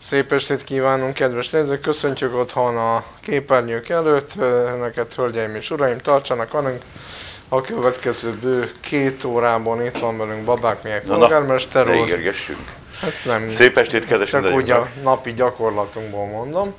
Szép estét kívánunk, kedves nézők! Köszöntjük otthon a képernyők előtt. Neked, hölgyeim és uraim, tartsanak velünk. A következő bő 2 órában itt van velünk Babák Mihály polgármester úr. Ígérgessünk. Hát nem, szép estét, kedves csak úgy a napi gyakorlatunkból mondom.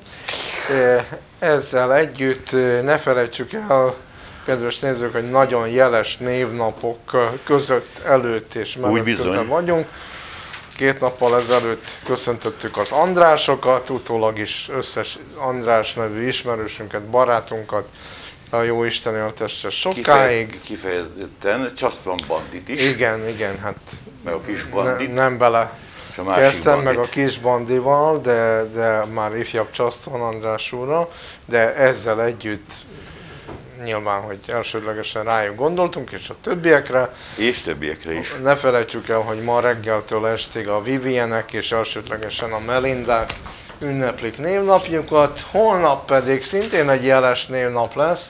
Ezzel együtt ne felejtsük el, kedves nézők, hogy nagyon jeles névnapok között, előtt és mellett vagyunk. 2 nappal ezelőtt köszöntöttük az Andrásokat, utólag is összes András nevű ismerősünket, barátunkat, a Jóisten éltesse sokáig. Kifejezetten Csasztvan Bandit is. Igen, hát meg a kis bandit. Nem bele kezdtem meg a kis bandival, de már ifjabb Csasztvan András úrral, de ezzel együtt nyilván, hogy elsődlegesen rájuk gondoltunk, és a többiekre. És többiekre is. Ne felejtsük el, hogy ma reggeltől estig a Vivienek és elsődlegesen a Melindák ünneplik névnapjukat, holnap pedig szintén egy jeles névnap lesz,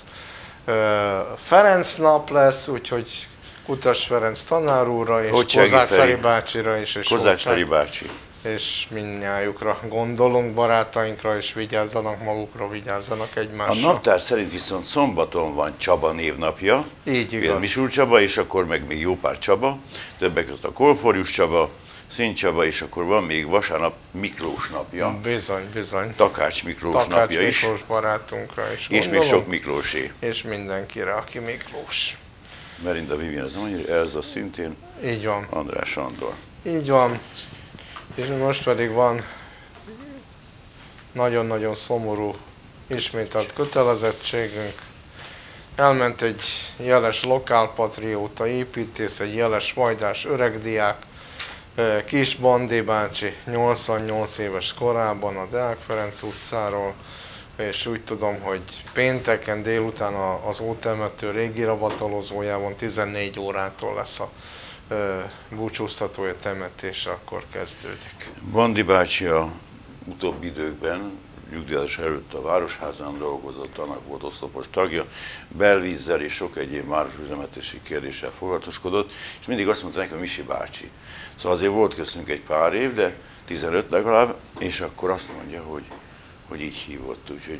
Ferenc nap lesz, úgyhogy Kutas Ferenc tanár úrra és Kozák Feri bácsira is. Kozák Feri bácsi. És mindnyájukra gondolunk, barátainkra, és vigyázzanak magukra, vigyázzanak egymásra. A naptár szerint viszont szombaton van Csaba névnapja. Így igaz. Misul Csaba, és akkor meg még jó pár Csaba. Többek között a Kolforjus Csaba, Szint Csaba, és akkor van még vasárnap Miklós napja. Bizony. Takács Miklós napja is. Miklós barátunkra is és még sok Miklósé. És mindenkire, aki Miklós. Merinda Vivien, az nem annyira, Elza szintén. Így van. András Andor. Így van. És most pedig van nagyon-nagyon szomorú ismételt kötelezettségünk. Elment egy jeles lokálpatrióta építész, egy jeles vajdás öregdiák, Kis Bandi bácsi 88 éves korában a Deák Ferenc utcáról, és úgy tudom, hogy pénteken délután az ótemető régi ravatalozójában 14 órától lesz a búcsúztatója temetése, akkor kezdődik. Bandi bácsi a utóbbi időkben, nyugdíjazás előtt a Városházán dolgozott, annak volt oszlopos tagja, belvízzel és sok egyéb városüzemetési kérdéssel foglalatoskodott, és mindig azt mondta nekem, Misi bácsi. Szóval azért volt köztünk egy pár év, de 15 legalább, és akkor azt mondja, hogy így hívott. Úgyhogy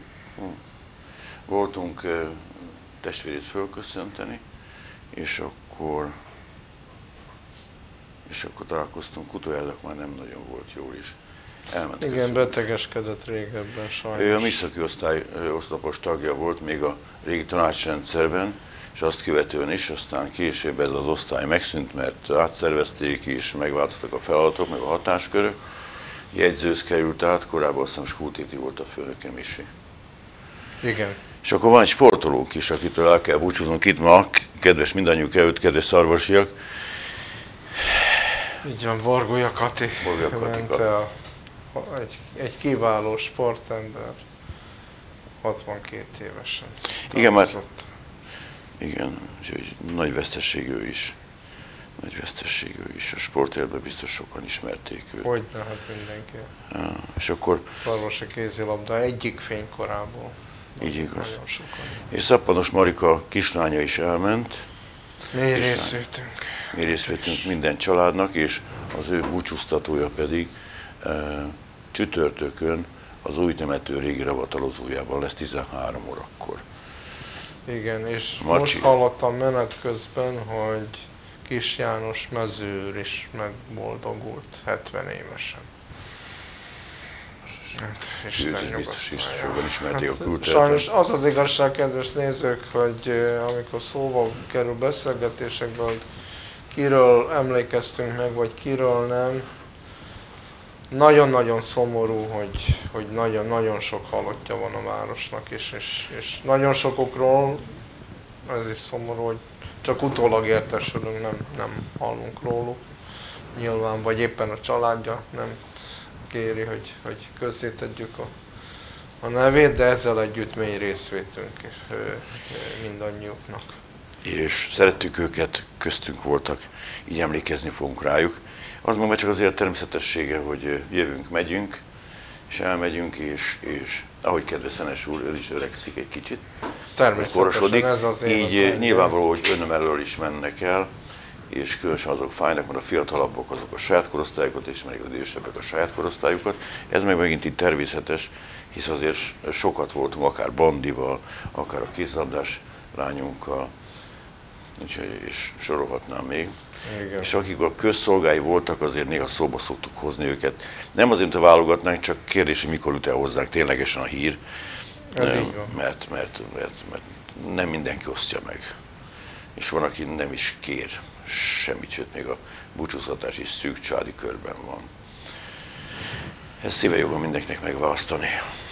voltunk testvérét fölköszönteni, és akkor találkoztunk, utoljára már nem nagyon volt jól is. Elment. Igen, közül. Betegeskedett régebben sajnos. Ő a műszaki osztály oszlopos tagja volt még a régi tanácsrendszerben, és azt követően is, aztán később ez az osztály megszűnt, mert átszervezték és megváltoztak a feladatok, meg a hatáskörök. Jegyzőz került át, korábban azt hiszem Skútéti volt a főnöke, Misi. Igen. És akkor van egy sportolónk is, akitől el kell búcsúznunk itt ma, kedves mindannyiuk előtt, kedves szarvasiak. Így van, Borgolya Kati. Egy kiváló sportember, 62 évesen. Igen, már, igen, úgyhogy nagy vesztesség ő is. A sportéletben biztos sokan ismerték őt. Hogyne, hát mindenki. Ja, és akkor... Szarvasi kézilabda egyik fénykorából. Így igaz. És Szappanos Marika kislánya is elment. Mi részt vettünk minden családnak, és az ő búcsúztatója pedig csütörtökön az új temető régi ravatalozójában lesz 13 órakor. Igen, és most hallottam menet közben, hogy Kis János mezőr is megboldogult 70 évesen. Hát, biztos sokan ismerték a külteret. Sajnos az az igazság, kedves nézők, hogy amikor szóval kerül beszélgetésekbe, hogy kiről emlékeztünk meg, vagy kiről nem, nagyon-nagyon szomorú, hogy nagyon sok halottja van a városnak, és nagyon sokokról, ez is szomorú, hogy csak utólag értesülünk, nem hallunk róluk. Nyilván, vagy éppen a családja nem kéri, hogy közzétegyük a nevét, de ezzel együtt mély részvétünk mindannyiuknak. És szerettük őket, köztünk voltak, így emlékezni fogunk rájuk. Az mondom, csak azért a természetessége, hogy jövünk, megyünk, és elmegyünk, és ahogy kedves Szenes úr, ő is öregszik egy kicsit, korosodik, ez az így nyilvánvaló, hogy önöm elől is mennek el, és különösen azok fájnak, mert a fiatalabbak azok a saját korosztályukat ismerik, az idősebbek a saját korosztályukat. Ez meg megint így természetes, hisz azért sokat voltunk, akár bandival, akár a kézilabdás lányunkkal, és sorolhatnám még. Igen. És akik a közszolgái voltak, azért néha szóba szoktuk hozni őket. Nem azért, hogy válogatnánk, csak kérdés, hogy mikor jut el hozzánk ténylegesen a hír. Mert nem mindenki osztja meg. És van, aki nem is kér semmit, sőt még a búcsúztatás is szűk családi körben van. Ez szíve joga mindenkinek megválasztani.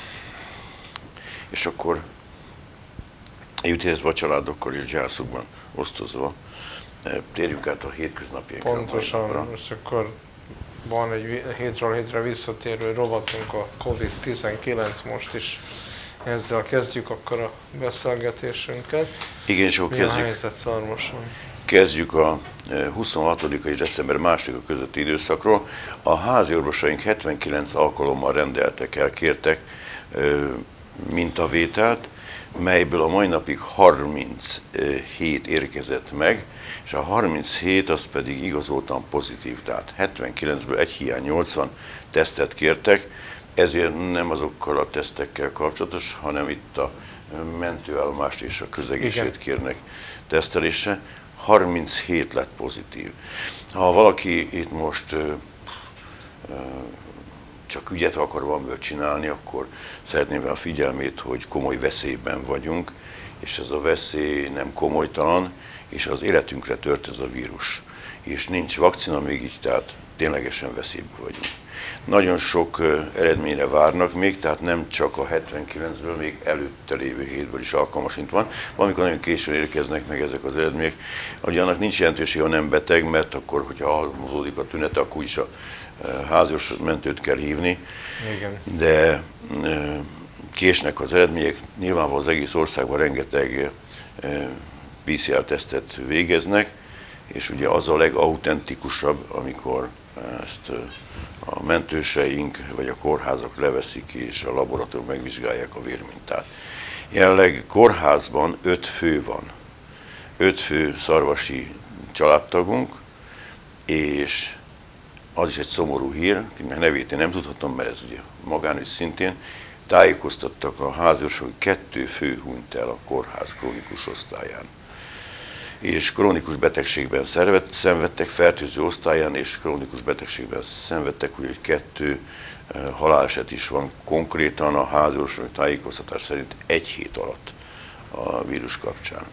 És akkor eljutérezve a családokkal és gyászukban osztozva, térjünk át a hétköznapjainkra. Pontosan, most akkor van egy hétről hétre visszatérő rovatunk, a COVID-19 most is. Ezzel kezdjük akkor a beszélgetésünket. Igen, és akkor kezdjük. Mi a helyzet Szarvason? Kezdjük a 26. és december 2-a közötti időszakról. A házi orvosaink 79 alkalommal rendeltek el, kértek mintavételt, melyből a mai napig 37 érkezett meg, és a 37 az pedig igazoltan pozitív, tehát 79-ből egy hiány 80 tesztet kértek, ezért nem azokkal a tesztekkel kapcsolatos, hanem itt a mentőállomást és a közegészségügyet kérnek tesztelésre. 37 lett pozitív. Ha valaki itt most csak ügyet akar valamiből csinálni, akkor szeretném a figyelmét, hogy komoly veszélyben vagyunk, és ez a veszély nem komolytalan, és az életünkre tört ez a vírus. És nincs vakcina még így, tehát ténylegesen veszélyben vagyunk. Nagyon sok eredményre várnak még, tehát nem csak a 79-ből, még előtte lévő hétből is alkalmasint van. Valamikor nagyon későn érkeznek meg ezek az eredmények. Ugye annak nincs jelentősége, ha nem beteg, mert akkor, hogyha halmozódik a tünete, akkor is a házas mentőt kell hívni. Igen. De késnek az eredmények. Nyilvánvalóan az egész országban rengeteg PCR-tesztet végeznek, és ugye az a legautentikusabb, amikor ezt a mentőseink vagy a kórházak leveszik és a laboratórium megvizsgálják a vérmintát. Jelenleg kórházban 5 fő van. 5 fő szarvasi családtagunk, és az is egy szomorú hír, akinek nevét én nem tudhatom, mert ez ugye magánügy szintén, tájékoztattak a háziorvosok, hogy 2 fő hunyt el a kórház krónikus osztályán. És krónikus betegségben szenvedtek, fertőző osztályán, és krónikus betegségben szenvedtek, úgyhogy 2 haláleset is van konkrétan a háziorvosi tájékoztatás szerint 1 hét alatt a vírus kapcsán.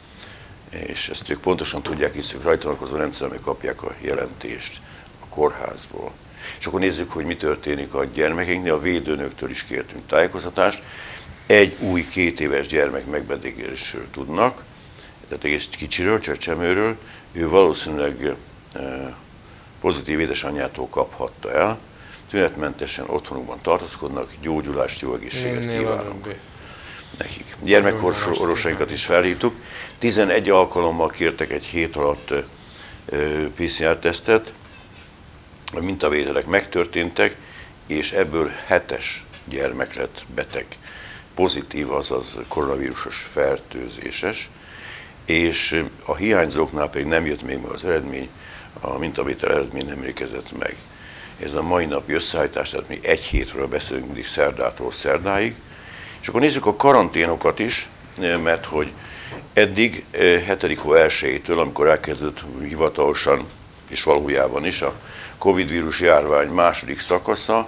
És ezt ők pontosan tudják, hisz ők rajta rendszerben kapják a jelentést a kórházból. És akkor nézzük, hogy mi történik a gyermekeinknél. A védőnöktől is kértünk tájékoztatást. Egy új 2 éves gyermek megbetegedésről tudnak, tehát egész kicsiről, csecsemőről, ő valószínűleg pozitív édesanyjától kaphatta el, tünetmentesen otthonukban tartózkodnak, gyógyulást, jó egészséget kívánunk nekik. Gyermekorvosainkat is felhívtuk, 11 alkalommal kértek egy hét alatt PCR-tesztet, a mintavételek megtörténtek, és ebből 7-es gyermek lett beteg. Pozitív, azaz koronavírusos fertőzéses, és a hiányzóknál pedig nem jött még meg az eredmény, a mintavétel eredmény nem érkezett meg. Ez a mai napi összeállítás, tehát mi 1 hétről beszélünk mindig szerdától szerdáig. És akkor nézzük a karanténokat is, mert hogy eddig 7. hó 1-től, amikor elkezdődött hivatalosan, és valójában is a Covid vírus járvány második szakasza,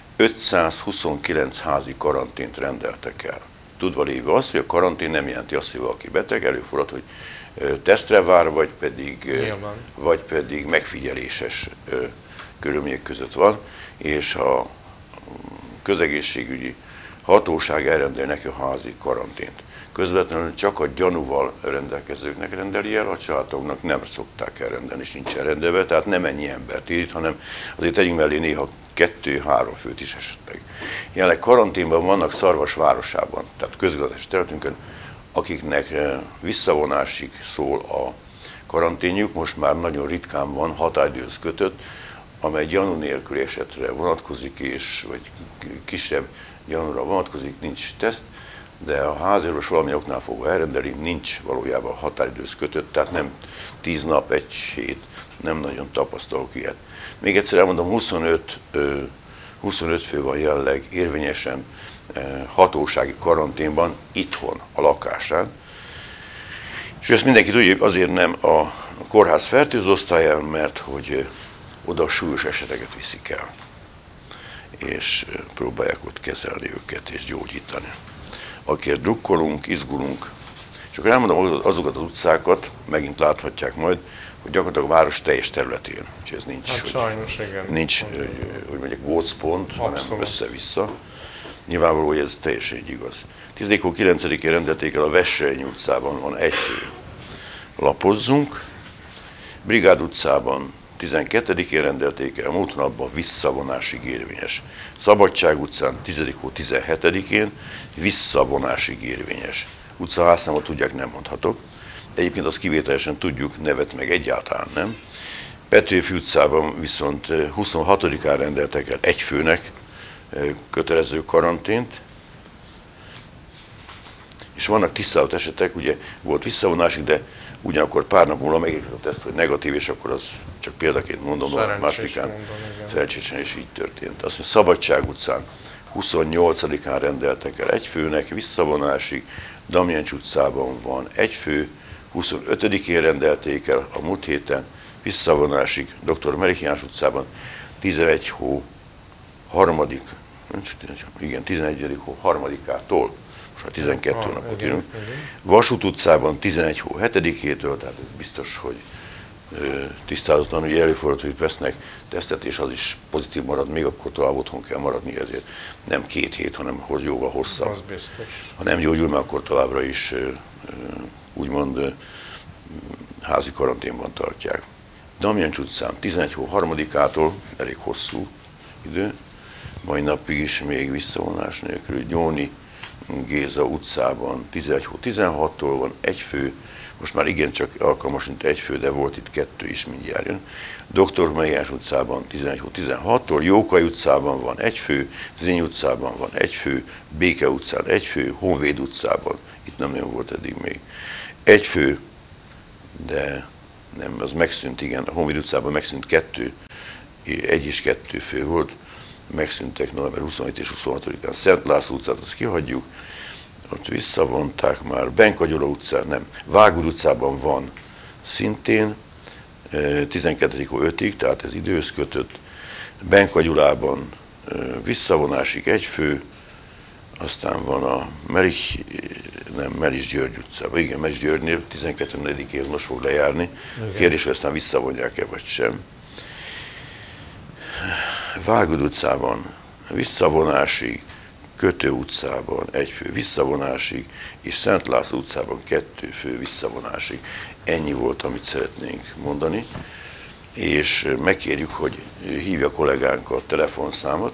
529 házi karantént rendeltek el. Tudva lévő az, hogy a karantén nem jelenti azt, hogy valaki beteg, előfordul, hogy tesztre vár, vagy pedig megfigyeléses körülmények között van, és a közegészségügyi hatóság elrendel neki a házi karantént. Közvetlenül csak a gyanúval rendelkezőknek rendeli el, a családoknak nem szokták elrendelni, és nincs elrendelve, tehát nem ennyi embert írít, hanem azért tegyünk mellé néha 2-3 főt is esetleg. Jelenleg karanténban vannak Szarvas városában, tehát közigazgatási területünkön, akiknek visszavonásig szól a karanténjuk, most már nagyon ritkán van határidőhöz kötött, amely gyanú nélküli esetre vonatkozik, vagy kisebb gyanúra vonatkozik, nincs teszt, de a házorvos valami oknál fogva elrendeli, nincs valójában határidőhöz kötött, tehát nem 10 nap, 1 hét, nem nagyon tapasztalok ilyet. Még egyszer elmondom, 25 fő van jelenleg érvényesen hatósági karanténban itthon, a lakásán. És ezt mindenki tudja, hogy azért nem a kórház fertőzőosztályán, mert hogy oda súlyos eseteket viszik el, és próbálják ott kezelni őket és gyógyítani. Akért drukkolunk, izgulunk, és akkor elmondom azokat az utcákat, megint láthatják majd, hogy gyakorlatilag a város teljes területén, úgyhogy ez nincs, Hát sajnos, igen. Nincs, hogy mondjuk gócpont, hanem össze-vissza. Nyilvánvaló, hogy ez teljesen igaz. 10. hó 9-én rendelték el a Vesselny utcában, van 1 fő. Lapozzunk. Brigád utcában 12-én rendelték el, múlt napban visszavonásig érvényes. Szabadság utcán 10. hó 17-én visszavonásig érvényes. Utcahásznámot tudják, nem mondhatok. Egyébként azt kivételesen tudjuk, nevet meg egyáltalán nem. Petőfi utcában viszont 26-án rendeltek el 1 főnek kötelező karantént, és vannak tisztázott esetek, ugye volt visszavonásig, de ugyanakkor pár nap múlva megérkezett ezt, hogy negatív, és akkor az csak példaként mondom, másodikán szerencsésen is így történt. Azt mondja, Szabadság utcán 28-án rendeltek el 1 főnek visszavonásig, Damjancs utcában van 1 fő, 25-én rendelték el a múlt héten visszavonásig, Dr. Merik János utcában 11 hó 3. Igen, 11. hó 3-ától, most már 12 napot írunk. Vasút utcában 11 hó 7-től, tehát ez biztos, hogy tisztázatlan, hogy előfordult, hogy vesznek tesztet, és az is pozitív marad, még akkor tovább otthon kell maradni, ezért nem 2 hét, hanem jóval hosszabb. Az biztos. Ha nem gyógyul, mert akkor továbbra is úgymond házi karanténban tartják. Damjancs utcán 11 hó 3-ától, elég hosszú idő, mai napig is még visszavonás nélkül, Gyóni Géza utcában 11 hó 16-tól van 1 fő, most már igencsak alkalmas, mint 1 fő, de volt itt 2 is, mindjárt jön. Dr. Melyás utcában 11 hó 16-tól, Jókai utcában van 1 fő, Zény utcában van 1 fő, Béke utcán 1 fő, Honvéd utcában, itt nem nagyon volt eddig még 1 fő, de nem, az megszűnt, igen, a Honvéd utcában megszűnt 2, 1 és 2 fő volt, megszűntek november 27 és 26-án. Szent László utcát, azt kihagyjuk, ott visszavonták már, Benka Gyula utcán, nem, Vágúr utcában van szintén, 12. hó 5-ig, tehát ez időhöz kötött, Benka Gyulában visszavonásig 1 fő, aztán van a Meris György utcában, igen, Meris Györgynél 12-én most fog lejárni, kérdés, hogy aztán visszavonják-e vagy sem. Vágod utcában visszavonásig, Kötő utcában 1 fő visszavonásig, és Szent László utcában 2 fő visszavonásig. Ennyi volt, amit szeretnénk mondani, és megkérjük, hogy hívja kollégánk a telefonszámot,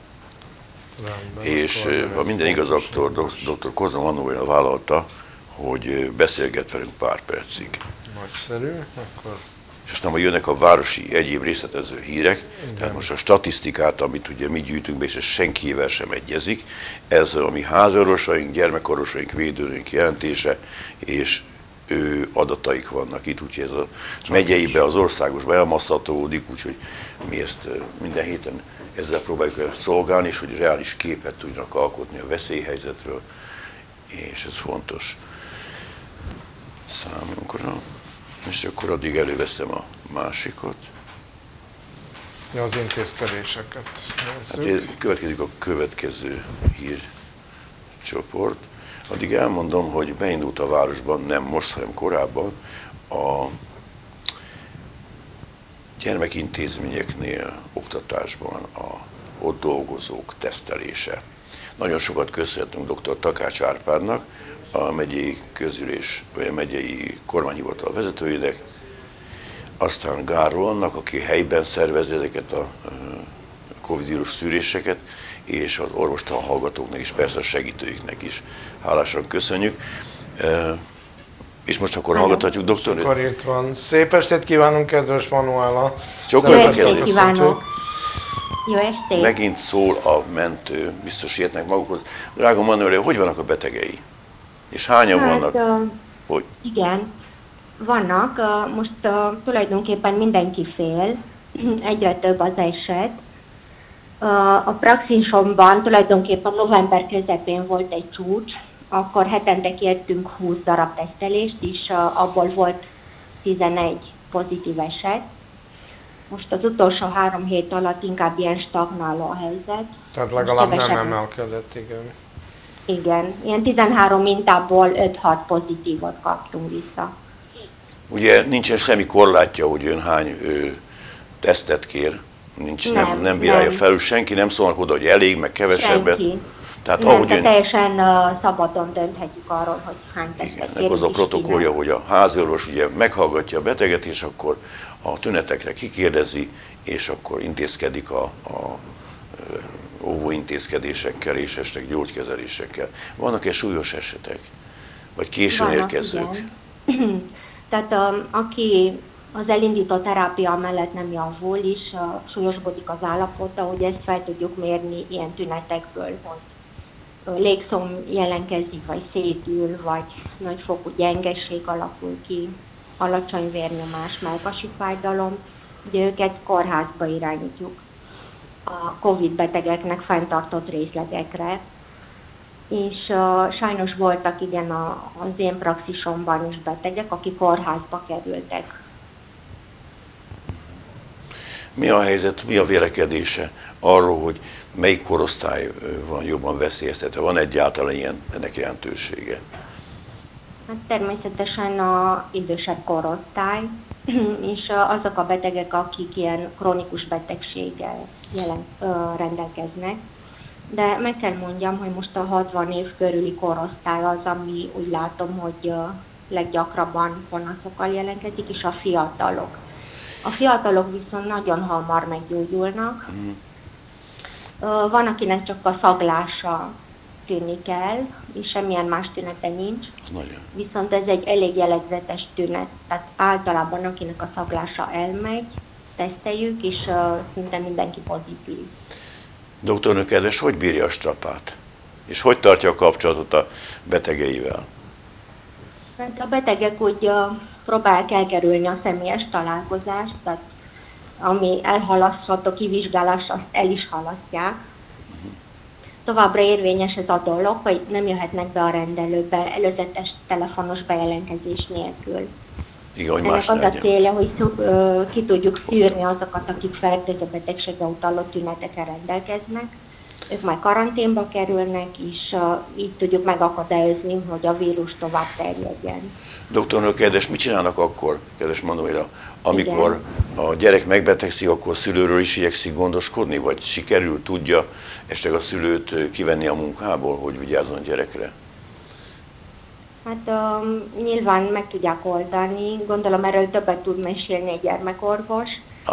és ha minden igaz, akkor dr. Kozma Manóvéna vállalta, hogy beszélget velünk pár percig. Nagyszerű, akkor... És aztán majd jönnek a városi egyéb részletező hírek, igen. Tehát most a statisztikát, amit ugye mi gyűjtünk be, és ez senkivel sem egyezik, ez a mi házorvosaink, gyermekorvosaink, védőnünk jelentése, és ő adataik vannak itt, úgyhogy ez a megyeibe, az országosba elmasszatolódik, úgyhogy mi ezt minden héten ezzel próbáljuk szolgálni, és hogy reális képet tudjanak alkotni a veszélyhelyzetről, és ez fontos számunkra. És akkor addig előveszem a másikat. Ja, az intézkedéseket nézzük. Hát következik a következő hírcsoport. Addig elmondom, hogy beindult a városban, nem most, hanem korábban, a gyermekintézményeknél, oktatásban a ott dolgozók tesztelése. Nagyon sokat köszönhetünk dr. Takács Árpádnak, a megyei közülés, vagy a megyei kormányhivatal vezetőjének, aztán Gáró annak, aki helyben szervezi ezeket a Covid-vírus szűréseket, és az orvostalan hallgatóknak is, persze a segítőiknek is hálásan köszönjük. És most akkor hallgathatjuk doktor? Akkor itt van. Szép estét kívánunk, kedves Manuela! Sok örömet kívánok! Jó estét! Megint szól a mentő, biztos ilyetnek magukhoz. Drága Manuel, hogy vannak a betegei? És hányan vannak? Hogy? Igen, vannak. Most tulajdonképpen mindenki fél, egyre több az eset. A praxisomban tulajdonképpen november közepén volt egy csúcs, akkor hetente kértünk 20 darab tesztelést, és abból volt 11 pozitív eset. Most az utolsó 3 hét alatt inkább ilyen stagnáló a helyzet. Tehát legalább nem emelkedett, igen. Igen, ilyen 13 mintából 5-6 pozitívot kaptunk vissza. Ugye nincsen semmi korlátja, hogy ön hány tesztet kér, nem bírálja felül, senki nem szólnak oda, hogy elég, meg kevesebbet. Senki. Tehát nem, ahogy teljesen szabadon dönthetjük arról, hogy hány tesztet kérünk. Az a protokollja, hogy a háziorvos ugye meghallgatja a beteget, és akkor a tünetekre kikérdezi, és akkor intézkedik a óvóintézkedésekkel és esetleg gyógykezelésekkel. Vannak-e súlyos esetek? Vagy későn érkezők? Tehát aki az elindított terápia mellett nem javul is, súlyosbodik az állapota, hogy ezt fel tudjuk mérni ilyen tünetekből, hogy légszom jelenkezik, vagy szétül, vagy nagyfokú gyengeség alakul ki, alacsony vérnyomás, mellkasi fájdalom, ugye őket kórházba irányítjuk a Covid betegeknek fenntartott részlegekre. És sajnos voltak igen az én praxisomban is betegek, akik kórházba kerültek. Mi a helyzet, mi a vélekedése arról, hogy melyik korosztály van jobban veszélyeztetve? Van egyáltalán ennek jelentősége? Hát természetesen az idősebb korosztály, és azok a betegek, akik ilyen krónikus betegséggel rendelkeznek. De meg kell mondjam, hogy most a 60 év körüli korosztály az, ami úgy látom, hogy leggyakrabban panaszokkal jelentkezik, és a fiatalok. A fiatalok viszont nagyon hamar meggyógyulnak. Van, akinek csak a szaglása tűnik el, és semmilyen más tünete nincs. Viszont ez egy elég jellegzetes tünet, tehát általában akinek a szaglása elmegy, teszteljük, és szinte mindenki pozitív. Doktornő kedves, hogy bírja a strapát? És hogy tartja a kapcsolatot a betegeivel? Hát a betegek úgy próbálják elkerülni a személyes találkozást, tehát ami elhalasztható kivizsgálás, azt el is halasztják. Továbbra érvényes ez a dolog, hogy nem jöhetnek be a rendelőbe előzetes telefonos bejelentkezés nélkül. Igen, hogy ennek más az legyen. A célja, hogy ki tudjuk szűrni azokat, akik fertőző betegséggel utaló tünetekkel rendelkeznek. Ők már karanténba kerülnek, és így tudjuk megakadályozni, hogy a vírus tovább terjedjen. Doktornő kedves, mit csinálnak akkor, kedves Manuela, amikor a gyerek megbetegszik, akkor szülőről is igyekszik gondoskodni, vagy sikerül, tudja esetleg a szülőt kivenni a munkából, hogy vigyázzon a gyerekre? Hát nyilván meg tudják oldani, gondolom erről többet tud mesélni egy gyermekorvos.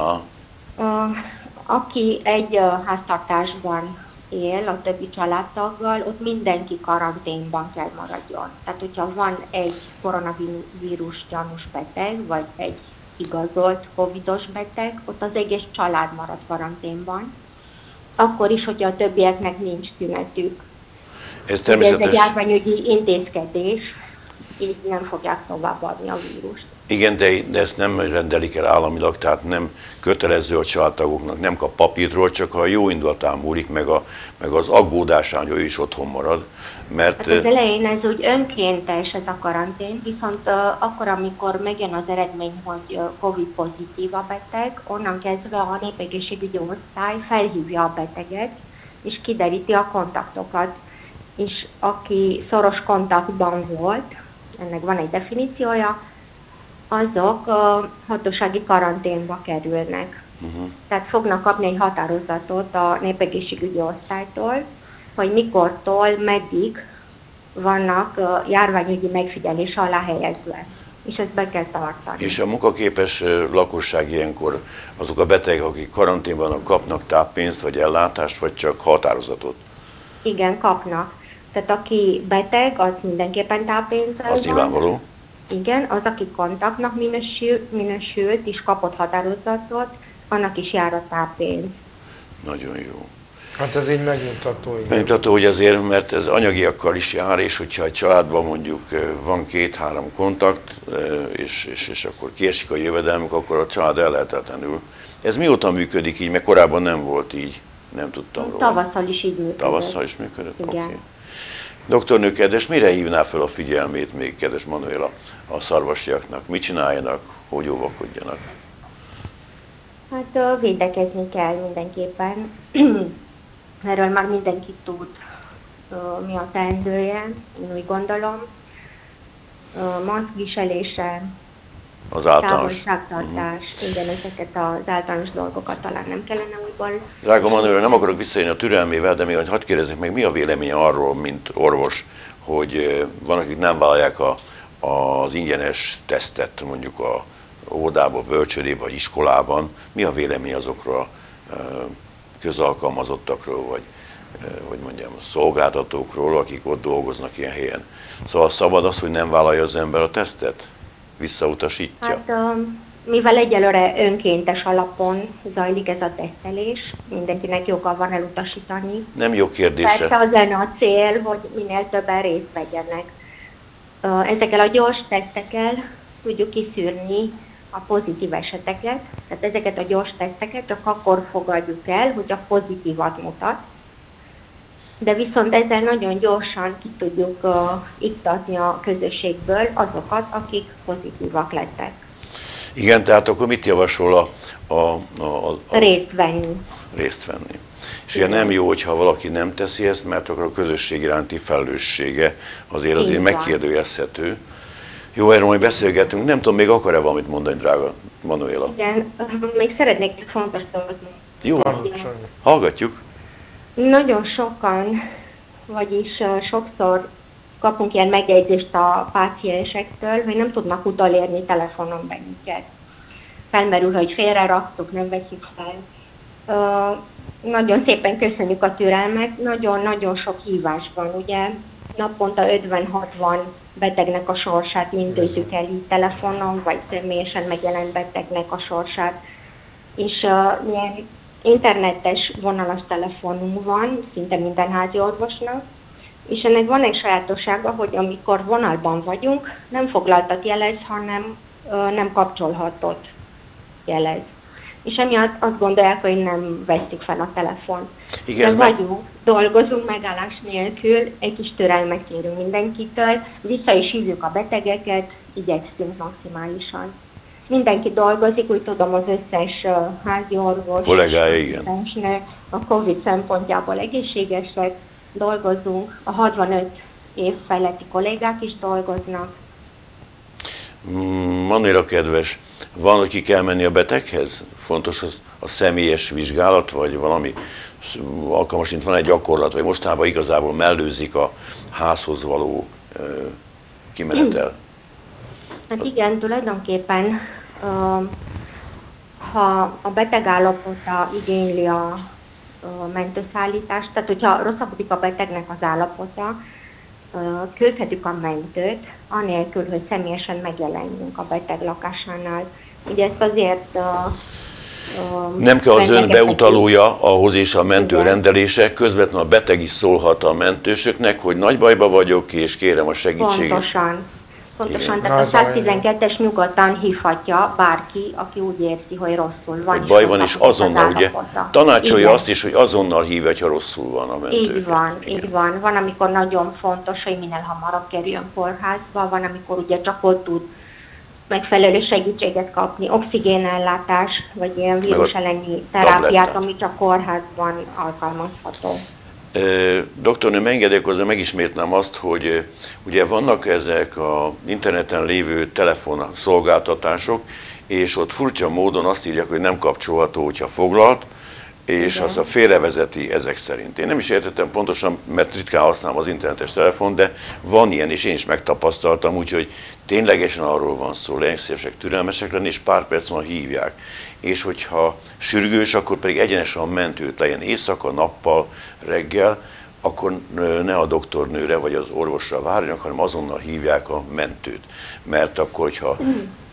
Aki egy háztartásban él a többi családtaggal, ott mindenki karanténban kell maradjon. Tehát, hogyha van egy koronavírus gyanús beteg, vagy egy igazolt covidos beteg, ott az egész család marad karanténban. Akkor is, hogyha a többieknek nincs tünetük. Ez természetes. Ez egy járványügyi intézkedés, így nem fogják továbbadni a vírust. Igen, de ezt nem rendelik el államilag, tehát nem kötelező a családtagoknak, nem kap papírról, csak a jó indulatán múlik, meg az aggódásán, hogy ő is otthon marad. Mert hát az elején ez úgy önkéntes ez a karantén, viszont akkor, amikor megjön az eredmény, hogy Covid pozitív a beteg, onnan kezdve a népegészségügyi osztály felhívja a beteget, és kideríti a kontaktokat. És aki szoros kontaktban volt, ennek van egy definíciója, azok hatósági karanténba kerülnek. Tehát fognak kapni egy határozatot a népegészségügyi osztálytól, hogy mikortól, meddig vannak járványügyi megfigyelés alá helyezve. És ezt be kell tartani. És a munkaképes lakosság ilyenkor, azok a betegek, akik karanténban vannak, kapnak táppénzt, vagy ellátást, vagy csak határozatot? Igen, kapnak. Tehát aki beteg, az mindenképpen táppénzzel az nyilvánvaló. Igen, az, aki kontaktnak minősült és kapott határozatot, annak is jár a táppénz. Nagyon jó. Hát ez így megnyugtató. Megnyugtató, hogy azért, mert ez anyagiakkal is jár, és hogyha egy családban mondjuk van 2-3 kontakt, és akkor kiesik a jövedelmük, akkor a család ellehetetlenül. Ez mióta működik így, mert korábban nem volt így, nem tudtam róla. Tavasszal is így működött. Tavasszal is működött? Igen. Okay. Doktornő, kedves, mire hívná fel a figyelmét még, kedves Manuela, a szarvasiaknak? Mit csináljanak, hogy óvakodjanak? Hát védekezni kell mindenképpen. Erről már mindenki tud, mi a teendője, én úgy gondolom. Maszkviselése, Az általános. távolságtartás, igen, ezeket az általános dolgokat talán nem kellene újból. Drága Manuela, nem akarok visszajönni a türelmével, de még hadd kérdezzek meg, mi a véleménye arról, mint orvos, hogy van, akik nem vállalják az ingyenes tesztet, mondjuk a óvodában, bölcsődében vagy iskolában. Mi a vélemény azokról a közalkalmazottakról, vagy hogy mondjam, szolgáltatókról, akik ott dolgoznak ilyen helyen? Szóval szabad az, hogy nem vállalja az ember a tesztet? Visszautasítja? Hát, mivel egyelőre önkéntes alapon zajlik ez a tesztelés, mindenkinek joga van elutasítani. Nem jó kérdése. Persze az lenne a cél, hogy minél többen részt vegyenek. Ezekkel a gyors tesztekkel tudjuk kiszűrni a pozitív eseteket, tehát ezeket a gyors teszteket csak akkor fogadjuk el, hogy a pozitívat mutat, de viszont ezzel nagyon gyorsan ki tudjuk iktatni a közösségből azokat, akik pozitívak lettek. Igen, tehát akkor mit javasol Részt venni. Részt venni. És ugye nem jó, hogyha valaki nem teszi ezt, mert akkor a közösség iránti felelőssége azért megkérdőjelezhető. Jó, erről majd beszélgetünk. Nem tudom, még akar-e valamit mondani, drága Manuela? Igen, még szeretnék egy fontos dolgot. Jó, hallgatjuk. Nagyon sokan, vagyis sokszor kapunk ilyen megjegyzést a páciensektől, hogy nem tudnak utolérni telefonon bennünket. Felmerül, hogy félre raktuk, nem veszik fel. Nagyon szépen köszönjük a türelmet, nagyon-nagyon sok hívás van, ugye naponta 50-60 betegnek a sorsát intézzük el így telefonon, vagy személyesen megjelent betegnek a sorsát. És milyen internetes vonalas telefonunk van, szinte minden házi orvosnak, és ennek van egy sajátossága, hogy amikor vonalban vagyunk, nem foglaltat jelez, hanem nem kapcsolhatott jelez. És emiatt azt gondolják, hogy nem vesszük fel a telefont. De vagyunk, dolgozunk megállás nélkül, egy kis türelmet kérünk mindenkitől, vissza is hívjuk a betegeket, igyekszünk maximálisan. Mindenki dolgozik, úgy tudom, az összes házi orvos, kollégája, igen. A Covid szempontjából egészségesek, dolgozunk, a 65 év feletti kollégák is dolgoznak. Manuela kedves, van, hogy ki kell menni a beteghez? Fontos a személyes vizsgálat, vagy valami alkalmasint van egy gyakorlat, vagy mostában igazából mellőzik a házhoz való kimenetel? Hát igen, tulajdonképpen, ha a beteg állapota igényli a mentőszállítást, tehát hogyha rosszabbodik a betegnek az állapota, küldhetjük a mentőt, anélkül, hogy személyesen megjelenjünk a beteg lakásánál. Ugye ezt azért nem kell az ön beutalója ahhoz és a mentő rendelése, közvetlenül a beteg is szólhat a mentősöknek, hogy nagy bajba vagyok és kérem a segítséget. Pontosan, tehát a 112-es nyugodtan hívhatja bárki, aki úgy érzi, hogy rosszul van. Hogy baj van, és azonnal, ugye, tanácsolja azt is, hogy azonnal hívja, ha rosszul van a mentő. Így van, így van. Van, amikor nagyon fontos, hogy minél hamarabb kerüljön kórházba, van, amikor ugye csak ott tud megfelelő segítséget kapni, oxigénellátás, vagy ilyen vírus elleni terápiát, ami csak kórházban alkalmazható. Doktornő, engedélyek hozzá megismétlem azt, hogy ugye vannak ezek az interneten lévő telefonszolgáltatások, és ott furcsa módon azt írják, hogy nem kapcsolható, hogyha foglalt, és igen, azt a félrevezeti ezek szerint. Én nem is értettem pontosan, mert ritkán használom az internetes telefon, de van ilyen, és én is megtapasztaltam, úgyhogy ténylegesen arról van szó, legyenek szívesek, türelmesek lenni, és pár perc múlva hívják. És hogyha sürgős, akkor pedig egyenesen a mentőt, legyen éjszaka, nappal, reggel, akkor ne a doktornőre vagy az orvosra várjanak, hanem azonnal hívják a mentőt. Mert akkor, hogyha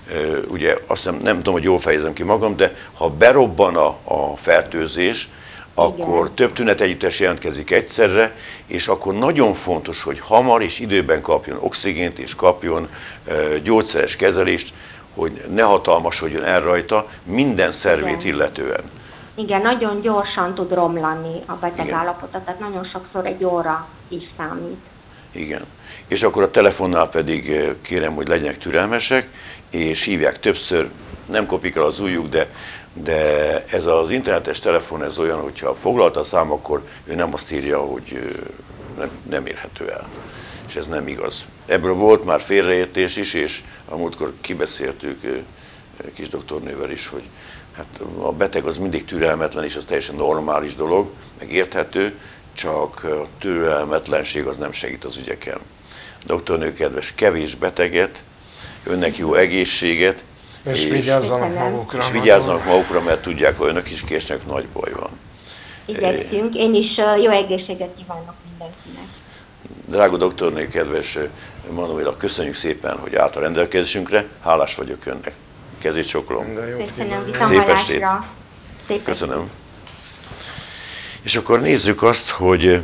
ugye azt nem tudom, hogy jól fejezem ki magam, de ha berobban a fertőzés, akkor több tünet együttes jelentkezik egyszerre, és akkor nagyon fontos, hogy hamar és időben kapjon oxigént, és kapjon gyógyszeres kezelést, hogy ne hatalmasodjon el rajta minden szervét illetően. Igen, nagyon gyorsan tud romlani a beteg állapota, tehát nagyon sokszor egy óra is számít. Igen. És akkor a telefonnál pedig kérem, hogy legyenek türelmesek, és hívják többször, nem kopik el az ujjuk, de ez az internetes telefon ez olyan, hogyha foglalta a szám, akkor ő nem azt írja, hogy nem érhető el. És ez nem igaz. Ebből volt már félreértés is, és a múltkor kibeszéltük kis doktornővel is, hogy hát a beteg az mindig türelmetlen, és az teljesen normális dolog, meg érthető, csak a türelmetlenség az nem segít az ügyeken. Doktornő kedves, kevés beteget, önnek jó egészséget, és vigyázzanak magukra. És vigyázzanak magukra, mert tudják, hogy önök is késnek, nagy baj van. Igyekszünk, én is jó egészséget kívánok mindenkinek. Drága doktornő, kedves Manuela, köszönjük szépen, hogy állt a rendelkezésünkre, hálás vagyok önnek. Kezét csokolom. Szép estét. Köszönöm. És akkor nézzük azt, hogy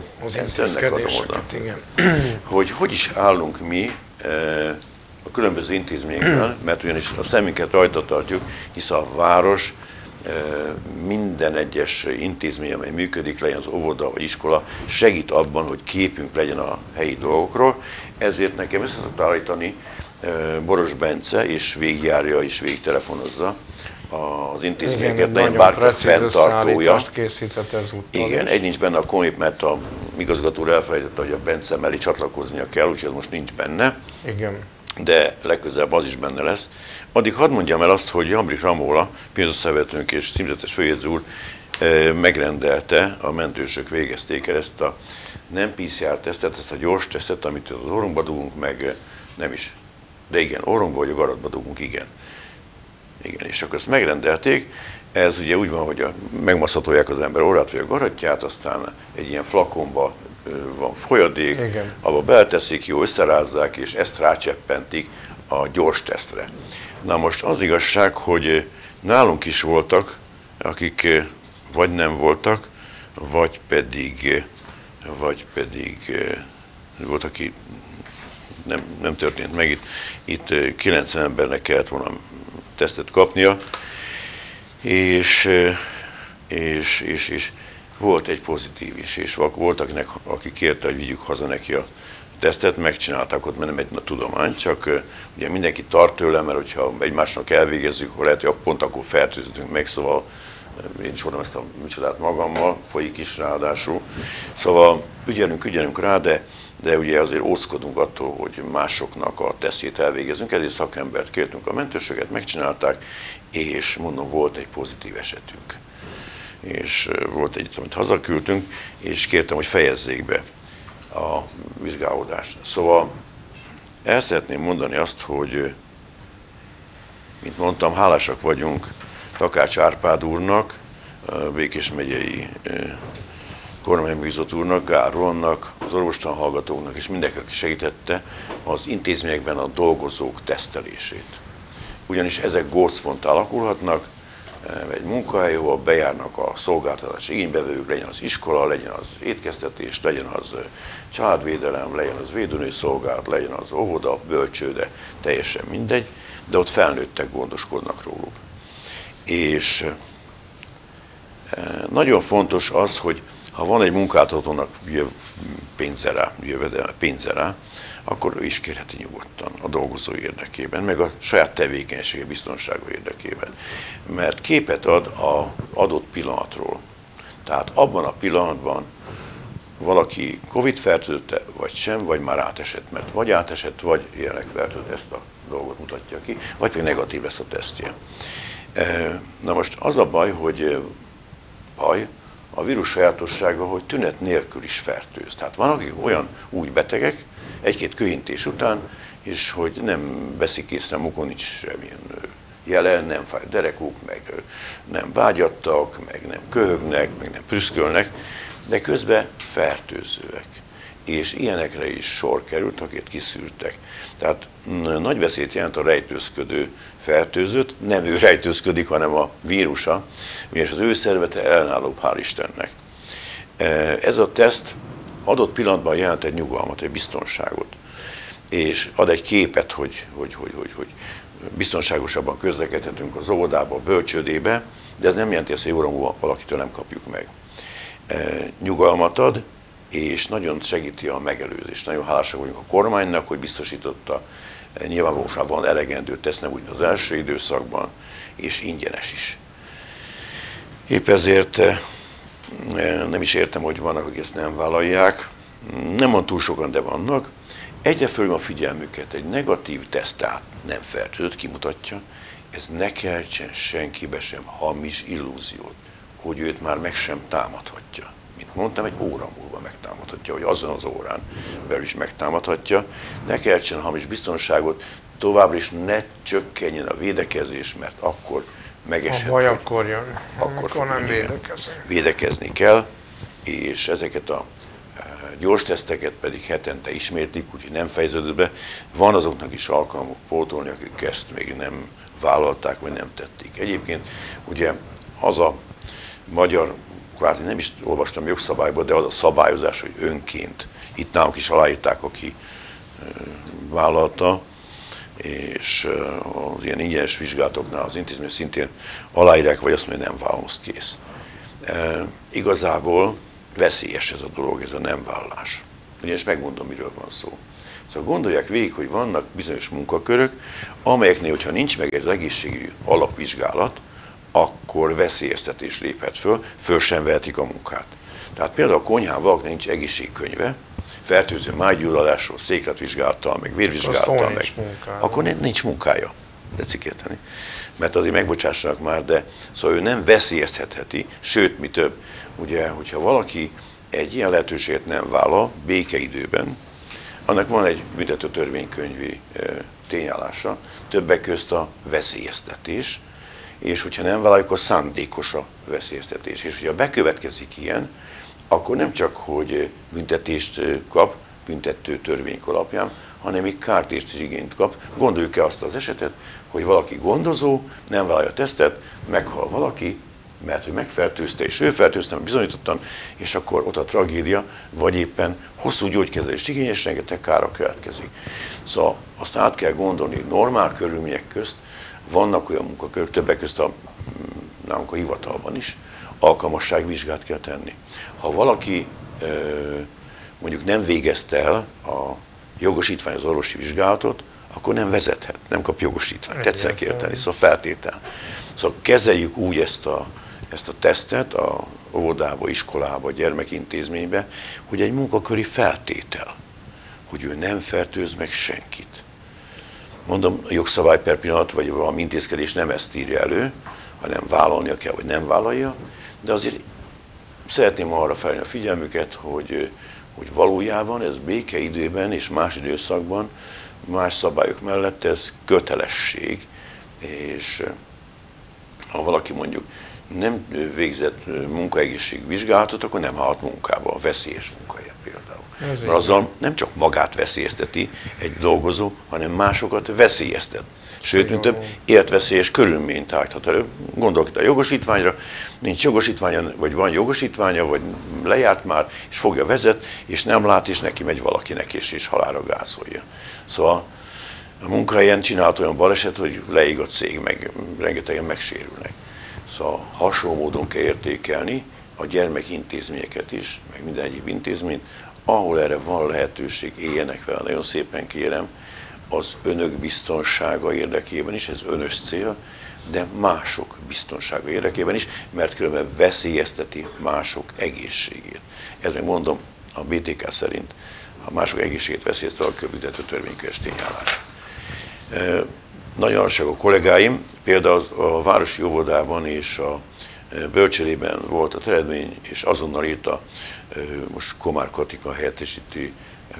hogy is állunk mi a különböző intézményekben, mert ugyanis a szemünket rajta tartjuk, hisz a város minden egyes intézmény, amely működik, legyen az óvoda vagy iskola, segít abban, hogy képünk legyen a helyi dolgokról. Ezért nekem össze szokta állítani Boros Bence, és végigjárja és végtelefonozza az intézményeket, legyen bárki fenntartója. Igen, egy nincs benne a Komip, mert a igazgató elfelejtette, hogy a Bence mellé csatlakoznia kell, úgyhogy ez most nincs benne. Igen. De legközelebb az is benne lesz. Addig hadd mondjam el azt, hogy Jambrik Ramóla, pénzösszövetőnk és címzetes főjegyző úr megrendelte, a mentősök végezték el ezt a nem PCR-tesztet, ezt a gyors tesztet, amit az orrunkba dugunk, meg nem is. De igen, orrunkba vagy a garatba dugunk, igen. Igen, és akkor ezt megrendelték. Ez ugye úgy van, hogy megmaszatolják az ember orrát vagy a garatját, aztán egy ilyen flakonba van folyadék, abba beleteszik, jó összerázzák, és ezt rácseppentik a gyors tesztre. Na most az igazság, hogy nálunk is voltak, akik vagy nem voltak, vagy pedig volt, aki nem történt meg. Itt 90 embernek kellett volna tesztet kapnia, és volt egy pozitív is, és volt, aki kérte, hogy vigyük haza neki a tesztet, megcsinálták ott, mert nem egy tudomány, csak ugye mindenki tart tőle, mert hogyha egymásnak elvégezzük, akkor lehet, hogy pont akkor fertőzünk meg, szóval én is hordom ezt a műcsodát magammal, folyik is ráadásul. Szóval ügyelünk rá, de ugye azért óckodunk attól, hogy másoknak a tesztjét elvégezzünk, ezért szakembert kértünk a mentősöket, megcsinálták, és mondom, volt egy pozitív esetünk. És volt egy, amit hazaküldtünk, és kértem, hogy fejezzék be a vizsgálódást. Szóval el szeretném mondani azt, hogy, mint mondtam, hálásak vagyunk Takács Árpád úrnak, a Békés megyei kormánybízott úrnak, Gál Rolandnak, az orvostanhallgatóknak, és mindenki, aki segítette az intézményekben a dolgozók tesztelését. Ugyanis ezek gócpont alakulhatnak, egy munkahely, ahol bejárnak a szolgáltatás igénybevevők, legyen az iskola, legyen az étkeztetés, legyen az családvédelem, legyen az védőnőszolgálat, legyen az óvoda, bölcsőde, teljesen mindegy, de ott felnőttek gondoskodnak róluk. És nagyon fontos az, hogy ha van egy munkáltatónak pénze rá, akkor ő is kérheti nyugodtan a dolgozó érdekében, meg a saját tevékenysége biztonsága érdekében. Mert képet ad az adott pillanatról. Tehát abban a pillanatban valaki Covid-fertőzötte, vagy sem, vagy már átesett, mert vagy átesett, vagy jelenleg fertőzött, ezt a dolgot mutatja ki, vagy pedig negatív lesz a tesztje. Na most az a baj, hogy a vírus sajátossága, hogy tünet nélkül is fertőz. Tehát van, akik olyan úgy betegek, egy-két kőintés után, és hogy nem veszik észre, mukon nincs semmilyen jelen, nem fáj derekuk, meg nem vágyattak, meg nem köhögnek, meg nem prüszkölnek, de közben fertőzőek. És ilyenekre is sor került, akiket kiszűrtek. Tehát nagy veszélyt jelent a rejtőzködő fertőzőt, nem ő rejtőzködik, hanem a vírusa, és az ő szervete ellenállóbb, hál' Istennek. Ez a teszt adott pillanatban jelent egy nyugalmat, egy biztonságot, és ad egy képet, hogy biztonságosabban közlekedhetünk az óvodába, a bölcsődébe, de ez nem jelenti azt, hogy óra múlva valakitől nem kapjuk meg. Nyugalmat ad, és nagyon segíti a megelőzést. Nagyon hálásak vagyunk a kormánynak, hogy biztosította, nyilvánvalóan van elegendő teszt, nem úgy az első időszakban, és ingyenes is. Épp ezért nem is értem, hogy vannak, akik ezt nem vállalják. Nem van túl sokan, de vannak. Egyre fölül a figyelmüket, egy negatív teszt, tehát nem fertőzött, kimutatja, ez ne keltsen senkibe sem hamis illúziót, hogy őt már meg sem támadhatja. Mint mondtam, egy óra múlva megtámadhatja, vagy azon az órán belül is megtámadhatja. Ne keltsen hamis biztonságot, továbbra is ne csökkenjen a védekezés, mert akkor megeshet. A baj akkor jön, akkor nem védekezünk. Védekezni kell, és ezeket a gyors teszteket pedig hetente ismétlik, úgyhogy nem fejeződött be. Van azoknak is alkalmuk pótolni, akik ezt még nem vállalták, vagy nem tették. Egyébként ugye az a magyar, kvázi nem is olvastam jogszabályban, de az a szabályozás, hogy önként, itt nálunk is aláírták, aki vállalta, és az ilyen ingyenes vizsgálatoknál az intézmény szintén aláírják, vagy azt mondja, nem vállalom, azt kész. Igazából veszélyes ez a dolog, ez a nem vállás. Ugyanis megmondom, miről van szó. Szóval gondolják végig, hogy vannak bizonyos munkakörök, amelyeknél, hogyha nincs meg egy egészségügyi alapvizsgálat, akkor veszélyeztetés léphet föl sem vehetik a munkát. Tehát például a konyhán valakinek nincs egészségkönyve, fertőző májgyulladásról, székletvizsgálattal, meg vérvizsgálattal, meg, akkor nincs munkája. Tetszik érteni? Mert azért megbocsássanak már, de szóval ő nem veszélyeztetheti, sőt, mi több, ugye, hogyha valaki egy ilyen lehetőséget nem vállal békeidőben, annak van egy büntető törvénykönyvi tényállása, többek közt a veszélyeztetés, és hogyha nem vállaljuk, akkor szándékos a veszélyeztetés. És hogyha bekövetkezik ilyen, akkor nem csak, hogy büntetést kap, büntető törvény alapján, hanem még kártést is igényt kap. Gondoljuk el azt az esetet, hogy valaki gondozó, nem vállalja a tesztet, meghal valaki, mert hogy megfertőzte, és ő fertőzte, bizonyítottan, és akkor ott a tragédia, vagy éppen hosszú gyógykezelést igényes, rengeteg kára keletkezik. Szóval azt át kell gondolni, hogy normál körülmények közt vannak olyan munkakörök, többek közt nálunk a hivatalban is, alkalmasságvizsgát kell tenni. Ha valaki mondjuk nem végezte el a jogosítvány az orvosi vizsgálatot, akkor nem vezethet, nem kap jogosítványt. Tetszenek érteni, szóval feltétel. Szóval kezeljük úgy ezt a tesztet a óvodába, iskolába, gyermekintézménybe, hogy egy munkaköri feltétel, hogy ő nem fertőz meg senkit. Mondom, a jogszabály per pillanat, vagy valami intézkedés nem ezt írja elő, hanem vállalnia kell, vagy nem vállalja, de azért szeretném arra felhívni a figyelmüket, hogy valójában ez békeidőben és más időszakban, más szabályok mellett ez kötelesség, és ha valaki mondjuk nem végzett munkaegészségügyi vizsgálatot, akkor nem állhat munkába, a veszélyes munkahelyen például. Mert azzal nem csak magát veszélyezteti egy dolgozó, hanem másokat veszélyeztet. Sőt, mint több életveszélyes körülményt állíthat elő. Gondolok itt a jogosítványra, nincs jogosítványa, vagy van jogosítványa, vagy lejárt már, és fogja vezet, és nem lát, és neki megy valakinek, és halálra gázolja. Szóval a munkahelyen csinált olyan baleset, hogy leég a cég, meg rengetegen megsérülnek. Szóval hasonló módon kell értékelni a gyermekintézményeket is, meg minden egyéb intézményt, ahol erre van lehetőség, éljenek vele, nagyon szépen kérem, az önök biztonsága érdekében is, ez önös cél, de mások biztonsága érdekében is, mert különben veszélyezteti mások egészségét. Ezért mondom, a BTK szerint a mások egészségét veszélyezteti a büntető törvénykönyves tényállás. Nagyon a kollégáim, például a városi óvodában és a bölcsődében volt a eredmény, és azonnal írta, most Komár Katika helyettesíti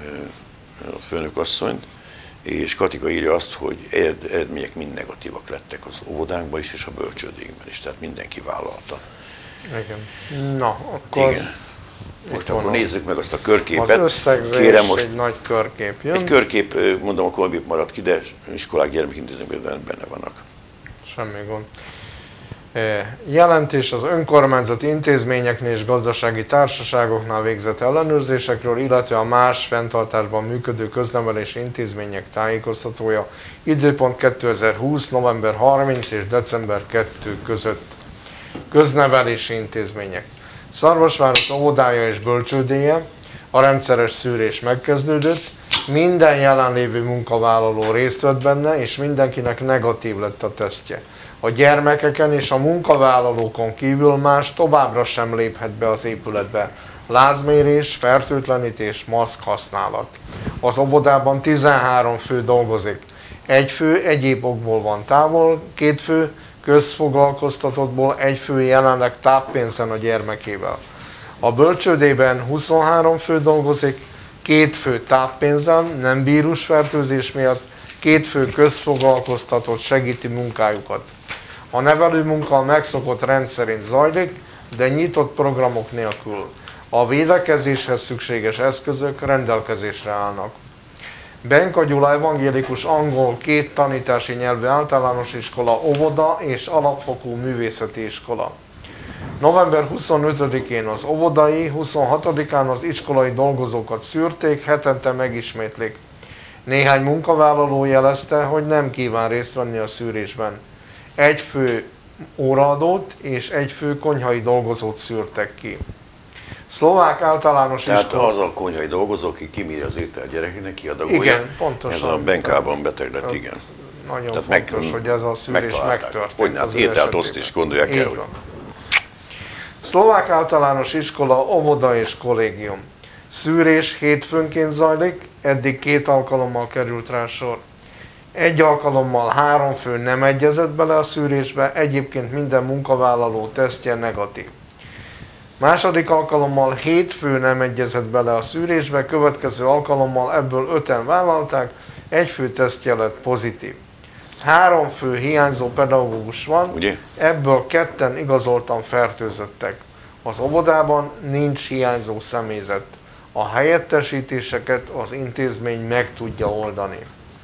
a főnökasszonyt, és Katika írja azt, hogy eredmények mind negatívak lettek az óvodánkban is, és a bölcsődékben is, tehát mindenki vállalta. Igen. Na, akkor... Igen. Most akkor nézzük meg azt a körképet. Az összegzés, kérem, most egy nagy körkép jön. Egy körkép, mondom, a kolbip maradt ki, de iskolák, gyermekintézményben benne vannak. Semmi gond. Jelentés az önkormányzati intézményeknél és gazdasági társaságoknál végzett ellenőrzésekről, illetve a más fenntartásban működő köznevelési intézmények tájékoztatója. Időpont 2020. november 30 és december 2 között. Köznevelési intézmények. Szarvasváros óvodája és bölcsődéje, a rendszeres szűrés megkezdődött, minden jelenlévő munkavállaló részt vett benne, és mindenkinek negatív lett a tesztje. A gyermekeken és a munkavállalókon kívül más továbbra sem léphet be az épületbe. Lázmérés, fertőtlenítés, maszk használat. Az óvodában 13 fő dolgozik. Egy fő egyéb okból van távol, 2 fő közfoglalkoztatottból, 1 fő jelenleg táppénzen a gyermekével. A bölcsődében 23 fő dolgozik, 2 fő táppénzen, nem vírusfertőzés miatt, 2 fő közfoglalkoztatott segíti munkájukat. A nevelőmunka a megszokott rendszerint zajlik, de nyitott programok nélkül. A védekezéshez szükséges eszközök rendelkezésre állnak. Benka Gyula evangélikus angol 2 tanítási nyelvű általános iskola, óvoda és alapfokú művészeti iskola. November 25-én az óvodai, 26-án az iskolai dolgozókat szűrték, hetente megismétlik. Néhány munkavállaló jelezte, hogy nem kíván részt venni a szűrésben. 1 fő óraadót és 1 fő konyhai dolgozót szűrtek ki. Szlovák általános tehát iskola... az a konyhai dolgozó, aki kimírja az étel gyerekének, kiadagolja. Igen, pontosan. Ez a Benkában beteg lett, igen. Nagyon tehát fontos, hogy ez a szűrés megtörtént. Hogy hát ételt oszt is gondolják el. Hogy... Szlovák általános iskola, óvoda és kollégium. Szűrés hétfőnként zajlik, eddig 2 alkalommal került rá sor. 1 alkalommal 3 fő nem egyezett bele a szűrésbe, egyébként minden munkavállaló tesztje negatív. Második alkalommal 7 fő nem egyezett bele a szűrésbe, következő alkalommal ebből 5-en vállalták, 1 fő tesztje lett pozitív. 3 fő hiányzó pedagógus van, ugye? Ebből 2-en igazoltan fertőzöttek. Az óvodában nincs hiányzó személyzet. A helyettesítéseket az intézmény meg tudja oldani.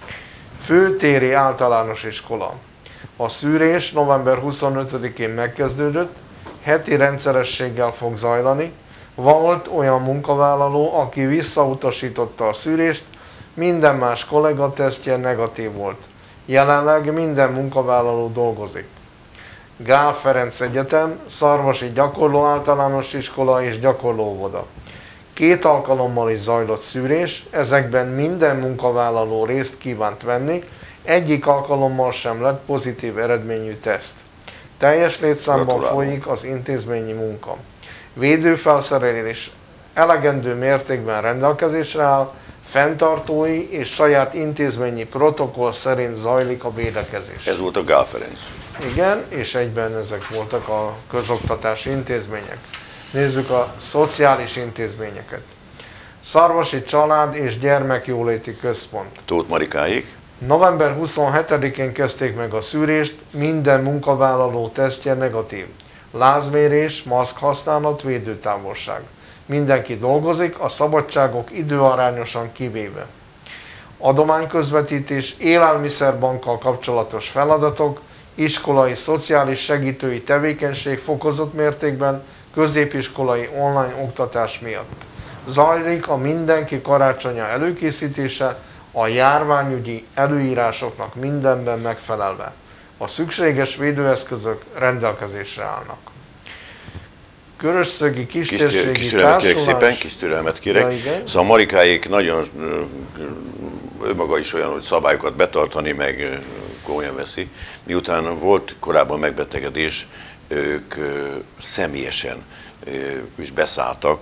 Főtéri általános iskola. A szűrés november 25-én megkezdődött, heti rendszerességgel fog zajlani. Volt olyan munkavállaló, aki visszautasította a szűrést, minden más kollega tesztje negatív volt. Jelenleg minden munkavállaló dolgozik. Gál Ferenc Egyetem, Szarvasi gyakorló általános iskola és gyakorló óvoda. 2 alkalommal is zajlott szűrés, ezekben minden munkavállaló részt kívánt venni, egyik alkalommal sem lett pozitív eredményű teszt. Teljes létszámban folyik az intézményi munka. Védőfelszerelés elegendő mértékben rendelkezésre áll, fenntartói és saját intézményi protokoll szerint zajlik a védekezés. Ez volt a Gál Ferenc. Igen, és egyben ezek voltak a közoktatási intézmények. Nézzük a szociális intézményeket. Szarvasi Család és Gyermekjóléti Központ. Tóth Marikáék. November 27-én kezdték meg a szűrést, minden munkavállaló tesztje negatív. Lázmérés, maszk használat, védőtávolság. Mindenki dolgozik, a szabadságok időarányosan kivéve. Adományközvetítés, élelmiszerbankkal kapcsolatos feladatok, iskolai szociális segítői tevékenység fokozott mértékben, középiskolai online oktatás miatt. Zajlik a mindenki karácsonya előkészítése, a járványügyi előírásoknak mindenben megfelelve. A szükséges védőeszközök rendelkezésre állnak. Körösszögi kistérségi társulás... Kis türelmet kérek. Szóval Marikáék nagyon önmaga is olyan, hogy szabályokat betartani, meg komolyan veszi. Miután volt korábban megbetegedés, ők személyesen is beszálltak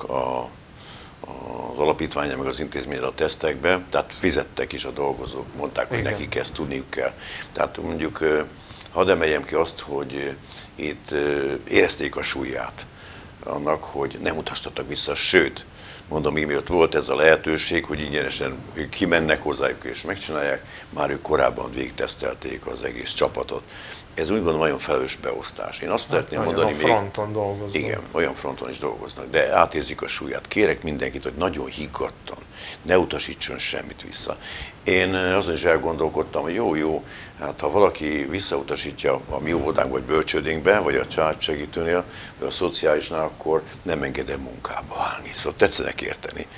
az alapítványra, meg az intézményre a tesztekbe, tehát fizettek is a dolgozók, mondták, hogy nekik ezt tudniuk kell. Tehát mondjuk hadd emeljem ki azt, hogy itt érezték a súlyát annak, hogy nem utastatok vissza, sőt, mondom, még miatt volt ez a lehetőség, hogy ingyenesen kimennek hozzájuk és megcsinálják, már ők korábban végigtesztelték az egész csapatot. Ez úgy gondolom nagyon felelős beosztás. Én azt szeretném mondani még... fronton dolgoznak. Igen, olyan fronton is dolgoznak, de átérzik a súlyát. Kérek mindenkit, hogy nagyon higgadtan ne utasítson semmit vissza. Én azon is elgondolkodtam, hogy jó, hát ha valaki visszautasítja a mi óvodánk vagy bölcsődénkbe, vagy a családsegítőnél, vagy a szociálisnál, akkor nem engedem munkába állni. Szóval tetszenek érteni.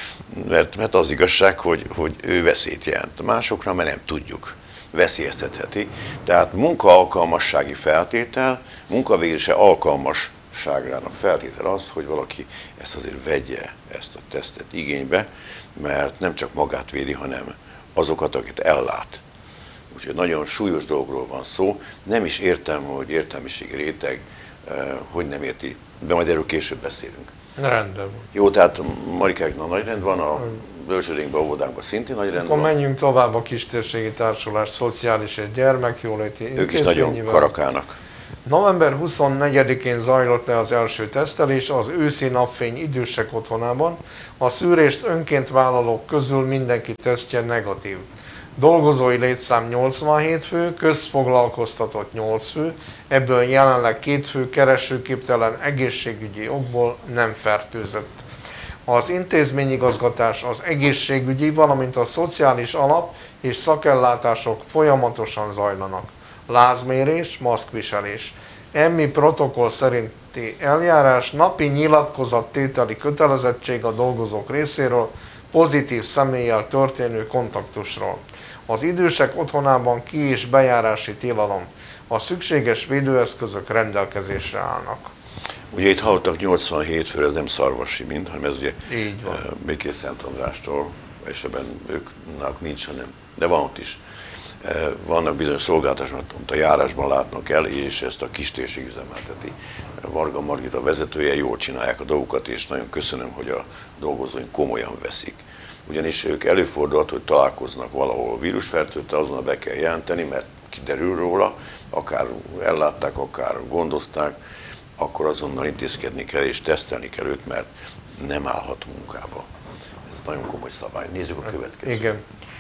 Mert az igazság, hogy ő veszélyt jelent. Másokra, mert nem tudjuk, veszélyeztetheti. Tehát munkaalkalmassági feltétel, munkavégzése alkalmasságrának feltétel az, hogy valaki ezt azért vegye, ezt a tesztet igénybe, mert nem csak magát védi, hanem azokat, akiket ellát. Úgyhogy nagyon súlyos dolgról van szó. Nem is értem, hogy értelmiségi réteg hogy nem érti, de majd erről később beszélünk. Rendben van. Jó, tehát Marikáknak nagy rend van, a bölcsődénkben, óvodánkban szintén nagy rend Akkor van. menjünk tovább a Kistérségi Társulás Szociális és Gyermekjóléti Ők is nagyon Intézményével. karakának. November 24-én zajlott le az első tesztelés az őszi napfény idősek otthonában. A szűrést önként vállalók közül mindenki tesztje negatív. Dolgozói létszám 87 fő, közfoglalkoztatott 8 fő, ebből jelenleg 2 fő keresőképtelen egészségügyi okból nem fertőzött. Az intézményigazgatás, az egészségügyi, valamint a szociális alap és szakellátások folyamatosan zajlanak. Lázmérés, maszkviselés. EMMI protokoll szerinti eljárás, napi nyilatkozattételi kötelezettség a dolgozók részéről, pozitív személlyel történő kontaktusról. Az idősek otthonában ki- és bejárási tilalom. A szükséges védőeszközök rendelkezésre állnak. Ugye itt hallottak 87 fő, ez nem Szarvasi mind, hanem ez ugye Így van. Békés Szent Andrástól, és ebben őknek nincs, hanem, de van ott is. Vannak bizonyos szolgáltatások, amit a járásban látnak el, és ezt a Kistérség üzemelteti. Varga Margita vezetője, jól csinálják a dolgokat, és nagyon köszönöm, hogy a dolgozóink komolyan veszik. Ugyanis ők előfordulhat, hogy találkoznak valahol vírusfertőzöttel, azonnal be kell jelenteni, mert kiderül róla, akár ellátták, akár gondozták, akkor azonnal intézkedni kell és tesztelni kell őt, mert nem állhat munkába. Ez nagyon komoly szabály. Nézzük a következőt. Igen.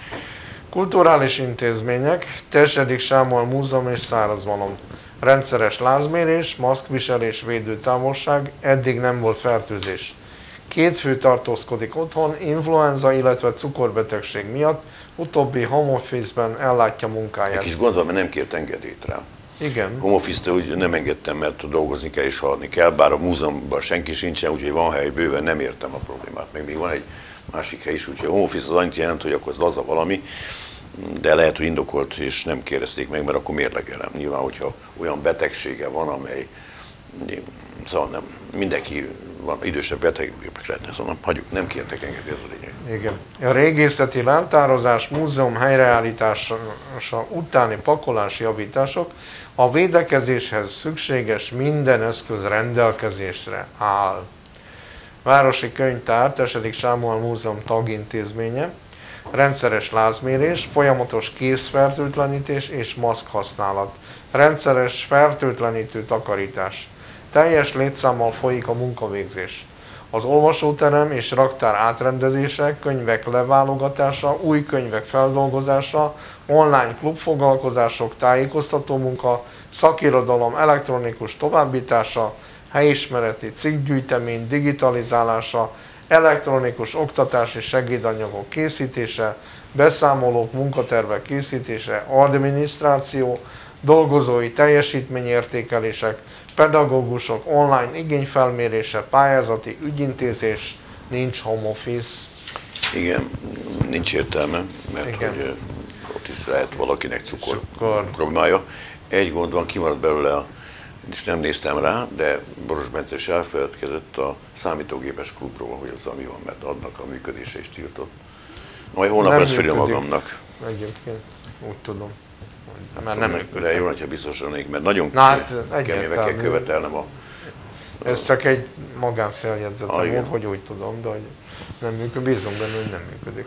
Kulturális intézmények, Tersedik Sámuel Múzeum és Szárazmalom. Rendszeres lázmérés, maszkviselés, védőtávolság, eddig nem volt fertőzés. 2 fő tartózkodik otthon, influenza, illetve cukorbetegség miatt, utóbbi home office-ben ellátja Egy munkáját. kis gond van, mert nem kért engedélyt rá. Igen. Home office-től úgy nem engedtem, mert dolgozni kell és haladni kell, bár a múzeumban senki sincsen, úgyhogy van hely bőven, nem értem a problémát. Meg még van egy másik hely is, úgyhogy a home office az annyit jelent, hogy akkor az laza valami, de lehet, hogy indokolt és nem kérdezték meg, mert akkor mérlegelem. Nyilván, hogyha olyan betegsége van, amely, szóval nem, mindenki van, idősebb betegek lehetne, szóval hagyjuk, nem kértek engedélyt, ez a lényeg. Igen. A régészeti leltározás, múzeum helyreállítása utáni pakolási javítások, a védekezéshez szükséges minden eszköz rendelkezésre áll. Városi Könyvtár, Tersedik Sámuel Múzeum tagintézménye, rendszeres lázmérés, folyamatos kézfertőtlenítés és maszk használat, rendszeres fertőtlenítő takarítás. Teljes létszámmal folyik a munkavégzés. Az olvasóterem és raktár átrendezése, könyvek leválogatása, új könyvek feldolgozása, online klubfoglalkozások, tájékoztató munka, szakirodalom elektronikus továbbítása, helyismereti cikkgyűjtemény digitalizálása, elektronikus oktatási segédanyagok készítése, beszámolók, munkatervek készítése, adminisztráció, dolgozói teljesítményértékelések, pedagógusok online igényfelmérése, pályázati ügyintézés, nincs home office. Igen, nincs értelme, mert Igen. hogy ott is lehet valakinek cukor Cukor. problémája. Egy gond van, kimaradt belőle, és nem néztem rá, de Boros Bence is elfeledkezett a számítógépes klubról, hogy az ami van, mert adnak a működése is tiltott. Majd holnap Nem lesz felül működik. magamnak. Egyébként úgy tudom. Mert nem De működik. jó, hogyha biztos lennék, mert nagyon Na, hát keményen kell egyértelmű. követelnem a... Ez csak egy magánszéljegyzetem igen. volt, hogy úgy tudom, de hogy nem működik, bízunk benne, hogy nem működik.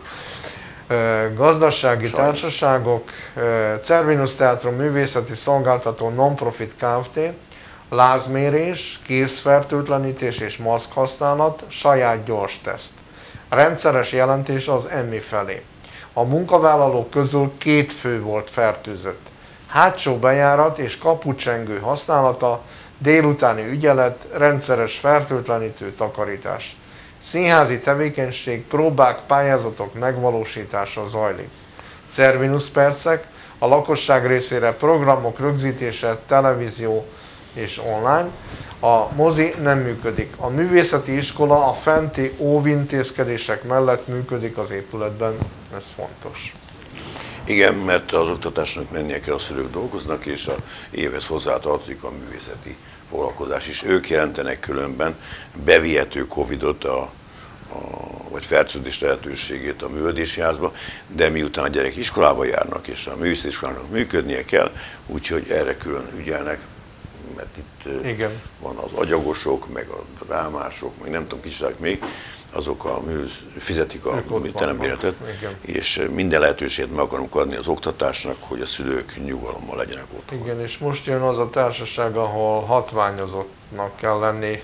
Gazdasági Sajnos. társaságok, Cervinus Teátrum művészeti szolgáltató non-profit Kft., lázmérés, kézfertőtlenítés és maszk használat, saját gyors teszt. Rendszeres jelentés az EMMI felé. A munkavállalók közül 2 fő volt fertőzött. Hátsó bejárat és kapucsengő használata, délutáni ügyelet, rendszeres fertőtlenítő takarítás. Színházi tevékenység, próbák, pályázatok megvalósítása zajlik. Cervinus percek, a lakosság részére programok rögzítése, televízió és online. A mozi nem működik. A művészeti iskola a fenti óvintézkedések mellett működik az épületben. Ez fontos. Igen, mert az oktatásnak mennie kell, a szülők dolgoznak, és a évhez hozzátartozik a művészeti foglalkozás is. Ők jelentenek különben bevihető Covidot, vagy fertőzés lehetőségét a művelődési házba, de miután a gyerek iskolába járnak, és a művészeti iskolának működnie kell, úgyhogy erre külön ügyelnek, mert itt Igen. van az agyagosok, meg a rámások, meg nem tudom, kicsák még, azok fizetik a terembéletet, és minden lehetőséget meg akarunk adni az oktatásnak, hogy a szülők nyugalommal legyenek ott. Igen, és most jön az a társaság, ahol hatványozottnak kell lenni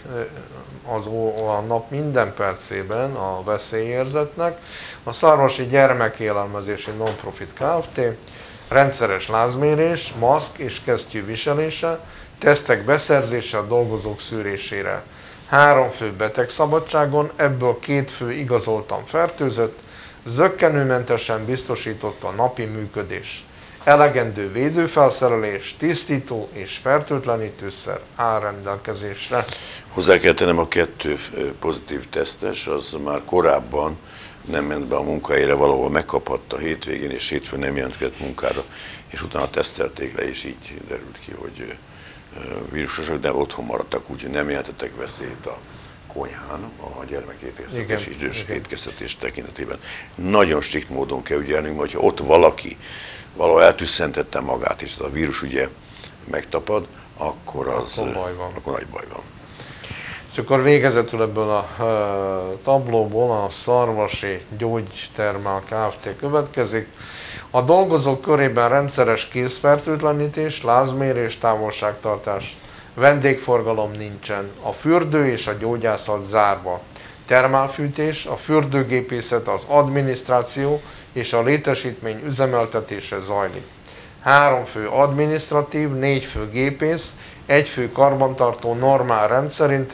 a nap minden percében a veszélyérzetnek. A Szarvasi Gyermekélelmezési Non-Profit Kft. Rendszeres lázmérés, maszk és kesztyű viselése, tesztek beszerzése a dolgozók szűrésére. 3 fő betegszabadságon, ebből 2 fő igazoltan fertőzött, zökkenőmentesen biztosította a napi működés. Elegendő védőfelszerelés, tisztító és fertőtlenítőszer áll rendelkezésre. Hozzá kell tennem, a 2 pozitív tesztes, az már korábban nem ment be a munkahelyre, valahol megkaphatta hétvégén, és hétfőn nem jelentkezett munkára, és utána tesztelték le, és így derült ki, hogy vírusosak, de otthon maradtak, úgyhogy nem jelentettek veszélyt a konyhán, a gyermekétkeztetés és idős étkeztetés tekintetében. Nagyon strikt módon kell ügyelnünk, hogyha ott valaki valahol eltüsszentette magát, és ez a vírus ugye megtapad, akkor nagy baj van. És akkor végezetül ebből a tablóból a Szarvasi Gyógytermál Kft. Következik. A dolgozók körében rendszeres kézfertőtlenítés, lázmérés, távolságtartás. Vendégforgalom nincsen. A fürdő és a gyógyászat zárva. Termálfűtés, a fürdőgépészet, az adminisztráció és a létesítmény üzemeltetése zajlik. 3 fő adminisztratív, 4 fő gépész, 1 fő karbantartó normál rendszerint,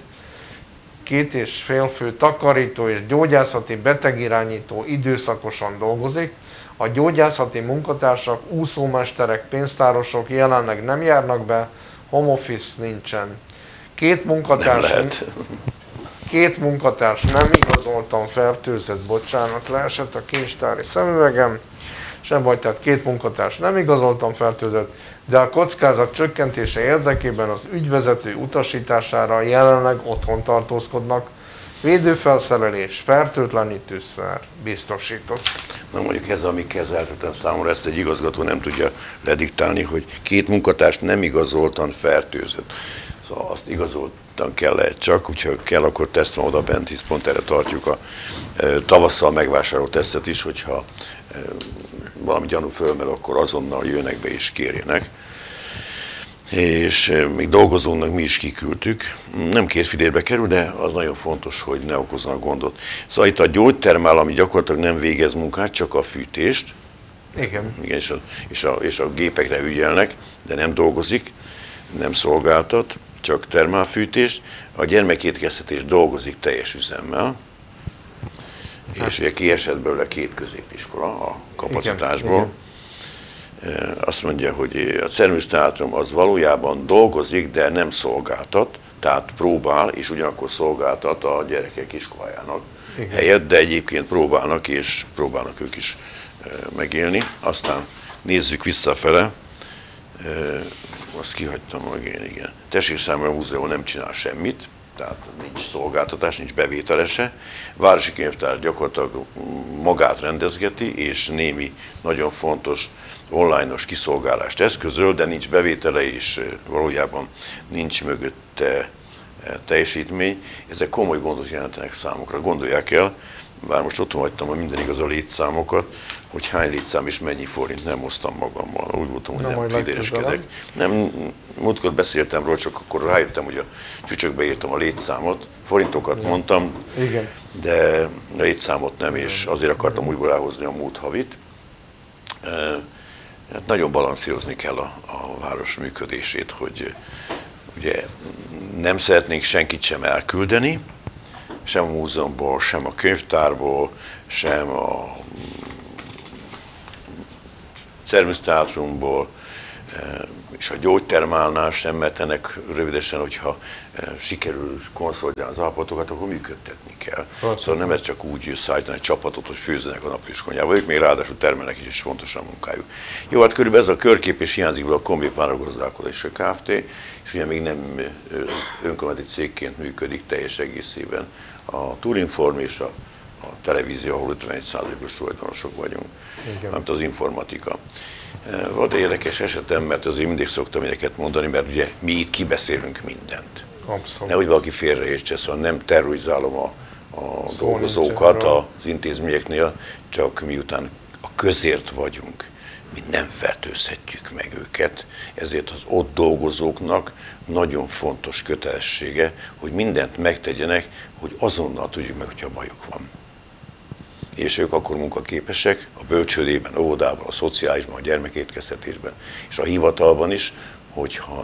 2,5 fő takarító és gyógyászati betegirányító időszakosan dolgozik. A gyógyászati munkatársak, úszómesterek, pénztárosok jelenleg nem járnak be, home office nincsen. 2 munkatárs nem igazoltan fertőzött, bocsánat, leesett a kincstári szemüvegem, sem baj, tehát 2 munkatárs nem igazoltan fertőzött, de a kockázat csökkentése érdekében az ügyvezető utasítására jelenleg otthon tartózkodnak. Védőfelszerelés, fertőtlenítőszer biztosított. Na mondjuk ez, ami kezelhetetlen számomra, ezt egy igazgató nem tudja lediktálni, hogy 2 munkatárs nem igazoltan fertőzött. Szóval azt igazoltan kell csak, úgyhogy kell, akkor teszt van oda bent, hisz pont erre tartjuk a tavasszal megvásárolt tesztet is, hogyha valami gyanú fölmerül, akkor azonnal jönnek be és kérjenek. És még dolgozónak mi is kiküldtük. Nem 2 fillérbe kerül, de az nagyon fontos, hogy ne okozzanak gondot. Szóval itt a gyógytermál, ami gyakorlatilag nem végez munkát, csak a fűtést. Igen. Igen, és a gépekre ügyelnek, de nem dolgozik, nem szolgáltat, csak termálfűtést. A gyermekétkeztetés dolgozik teljes üzemmel. És ugye kiesett belőle 2 középiskola a kapacitásból. Igen. Azt mondja, hogy a Cervinus Teátrum az valójában dolgozik, de nem szolgáltat, tehát próbál, és ugyanakkor szolgáltat a gyerekek iskolájának helyett, de egyébként próbálnak, és próbálnak ők is megélni. Aztán nézzük visszafele, azt kihagytam meg én, igen. Tessékszámra Múzeum nem csinál semmit, tehát nincs szolgáltatás, nincs bevételese. Városi Könyvtár gyakorlatilag magát rendezgeti, és némi nagyon fontos online-os kiszolgálást eszközöl, de nincs bevétele, és valójában nincs mögötte teljesítmény. Ezek komoly gondot jelentenek számukra. Gondolják el, bár most otthon hagytam a minden igaz a létszámokat, hogy hány létszám és mennyi forint nem hoztam magammal. Úgy voltam, hogy nem fidéreskedek. Nem, múltkor beszéltem róla, csak akkor rájöttem, hogy a csücsökbe írtam a létszámot, forintokat mondtam, de létszámot nem, és azért akartam újból elhozni a múlt havit. Hát nagyon balanszírozni kell a város működését, hogy ugye nem szeretnénk senkit sem elküldeni, sem a múzeumból, sem a könyvtárból, sem a Cervus-teátrumból, és a gyógytermálnál sem, mert ennek rövidesen, hogyha sikerül konszolidálni az állapotokat, akkor működtetni kell. Szóval nem ez csak úgy szállítani egy csapatot, hogy főzzenek a napi konyhába, ők még ráadásul termelnek is, és fontos a munkájuk. Jó, hát körülbelül ez a körkép, és hiányzik a Kombipára gazdálkodási Kft., és ugye még nem önkormányzati cégként működik teljes egészében. A Turinform és a televízió, ahol 51%-os tulajdonosok vagyunk, amit az informatika. Volt egy érdekes esetem, mert azért mindig szoktam ilyeneket mondani, mert ugye mi itt kibeszélünk mindent. Abszolút. Nehogy valaki félreértse, szóval nem terrorizálom a dolgozókat az intézményeknél, csak miután a közért vagyunk, mi nem fertőzhetjük meg őket, ezért az ott dolgozóknak nagyon fontos kötelessége, hogy mindent megtegyenek, hogy azonnal tudjuk meg, hogyha bajuk van. És ők akkor munkaképesek a bölcsődében, óvodában, a szociálisban, a gyermekétkeztetésben, és a hivatalban is, hogyha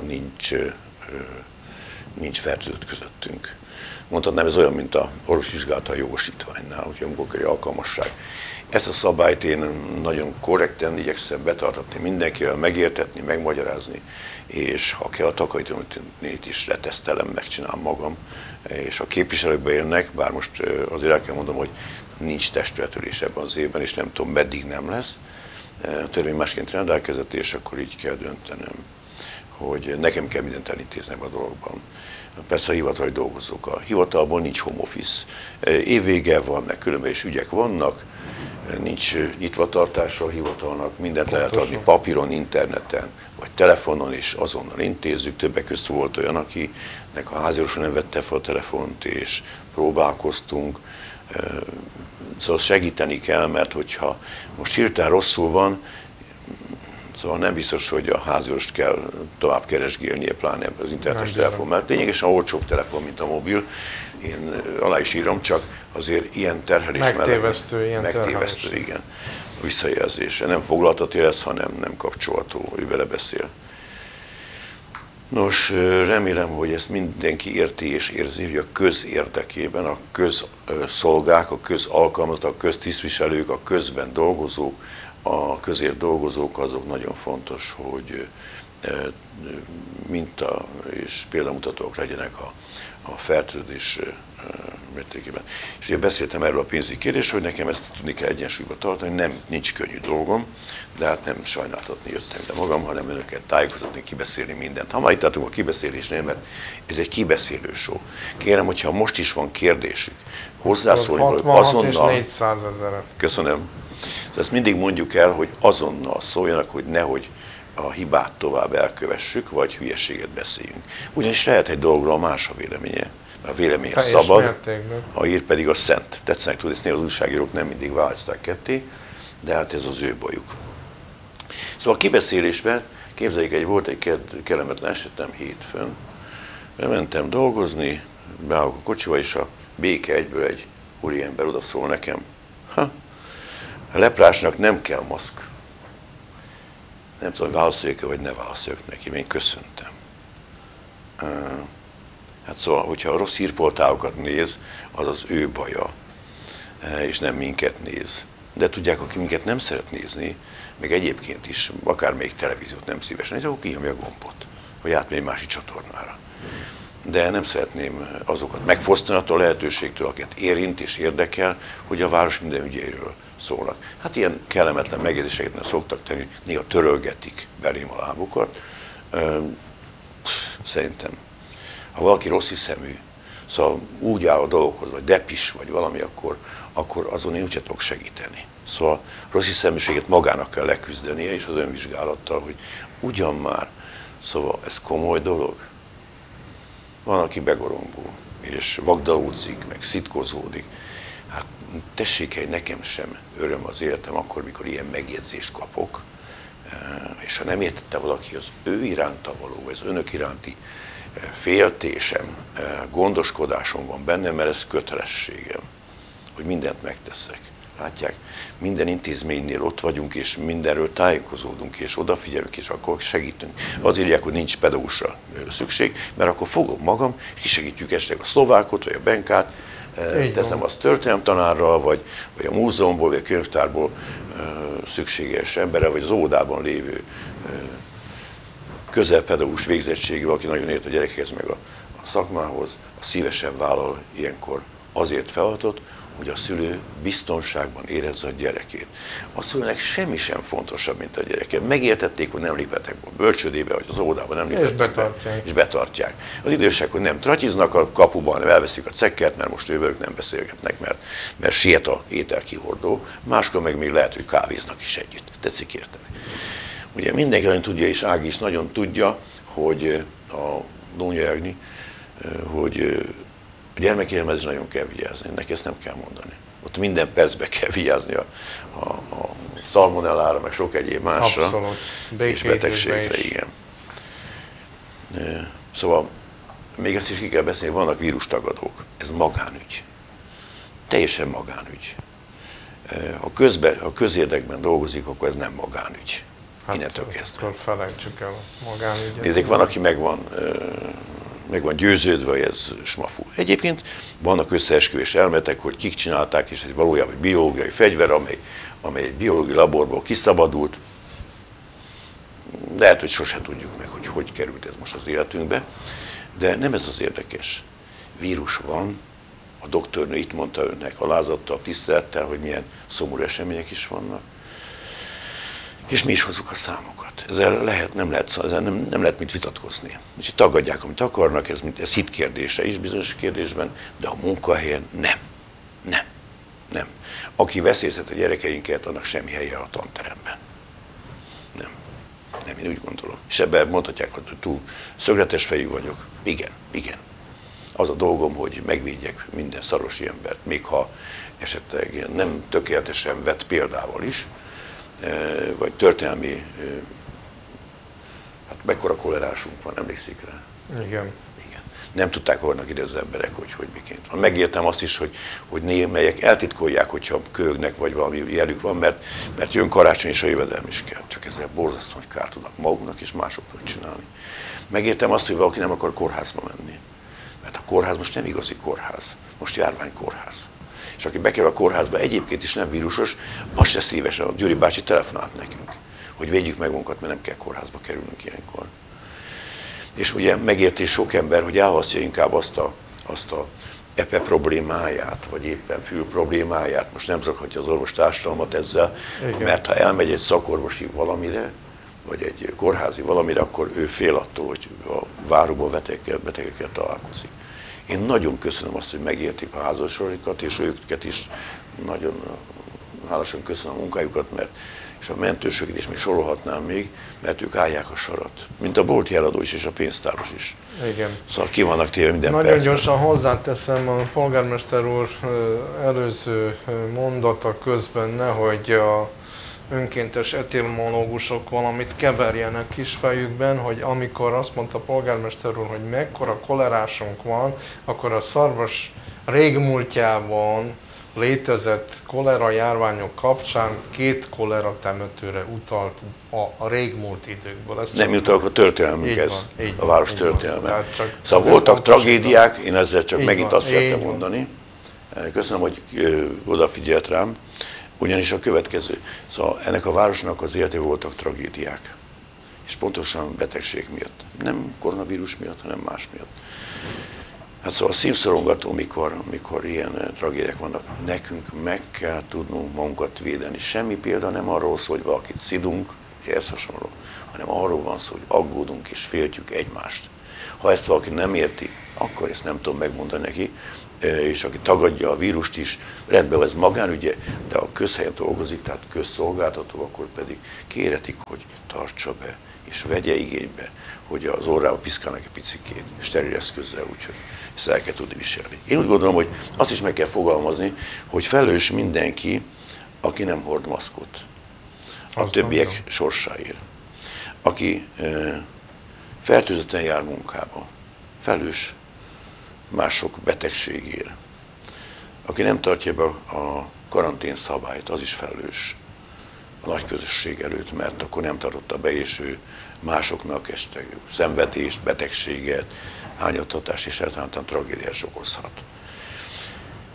nincs fertőzött közöttünk. Mondhatnám, ez olyan, mint a orvosvizsgálata jogosítványnál, hogy a munkaköri alkalmasság. Ezt a szabályt én nagyon korrekten igyekszem betartatni mindenkivel, megértetni, megmagyarázni, és ha kell, a takarítónőt is letesztelem, megcsinálom magam, és a képviselőkbe jönnek, bár most azért el kell mondom, hogy nincs testületülés ebben az évben, és nem tudom, meddig nem lesz. A törvény másként rendelkezett, és akkor így kell döntenem, hogy nekem kell mindent elintézni ebben a dologban. Persze a hivatali dolgozók. A hivatalból nincs home office. Évvége van, meg különböző ügyek vannak, nincs nyitvatartása a hivatalnak, mindent lehet adni papíron, interneten, vagy telefonon, és azonnal intézzük. Többek között volt olyan, akinek a háziorvosa nem vette fel a telefont, és próbálkoztunk. Szóval segíteni kell, mert hogyha most hirtelen rosszul van, szóval nem biztos, hogy a háziorvost kell tovább keresgélnie, pláne az internetes telefon, mert lényegesen olcsóbb telefon, mint a mobil. Én alá is írom, csak azért ilyen terhelés megtévesztő, igen, a visszajelzése. Nem foglaltat érez, hanem nem kapcsolható, ő vele beszél. Nos, remélem, hogy ezt mindenki érti és érzi, hogy a közérdekében a közszolgák, a közalkalmazottak, a köztisztviselők, a közben dolgozók, a közért dolgozók, azok nagyon fontos, hogy minta és példamutatók legyenek a fertőzés mértékében. És ugye beszéltem erről a pénzügyi kérdésről, hogy nekem ezt tudni kell egyensúlyba tartani, nincs könnyű dolgom, de hát nem sajnáltatni jöttem ide magam, hanem önöket tájékoztatni, kibeszélni mindent. Ha már itt tartunk a kibeszélésnél, mert ez egy kibeszélő show. Kérem, hogyha most is van kérdésük, hozzászólni valók azonnal. 400 000. Köszönöm. Ezt mindig mondjuk el, hogy azonnal szóljanak, hogy nehogy a hibát tovább elkövessük, vagy hülyeséget beszéljünk. Ugyanis lehet egy dologról más a véleménye. A véleménye szabad, a ír pedig a szent. Tetszenek tudni, ezt néha az újságírók nem mindig választák ketté, de hát ez az ő bajuk. Szóval a kibeszélésben, képzeljék, volt egy kellemetlen esetem hétfőn. Bementem dolgozni, beállok a kocsiba, és a Béke egyből egy úriember odaszól nekem. A leprásnak nem kell maszk. Nem tudom, hogy válaszoljak-e, vagy ne válaszoljak neki, én köszöntem. Hát szóval, hogyha a rossz hírportálokat néz, az az ő baja, és nem minket néz. De tudják, aki minket nem szeret nézni, meg egyébként is, akár még televíziót nem szívesen néz, akkor kinyomja a gombot, hogy átmegy egy másik csatornára. De nem szeretném azokat megfosztani attól a lehetőségtől, akiket érint és érdekel, hogy a város minden ügyeiről szólnak. Hát ilyen kellemetlen megjegyzéseket nem szoktak tenni, néha törölgetik belém a lábukat. Szerintem, ha valaki rossz hiszemű, szóval úgy áll a dolgokhoz, vagy depis, vagy valami, akkor azon én úgyse tudok segíteni. Szóval rossz hiszeműséget magának kell leküzdenie, és az önvizsgálattal, hogy ugyan már, szóval ez komoly dolog. Van, aki begorongul, és vagdalódzik, meg szitkozódik. Hát tessék, nekem sem öröm az életem akkor, mikor ilyen megjegyzést kapok, és ha nem értette valaki az ő iránta való, az önök iránti féltésem, gondoskodásom van bennem, mert ez kötelességem, hogy mindent megteszek. Látják, minden intézménynél ott vagyunk, és mindenről tájékozódunk, és odafigyelünk, és akkor segítünk. Azért írják, hogy nincs pedagógusra szükség, mert akkor fogom magam, és kisegítjük esetleg a szlovákot, vagy a Benkát, teszem azt történelemtanárral, vagy a múzeumból, vagy a könyvtárból szükséges emberre, vagy az óvodában lévő közelpedagógus végzettségével, aki nagyon ért a gyerekekhez, meg a szakmához, a szívesen vállal ilyenkor azért feladatot, hogy a szülő biztonságban érezze a gyerekét. A szülőnek semmi sem fontosabb, mint a gyereke. Megértették, hogy nem léphetnek a bölcsődébe, vagy az óvodában nem léphetnek be, és betartják. Az idősek, hogy nem tratyiznak a kapuban, nem elveszik a cekket, mert most ővelük nem beszélgetnek, mert siet a ételkihordó, máskor meg még lehet, hogy kávéznak is együtt. Tetszik érteni. Ugye mindenki nagyon tudja, és Ági is nagyon tudja, hogy a Dónya Ágni, hogy a gyermekélelmezésre nagyon kell vigyázni, neki ezt nem kell mondani. Ott minden percben kell vigyázni a szalmonellára, meg sok egyéb másra, abszolút. És betegségre, igen. Szóval még ezt is ki kell beszélni, vannak vírustagadók. Ez magánügy. Teljesen magánügy. Ha közérdekben dolgozik, akkor ez nem magánügy. Innentől kezdve. Akkor felejtsük el a magánügyet. Nézzék, van, aki meg van győződve, hogy ez smafu. Egyébként vannak összeesküvés elméletek, hogy kik csinálták, és egy valójában biológiai fegyver, amely egy biológiai laborból kiszabadult. Lehet, hogy sosem tudjuk meg, hogy került ez most az életünkbe, de nem ez az érdekes. Vírus van, a doktornő itt mondta önnek alázattal, tisztelettel, hogy milyen szomorú események is vannak, és mi is hozzuk a számokat. Ezzel nem lehet mit vitatkozni. Úgyhogy tagadják, amit akarnak, ez hit kérdése is bizonyos kérdésben, de a munkahelyen nem. Aki veszélyeztet a gyerekeinket, annak semmi helye a tanteremben. Nem, én úgy gondolom. És ebben mondhatják, hogy túl szögletes fejű vagyok. Igen. Az a dolgom, hogy megvédjek minden szarosi embert, még ha esetleg nem tökéletesen vett példával is, vagy történelmi, hát mekkora kolerásunk van, emlékszik rá? Igen. Nem tudták holnak ide az emberek, hogy miként van. Megértem azt is, hogy némelyek eltitkolják, hogyha köhögnek, vagy valami jelük van, mert jön karácsony, és a jövedelem is kell. Csak ezzel borzasztó, hogy kárt tudnak maguknak és másoknak csinálni. Megértem azt, hogy valaki nem akar kórházba menni. Mert a kórház most nem igazi kórház, most járványkórház. És aki bekerül a kórházba, egyébként is nem vírusos, az se szívesen, a Gyuri bácsi telefonált nekünk, hogy védjük meg magunkat, mert nem kell kórházba kerülnünk ilyenkor. És ugye megérti sok ember, hogy elhasztja inkább azt a epe problémáját, vagy éppen fül problémáját, most nem zakhatja az orvostársadalmat ezzel, igen. Mert ha elmegy egy szakorvosi valamire, vagy egy kórházi valamire, akkor ő fél attól, hogy a váróban betegekkel találkozik. Én nagyon köszönöm azt, hogy megértik a házassoraikat, és őket is nagyon hálásan köszönöm a munkájukat, és a mentősöket is még sorolhatnám még, mert ők állják a sarat. Mint a bolti eladó is, és a pénztáros is. Igen. Szóval ki vannak téve minden nagyon percben. Gyorsan hozzáteszem a polgármester úr előző mondata közben, nehogy a önkéntes etimológusok valamit keverjenek kisfejükben, hogy amikor azt mondta a polgármester úr, hogy mekkora kolerásunk van, akkor a szarvas régmúltjában létezett kolera járványok kapcsán 2 kolera temetőre utalt a régmúlt időkből. Ez nem utalok a történelmünkhez, a város történelme. Szóval voltak voltak tragédiák, én ezzel csak megint van, azt szerettem mondani. Köszönöm, hogy odafigyelt rám. Ugyanis a következő, szóval ennek a városnak az életében voltak tragédiák. És pontosan betegség miatt. Nem koronavírus miatt, hanem más miatt. Hát szóval szívszorongató, mikor ilyen tragédiák vannak. Nekünk meg kell tudnunk magunkat védeni. Semmi példa nem arról szól, hogy valakit szidunk, ehhez hasonló, hanem arról van szó, hogy aggódunk és féltjük egymást. Ha ezt valaki nem érti, akkor ezt nem tudom megmondani neki, és aki tagadja a vírust is, rendben van, ez magánügye, de a közhelyen dolgozik, tehát közszolgáltató, akkor pedig kérhetik, hogy tartsa be, és vegye igénybe, hogy az orrába piszkálnak egy picikét, steril eszközzel, úgyhogy ezt el kell tudni viselni. Én úgy gondolom, hogy azt is meg kell fogalmazni, hogy felelős mindenki, aki nem hord maszkot. A többiek sorsáért. Aki fertőzötten jár munkába, felelős mások betegségért. Aki nem tartja be a karantén szabályt, az is felelős a nagy közösség előtt, mert akkor nem tartotta be, és ő másoknak szenvedést, betegséget, hányattatás és általán tragédiát okozhat.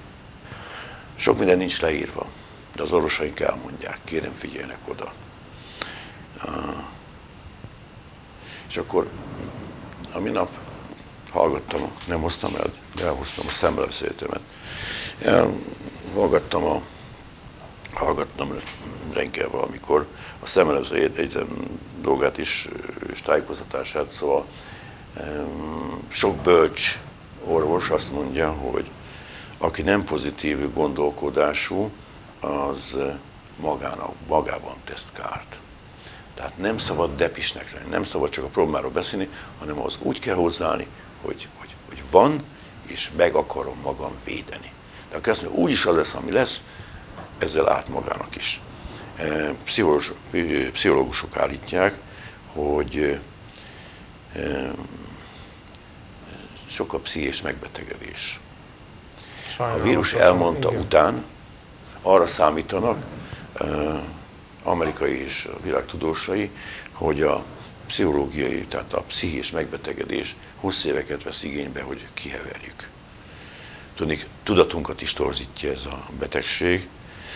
Sok minden nincs leírva, de az orvosaink elmondják, kérem figyeljenek oda. És akkor a minap hallgattam, nem hoztam el, de elhoztam a szemlevszétemet. Hallgattam reggel valamikor a szemlevző egyetem dolgát is, és tájékoztatását, szóval sok bölcs orvos azt mondja, hogy aki nem pozitív gondolkodású, az magában tesz kárt. Tehát nem szabad depisnek lenni, nem szabad csak a problémáról beszélni, hanem az úgy kell hozzáállni, hogy van, és meg akarom magam védeni. De aki azt mondja, úgyis az lesz, ami lesz, ezzel árt magának is. Pszichológusok állítják, hogy sok a pszichés megbetegedés. A vírus elmondta után, arra számítanak amerikai és a világ tudósai, hogy a pszichológiai, tehát a pszichés megbetegedés hosszú éveket vesz igénybe, hogy kiheverjük. Tudatunkat is torzítja ez a betegség.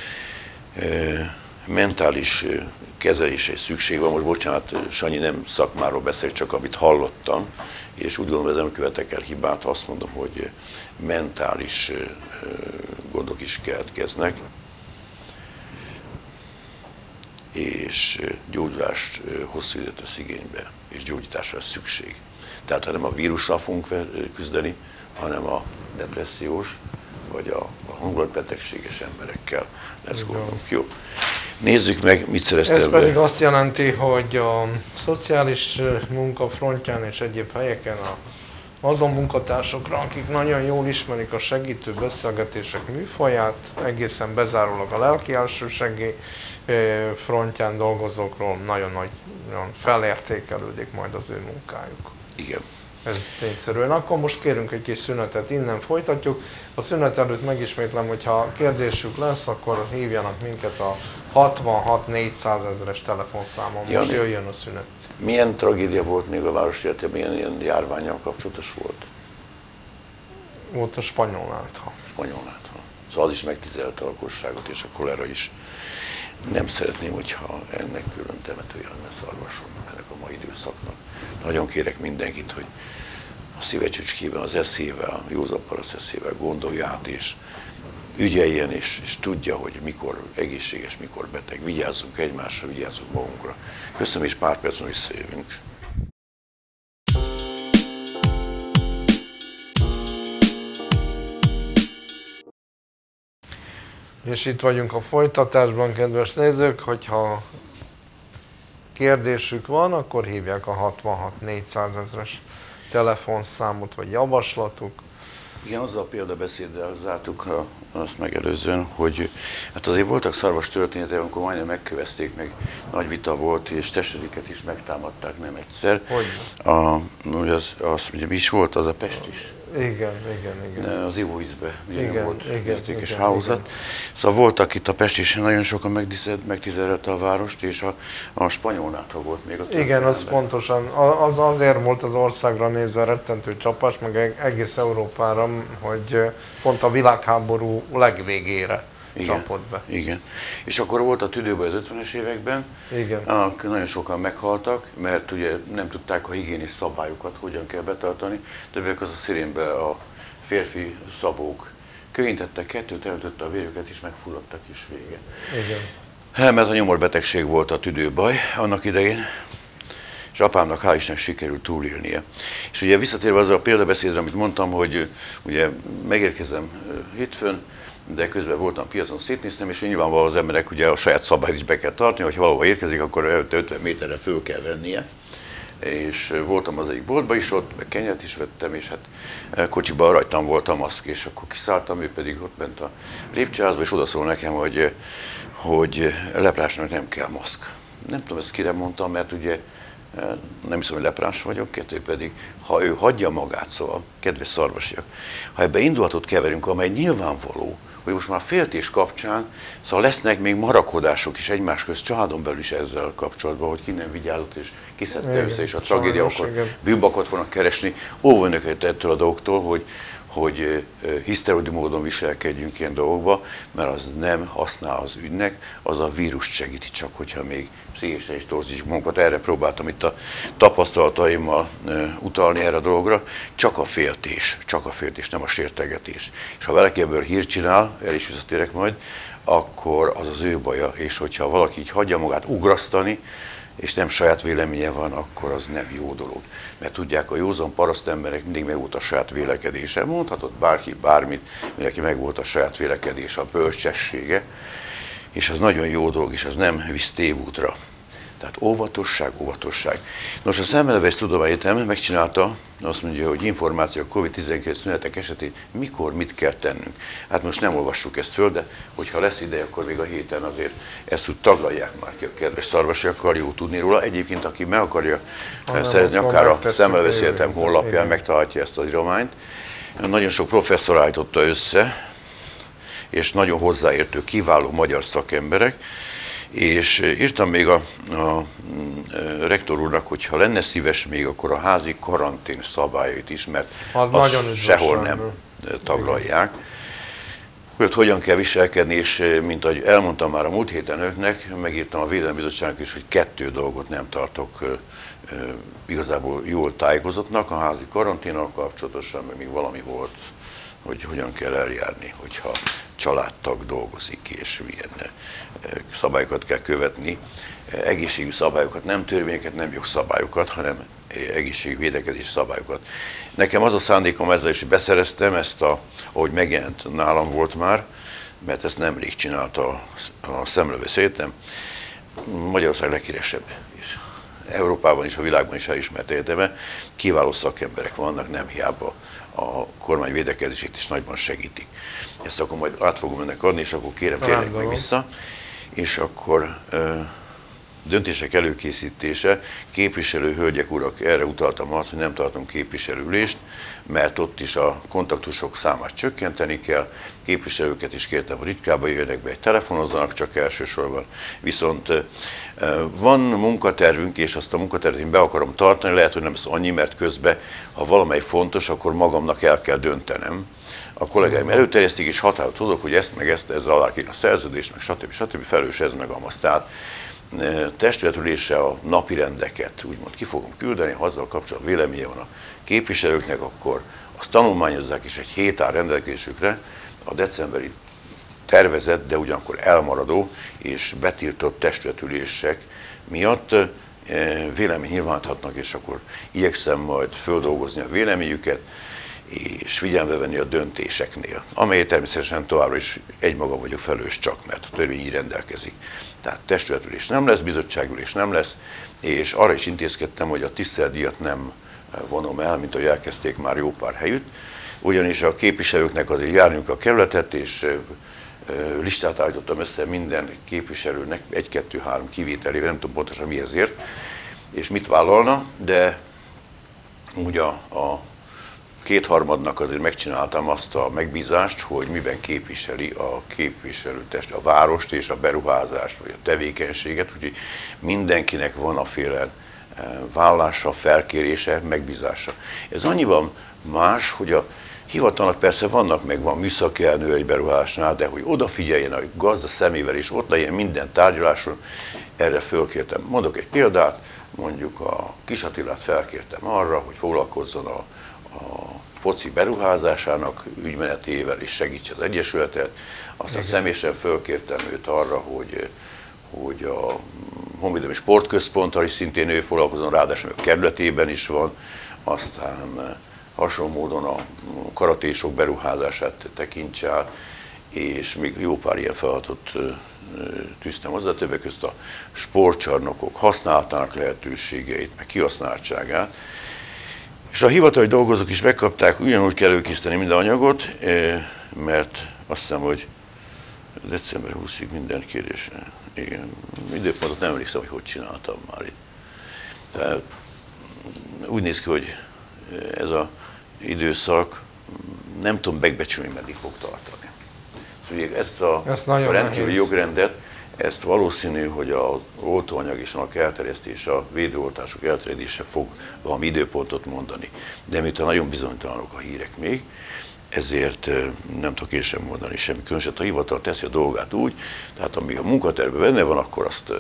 Mentális kezelésre is szükség van. Most bocsánat, Sanyi, nem szakmáról beszélek, csak amit hallottam, és úgy gondolom, hogy nem követek el hibát, azt mondom, hogy mentális gondok is keletkeznek, és gyógyulást hosszú időt vesz igénybe, és gyógyításra lesz szükség. Tehát ha nem a vírussal fogunk küzdeni, hanem a depressziós, vagy a hangulatbetegséges emberekkel lesz gondunk. Jó. Nézzük meg, mit szereztél be. Ez pedig azt jelenti, hogy a szociális munka frontján és egyéb helyeken azon munkatársakra, akik nagyon jól ismerik a segítő beszélgetések műfaját, egészen bezárólag a lelki elsősegély frontján dolgozókról nagyon felértékelődik majd az ő munkájuk. Igen. Ez tényszerűen. Akkor most kérünk egy kis szünetet, innen folytatjuk. A szünet előtt megismétlem, hogy ha kérdésük lesz, akkor hívjanak minket a 66 400 000-es telefonszámon. Most jöjjön a szünet. Milyen tragédia volt még a város életében, milyen ilyen járvánnyal kapcsolatos volt? Volt a spanyolnátha. Spanyolnátha. Szóval az is megtizelte a lakosságot, és a kolera is. Nem szeretném, hogyha ennek külön temetője lenne Szarvason, ennek a mai időszaknak. Nagyon kérek mindenkit, hogy a szíve csücskében az eszével, józan paraszt eszével gondolja át, és ügyeljen, és tudja, hogy mikor egészséges, mikor beteg. Vigyázzunk egymásra, vigyázzunk magunkra. Köszönöm, és pár percen visszajövünk. És itt vagyunk a folytatásban, kedves nézők, hogyha kérdésük van, akkor hívják a 66 400 000-es telefonszámot, vagy javaslatuk. Igen, azzal a példabeszéddel zártuk azt megelőzően, hogy hát azért voltak szarvas történetek, amikor majdnem megkövezték, meg nagy vita volt, és testvérüket is megtámadták nem egyszer. Hogy? Az ugye mi is volt, az a Pest is. Igen. Az ivóvízbe volt értékes igen. hálózat. Szóval voltak itt a Pest is, nagyon sokan megtizedelte a várost, és a spanyolnátha volt még a igen, az pontosan. Az azért volt az országra nézve rettentő csapás, meg egész Európára, hogy pont a világháború legvégére csapott be. Igen. És akkor volt a tüdőbaj az 50-es években, nagyon sokan meghaltak, mert ugye nem tudták a higiénis szabályokat, hogyan kell betartani. Többek az a szirénbe a férfi szabók könyítettek kettőt, elütötte a vérüket, és megfulladtak is vége. Igen. Mert a nyomorbetegség volt a tüdőbaj annak idején, és apámnak hál' Istennek sikerült túlélnie. És ugye visszatérve azzal a példabeszédre, amit mondtam, hogy ugye megérkezem hétfőn, de közben voltam a piacon, szétnéztem, és nyilvánvalóan az emberek ugye a saját szabályt is be kell tartani, hogy valahova érkezik, akkor 50 méterre föl kell vennie. És voltam az egyik boltba is ott, meg kenyeret is vettem, és hát kocsiban rajtam volt a maszk, és akkor kiszálltam, ő pedig ott bent a lépcsőházba, és odaszól nekem, hogy leprásnak nem kell maszk. Nem tudom, ezt kire mondtam, mert ugye nem hiszem, hogy leprás vagyok, kettő pedig, ha ő hagyja magát, szóval, kedves szarvasiak, ha ebbe indulatot keverünk, amely nyilvánvaló, hogy most már féltés kapcsán, szóval lesznek még marakodások is egymás közt, családon belül is ezzel kapcsolatban, hogy ki nem vigyázott és kiszedte össze, és a tragédia, akkor bűnbakot fognak keresni. Óvon önöket ettől a dolgoktól, hogy hiszteroidi módon viselkedjünk ilyen dolgokba, mert az nem használ az ügynek, az a vírust segíti, csak hogyha még pszichésen is torzítjuk magunkat. Erre próbáltam itt a tapasztalataimmal utalni erre a dologra. Csak a féltés, nem a sértegetés. És ha valaki ebből hírt csinál, el is visszatérek majd, akkor az az ő baja, és hogyha valaki így hagyja magát ugrasztani, és nem saját véleménye van, akkor az nem jó dolog. Mert tudják, a józan paraszt emberek mindig megvolt a saját vélekedése. Mondhatott bárki bármit, mindenki megvolt a saját vélekedése, a bölcsessége, és az nagyon jó dolog, és az nem visz tévútra. Tehát óvatosság, óvatosság. Nos, a Szemmelweis Tudományegyetem megcsinálta, azt mondja, hogy információ a COVID-19 szünetek esetén mikor mit kell tennünk. Hát most nem olvassuk ezt föl, de hogyha lesz ideje, akkor még a héten azért ezt úgy taglalják már ki a kedves szarvasiakkal, jó tudni róla. Egyébként, aki meg akarja szerezni, akár a Szemmelweis Egyetem honlapján megtalálja ezt az írományt. Nagyon sok professzor állította össze, és nagyon hozzáértő, kiváló magyar szakemberek, és írtam még a rektor úrnak, hogy ha lenne szíves még, akkor a házi karantén szabályait is, mert az sehol nem taglalják. Hogy hogyan kell viselkedni, és mint ahogy elmondtam már a múlt héten önöknek, megírtam a Védelmi Bizottságnak is, hogy 2 dolgot nem tartok igazából jól tájékozottnak, a házi karanténnal kapcsolatosan, meg még valami volt, hogy hogyan kell eljárni, hogyha családtag dolgozik, és milyen szabályokat kell követni. Egészségügyi szabályokat, nem törvényeket, nem jogszabályokat, hanem egészségvédekezési szabályokat. Nekem az a szándékom ezzel is, hogy beszereztem ezt, ahogy megjelent, nálam volt már, mert ezt nemrég csinálta a Szemmelweis Egyetem, Magyarország leghíresebb, és Európában is, a világban is elismert egyeteme, kiváló szakemberek vannak, nem hiába a kormány védekezését is nagyban segítik. Ezt akkor majd át fogom önnek adni, és akkor kérem, térjek meg vissza, és akkor döntések előkészítése, képviselő hölgyek, urak, erre utaltam azt, hogy nem tartunk képviselőülést, mert ott is a kontaktusok számát csökkenteni kell, képviselőket is kértem, hogy ritkábban jöjjenek be, telefonozzanak csak elsősorban, viszont van munkatervünk, és azt a munkatervet én be akarom tartani, lehet, hogy nem lesz annyi, mert közben, ha valamely fontos, akkor magamnak el kell döntenem. A kollégáim előterjesztik, és határozott tudok, hogy ezt meg ezt, ezzel alá kéne a szerződést, meg stb. Felelős ez meg amaz. Tehát testületülése a napirendeket úgymond ki fogom küldeni, ha azzal kapcsolatban véleménye van a képviselőknek, akkor azt tanulmányozzák, és egy hét áll rendelkezésükre a decemberi tervezett, de ugyanakkor elmaradó és betiltott testületülések miatt vélemény nyilváníthatnak, és akkor igyekszem majd földolgozni a véleményüket, és figyelembe venni a döntéseknél, amelyet természetesen továbbra is egymaga vagyok felelős csak, mert a törvény így rendelkezik. Tehát testületülés nem lesz, bizottságülés nem lesz, és arra is intézkedtem, hogy a tiszteletdíjat nem vonom el, mint ahogy elkezdték már jó pár helyütt, ugyanis a képviselőknek azért járjunk a kerületet, és listát állítottam össze minden képviselőnek, 1-2-3 kivételével, nem tudom pontosan mi ezért, és mit vállalna, de úgy a kétharmadnak azért megcsináltam azt a megbízást, hogy miben képviseli a képviselőtest a várost és a beruházást, vagy a tevékenységet, úgyhogy mindenkinek van a féle vállása, felkérése, megbízása. Ez annyiban más, hogy a hivatalnak persze van műszaki elnő egy beruházásnál, de hogy odafigyeljen a gazda szemével és ott legyen minden tárgyaláson, erre fölkértem. Mondok egy példát, mondjuk a Kis Attilát felkértem arra, hogy foglalkozzon a foci beruházásának ügymenetével és segítse az Egyesületet. Aztán személyesen fölkértem őt arra, hogy a Honvédelmi Sportközponttal is szintén ő foglalkozzon, ráadásul a kerületében is van. Aztán hasonló módon a karatésok beruházását tekintse át, és még jó pár ilyen feladatot tűztem hozzá, többek között a sportcsarnokok használatának lehetőségeit, meg kihasználtságát. És a hivatali dolgozók is megkapták, ugyanúgy kell előkészíteni minden anyagot, mert azt hiszem, hogy december 20-ig minden kérdésre. Igen, időpontot nem emlékszem, hogy csináltam már itt. Tehát úgy néz ki, hogy ez az időszak, nem tudom megbecsülni, meddig fog tartani. Szóval ezt a rendkívüli jogrendet, ezt valószínű, hogy az oltóanyag és annak elterjesztése, a védőoltások elterjedése fog valami időpontot mondani. De miután nagyon bizonytalanok a hírek még, ezért nem tudok én sem mondani semmi különöset. A hivatal teszi a dolgát úgy, tehát ami a munkatervben benne van, akkor azt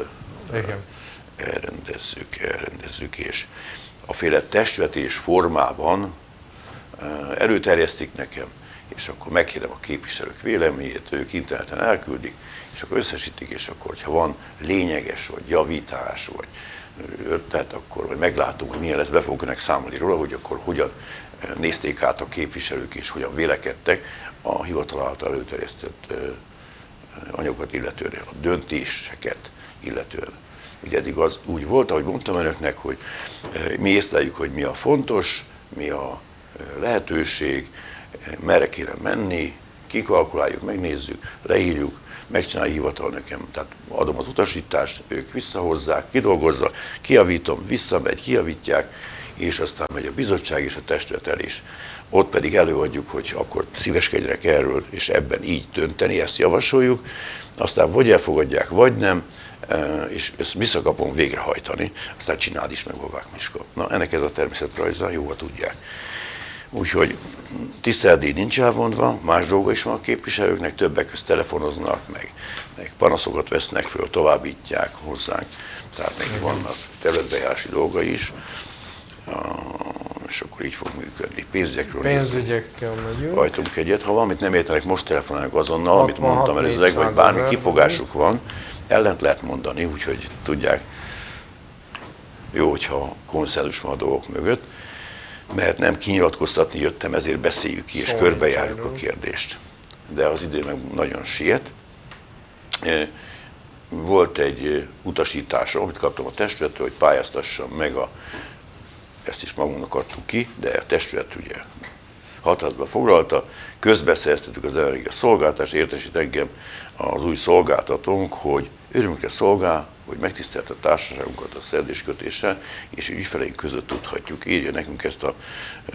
elrendezzük, és a féle testvetés formában előterjesztik nekem, és akkor megkérem a képviselők véleményét, ők interneten elküldik, és akkor összesítik, és akkor, hogyha van lényeges, vagy javítás, vagy ötlet, akkor vagy meglátunk, hogy milyen lesz, be fogok önnek számolni róla, hogy akkor hogyan nézték át a képviselők, és hogyan vélekedtek a hivatal által előterjesztett anyagokat illetően, a döntéseket illetően. Ugye eddig az úgy volt, ahogy mondtam önöknek, hogy mi észleljük, hogy mi a fontos, mi a lehetőség, merre kéne menni, kikalkuláljuk, megnézzük, leírjuk, megcsinálja a hivatal nekem, tehát adom az utasítást, ők visszahozzák, kidolgozza, kijavítom, visszamegy, kijavítják, és aztán megy a bizottság és a testület el is. Ott pedig előadjuk, hogy akkor szíveskedjenek erről, és ebben így dönteni, ezt javasoljuk, aztán vagy elfogadják, vagy nem, és ezt visszakapom végrehajtani, aztán csináld is meg Babák Miska. Na, ennek ez a természetrajza, jó, ha tudják. Úgyhogy tiszteletdíj nincs elvonva, más dolga is van a képviselőknek, többek között telefonoznak, meg panaszokat vesznek föl, továbbítják hozzánk, tehát neki vannak területbejárási dolga is, és akkor így fog működni. Pénzügyekkel megyünk. Hajtunk egyet, ha valamit nem értenek, most telefonálnak azonnal, amit mondtam előzőleg, vagy bármi kifogásuk van, ellent lehet mondani, úgyhogy tudják, jó, hogyha konszenzus van a dolgok mögött, mert nem kinyilatkoztatni jöttem, ezért beszéljük ki, és körbejárjuk a kérdést. De az idő meg nagyon siet. Volt egy utasítás, amit kaptam a testülettől, hogy pályáztassam meg ezt is magunknak adtuk ki, de a testület ugye határozatban foglalta, közbeszereztettük az energiaszolgáltást, értesít engem az új szolgáltatónk, hogy örömünkre szolgál, hogy megtisztelte a társaságunkat a szerződéskötéssel, és ügyfeleink között tudhatjuk. Írja nekünk ezt a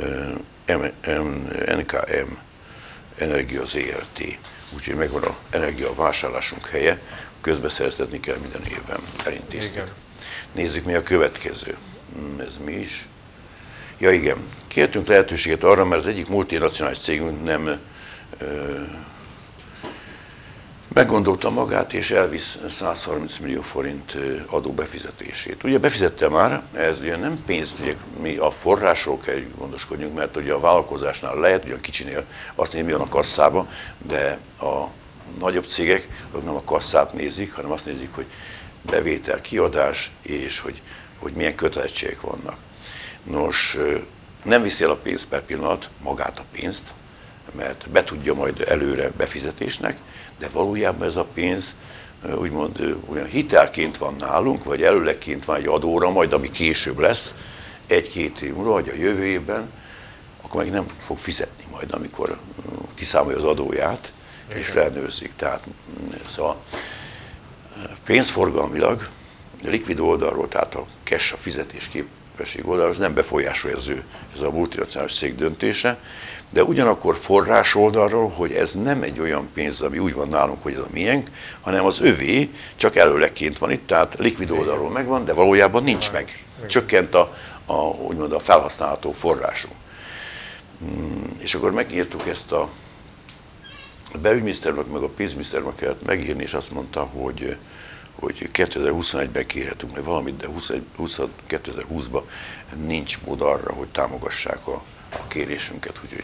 NKM Energia ZRT. Úgyhogy megvan az energiavásárlásunk helye, közbeszereztetni kell minden évben, elintéztük. Nézzük, mi a következő. Ez mi is? Ja igen, kértünk lehetőséget arra, mert az egyik multinacionális cégünk nem meggondolta magát, és elvisz 130 millió forint adó befizetését. Ugye befizette már, ez ugye nem pénz, ugye mi a forrásról kell gondoskodjunk, mert ugye a vállalkozásnál lehet, ugyan kicsinél azt nézni, mi van a kasszába, de a nagyobb cégek azok nem a kasszát nézik, hanem azt nézik, hogy bevétel, kiadás, és hogy milyen kötelezettségek vannak. Nos, nem viszi el a pénzt per pillanat, magát a pénzt, mert be tudja majd előre befizetésnek, de valójában ez a pénz úgymond olyan hitelként van nálunk, vagy előlegként van egy adóra, majd ami később lesz, egy-két év múlva, vagy a jövő évben, akkor meg nem fog fizetni majd, amikor kiszámolja az adóját, és leellenőrzik. Tehát szóval pénzforgalmilag, likvid oldalról, tehát a cash, a fizetésképesség oldalról, ez nem befolyásolja ez a multinacionális cég döntése, de ugyanakkor forrás oldalról, hogy ez nem egy olyan pénz, ami úgy van nálunk, hogy ez a miénk, hanem az övé, csak előlegként van itt, tehát likvid oldalról megvan, de valójában nincs meg. Csökkent úgymond a felhasználható forrásunk. És akkor megírtuk ezt a belügyminiszternek, meg a pénzminiszternek kellett megírni, és azt mondta, hogy 2021-ben kérhetünk meg valamit, de 2020-ban nincs mód arra, hogy támogassák a kérésünket, úgyhogy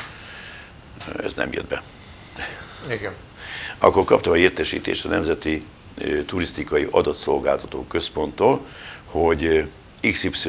ez nem jött be. Igen. Akkor kaptam egy értesítést a Nemzeti Turisztikai Adatszolgáltató Központtól, hogy XY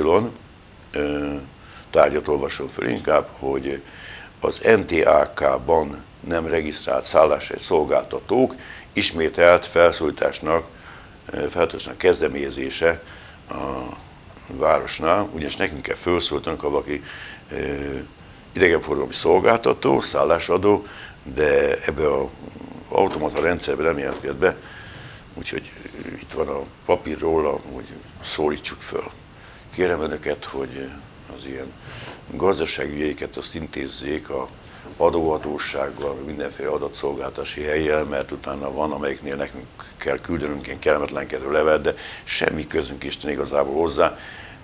tárgyat olvasom föl inkább, hogy az NTAK-ban nem regisztrált szálláshely szolgáltatók ismételt felszólításnak kezdeményezése a városnál, ugyanis nekünk kell felszólítanunk, ha valaki idegenforgalmi szolgáltató, szállásadó, de ebbe az automata rendszerbe nem jelentkezett be, úgyhogy itt van a papír róla, hogy szólítsuk föl. Kérem önöket, hogy az ilyen gazdaságügyeiket azt intézzék a adóhatósággal, mindenféle adatszolgáltási hellyel, mert utána van, amelyiknél nekünk kell küldenünk ilyen kellemetlenkedő levelet, de semmi közünk Isten igazából hozzá.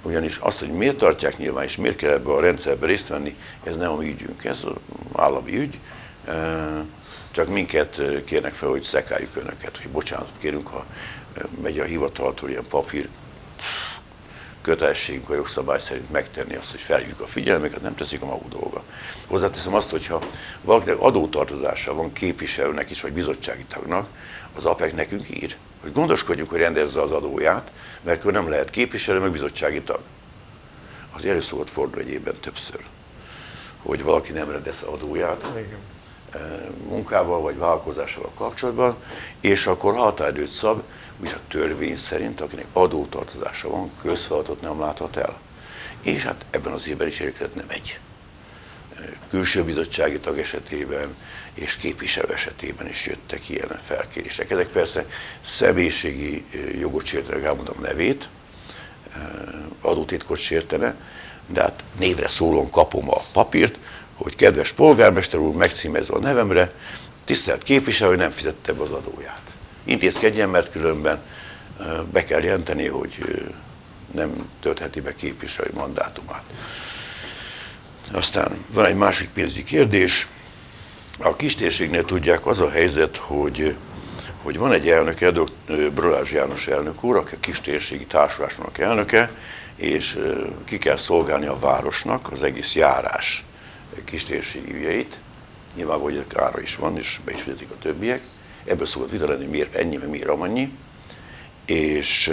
ugyanis azt, hogy miért tartják nyilván, és miért kell ebbe a rendszerbe részt venni, ez nem a mi ügyünk, ez állami ügy. Csak minket kérnek fel, hogy szekáljuk önöket, hogy bocsánatot kérünk, ha megy a hivataltól ilyen papír, kötelességünk a jogszabály szerint megtenni azt, hogy felhívjuk a figyelmüket, nem teszik a maguk dolga. Hozzáteszem azt, hogyha valakinek adótartozása van képviselőnek is, vagy bizottsági tagnak, az APEC nekünk ír, hogy gondoskodjuk, hogy rendezze az adóját, mert nem lehet képviselő, meg bizottsági tag. Az elő szokott fordulni egy évben többször, hogy valaki nem rendez adóját. Igen. Munkával vagy vállalkozásával kapcsolatban, és akkor határidőt szab, úgyis a törvény szerint, akinek adótartozása van, közfeladatot nem láthat el. És hát ebben az évben is érkezett nem egy. Külső bizottsági tag esetében és képviselő esetében is jöttek ilyen felkérések. Ezek persze személyiségi jogot sértenek, elmondom nevét, adótitkot sértene, de hát névre szólón kapom a papírt, hogy kedves polgármester úr, megcímezve a nevemre, tisztelt képviselő, nem fizette be az adóját. Intézkedjen, mert különben be kell jelenteni, hogy nem töltheti be képviselői mandátumát. Aztán van egy másik pénzügyi kérdés. A kistérségnél tudják, az a helyzet, hogy van egy elnöke, Brolázs János elnök úr, aki a kistérségi társulásnak elnöke, és ki kell szolgálni a városnak az egész járás kistérségi ügyeit, nyilvánvalóan, hogy ára is van, és be is fizetik a többiek. Ebből szokott vita lenni, miért ennyi, mert miért amannyi. És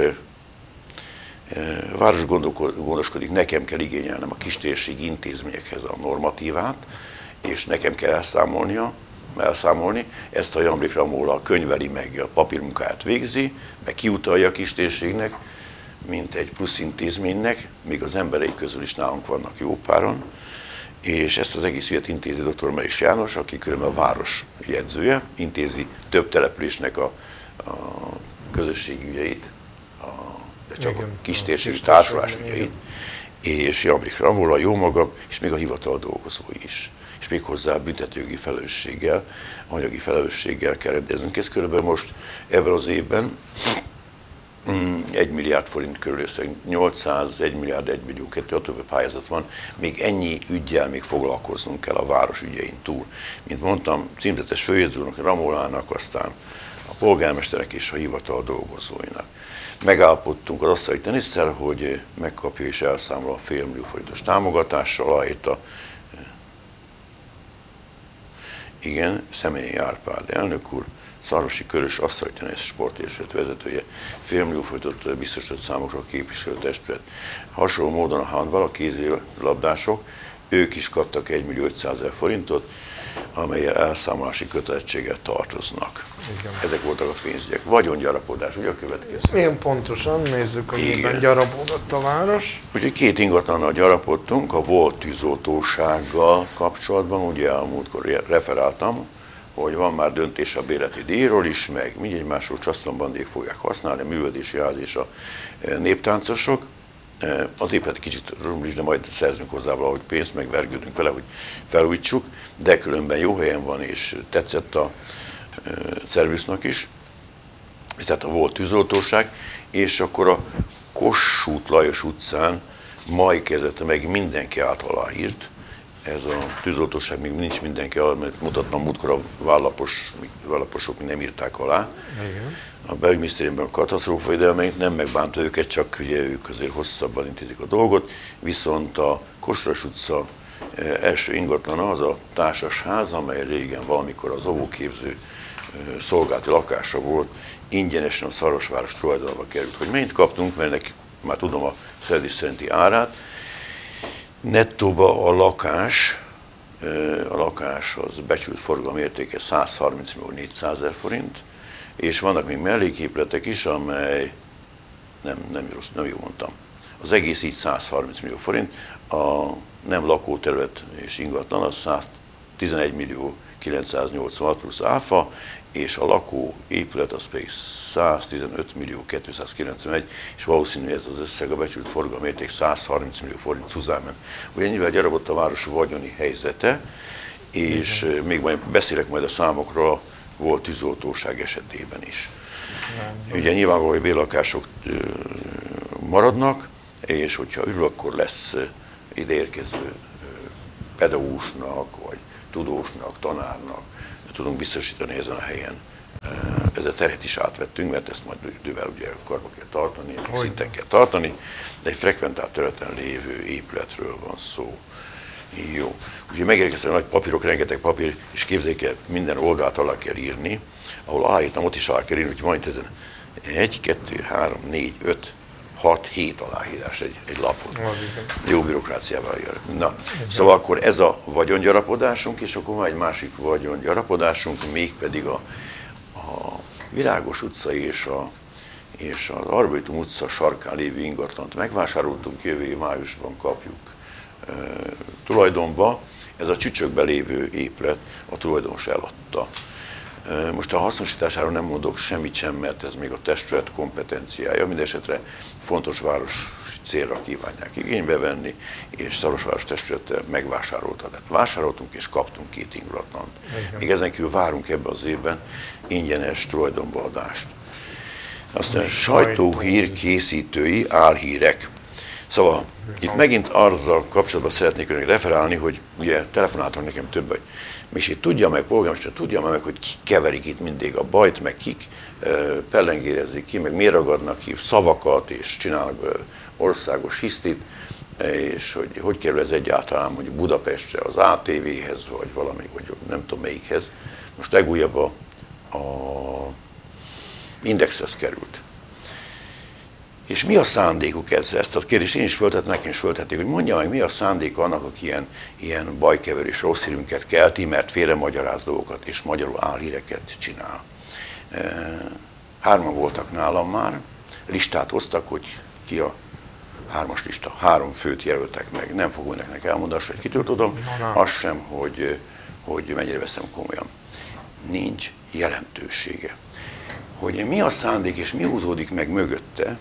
a város gondoskodik, nekem kell igényelnem a kistérségi intézményekhez a normatívát, és nekem kell elszámolni. Ezt a Jambrik Ramóla könyveli meg, a papírmunkáját végzi, meg kiutalja a kistérségnek, mint egy plusz intézménynek, még az emberei közül is nálunk vannak jó páran, és ezt az egész ügyet intézi dr. Meris János, aki különben a város jegyzője, intézi több településnek a közösségi ügyeit, de csak igen, a kistérségi társulás ügyeit, és Jambrik Ramóla, jó magam, és még a hivatal dolgozói is. És még hozzá büntetőjogi felelősséggel, anyagi felelősséggel kell rendeznünk. Ez körülbelül most ebben az évben 1 milliárd forint körül összeg, 801 milliárd 1 millió 2, a többi pályázat van, még ennyi üggyel még foglalkoznunk kell a város ügyein túl. Mint mondtam, címzetes főjegyzőnek, Ramólának, aztán a polgármesterek és a hivatal dolgozóinak. Megállapodtunk az asztali tenisszel, hogy megkapja és elszámol a fél millió forintos támogatással, aláírta Személyi Árpád elnök úr, Szarosi Körös asztali tenisz sportegyesület vezetője, 500 000 forintot biztosított számukra a képviselőtestület. Hasonló módon a handball, a kézilabdások, ők is kaptak 1 500 000 forintot, amellyel elszámolási kötelezettséggel tartoznak. Igen. Ezek voltak a pénzügyek. Vagyongyarapodás, ugye a következő? Ilyen pontosan, nézzük, hogy miben gyarapodott a város. Úgyhogy 2 ingatlannal gyarapodtunk, a volt tűzoltósággal kapcsolatban, ugye a múltkor referáltam, hogy van már döntés a bérleti díjról is, meg mindegy másról csasszonbandék fogják használni, a művelődési ház és a néptáncosok. Az épület kicsit rumlis, de majd szerzünk hozzá valahogy pénzt, meg vergődünk vele, hogy felújítsuk, de különben jó helyen van, és tetszett a szerviznak is, tehát a volt tűzoltóság, és akkor a Kossuth Lajos utcán mai kezdete meg mindenki által aláírt. Ez a tűzoltóság még nincs mindenki alá, mert mutattam múltkor a vállaposok még nem írták alá. Igen. A belügyminisztériumban a katasztrófavédelmeit nem megbánta őket, csak ugye ők azért hosszabban intézik a dolgot, viszont a Kossuth utca első ingatlana az a társasház, amely régen valamikor az óvóképző szolgálati lakása volt, ingyenesen a Szarvasváros tulajdonba került. Hogy mennyit kaptunk, mert neki már tudom a szerzés szerinti árát, nettóba a lakás az becsült forgalmi értéke 130 400 000 forint, és vannak még melléképletek is, amely nem jó mondtam. Az egész így 130 millió forint, a nem lakóterület és ingatlan az 111 986 plusz áfa, és a lakó épület az pedig 115 291, és valószínű ez az összeg, a becsült forgalmi érték 130 millió forint Cuzámen. Ugye ennyivel gyarapodott a város vagyoni helyzete, és még majd beszélek majd a számokról a volt tűzoltóság esetében is. Ugye nyilvánvaló, hogy bérlakások maradnak, és hogyha örül, akkor lesz ideérkező pedagógusnak, vagy tudósnak, tanárnak tudunk biztosítani ezen a helyen. Ezzel terhet is átvettünk, mert ezt majd idővel ugye karba kell tartani, szinten kell tartani, de egy frekventált területen lévő épületről van szó. Jó. Ugye megérkeztek nagy papírok, rengeteg papír, és képzeljék el, minden oldalt alá kell írni, ahol aláírtam, ott is alá kell írni, hogy van itt ezen 1, 2, 3, 4, 5, 6, 7 aláírás egy lapon. Jó bürokráciával jár. Na, szóval akkor ez a vagyongyarapodásunk, és akkor van egy másik vagyongyarapodásunk, mégpedig a Virágos utca és az Arborétum utca sarkán lévő ingatlant megvásároltunk, jövő év májusban kapjuk tulajdonba. Ez a Csücsökben lévő épület a tulajdonos eladta. Most a hasznosításáról nem mondok semmit sem, mert ez még a testület kompetenciája. Mindenesetre fontos város célra kívánják igénybe venni, és Szarvasváros testülete megvásárolta. Tehát vásároltunk és kaptunk 2 ingatlant. Még ezen kívül várunk ebben az évben ingyenes tulajdonba adást. Aztán sajtóhír készítői álhírek. Szóval itt megint azzal kapcsolatban szeretnék önnek referálni, hogy ugye telefonáltak nekem több, hogy Misi tudja meg, polgármester tudja meg, hogy kik keverik itt mindig a bajt, meg kik pellengérezik ki, meg miért ragadnak ki szavakat, és csinálnak országos hisztit, és hogy kerül ez egyáltalán mondjuk Budapestre, az ATV-hez, vagy valami, vagy nem tudom melyikhez. Most legújabb a Indexhez került. És mi a szándékuk ezzel? Ezt a kérdést én is föltettem, nekem is föltették, hogy mondja meg, mi a szándéka annak, aki ilyen bajkeverés, rossz hírünket kelti, mert félremagyaráz dolgokat és magyarul álhíreket csinál. 3-an voltak nálam már, listát hoztak, hogy ki a 3-as lista, 3 főt jelöltek meg. Nem fogom nektek elmondani, hogy kitől tudom, azt sem, hogy mennyire veszem komolyan. Nincs jelentősége. Hogy mi a szándék és mi húzódik meg mögötte,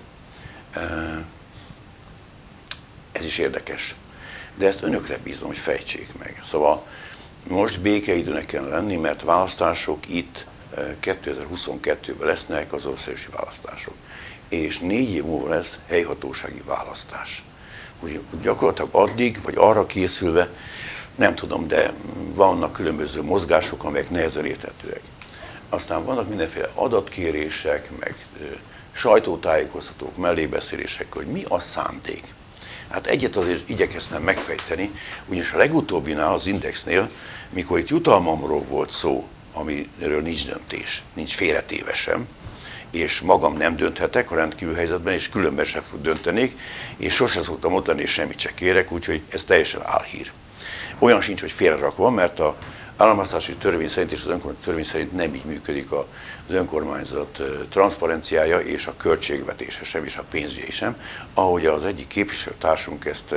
ez is érdekes. De ezt önökre bízom, hogy fejtsék meg. Szóval most békeidőnek kell lenni, mert választások itt 2022-ben lesznek, az országosi választások. És 4 év múlva lesz helyhatósági választás. Úgy gyakorlatilag addig, vagy arra készülve, nem tudom, de vannak különböző mozgások, amelyek nehezen érthetőek. Aztán vannak mindenféle adatkérések, meg sajtótájékoztatók, mellébeszélések, hogy mi a szándék. Hát egyet azért igyekeztem megfejteni, ugyanis a legutóbbinál, az Indexnél, mikor itt jutalmamról volt szó, amiről nincs döntés, nincs félretéve sem, és magam nem dönthetek a rendkívül helyzetben, és különben sem döntenék, és sosem szoktam mondani, és semmit se kérek, úgyhogy ez teljesen álhír. Olyan sincs, hogy félrerakva, mert az államháztartási törvény szerint és az önkormányzat törvény szerint nem így működik az önkormányzat transzparenciája és a költségvetése sem, és a pénzügye sem, ahogy az egyik képviselőtársunk ezt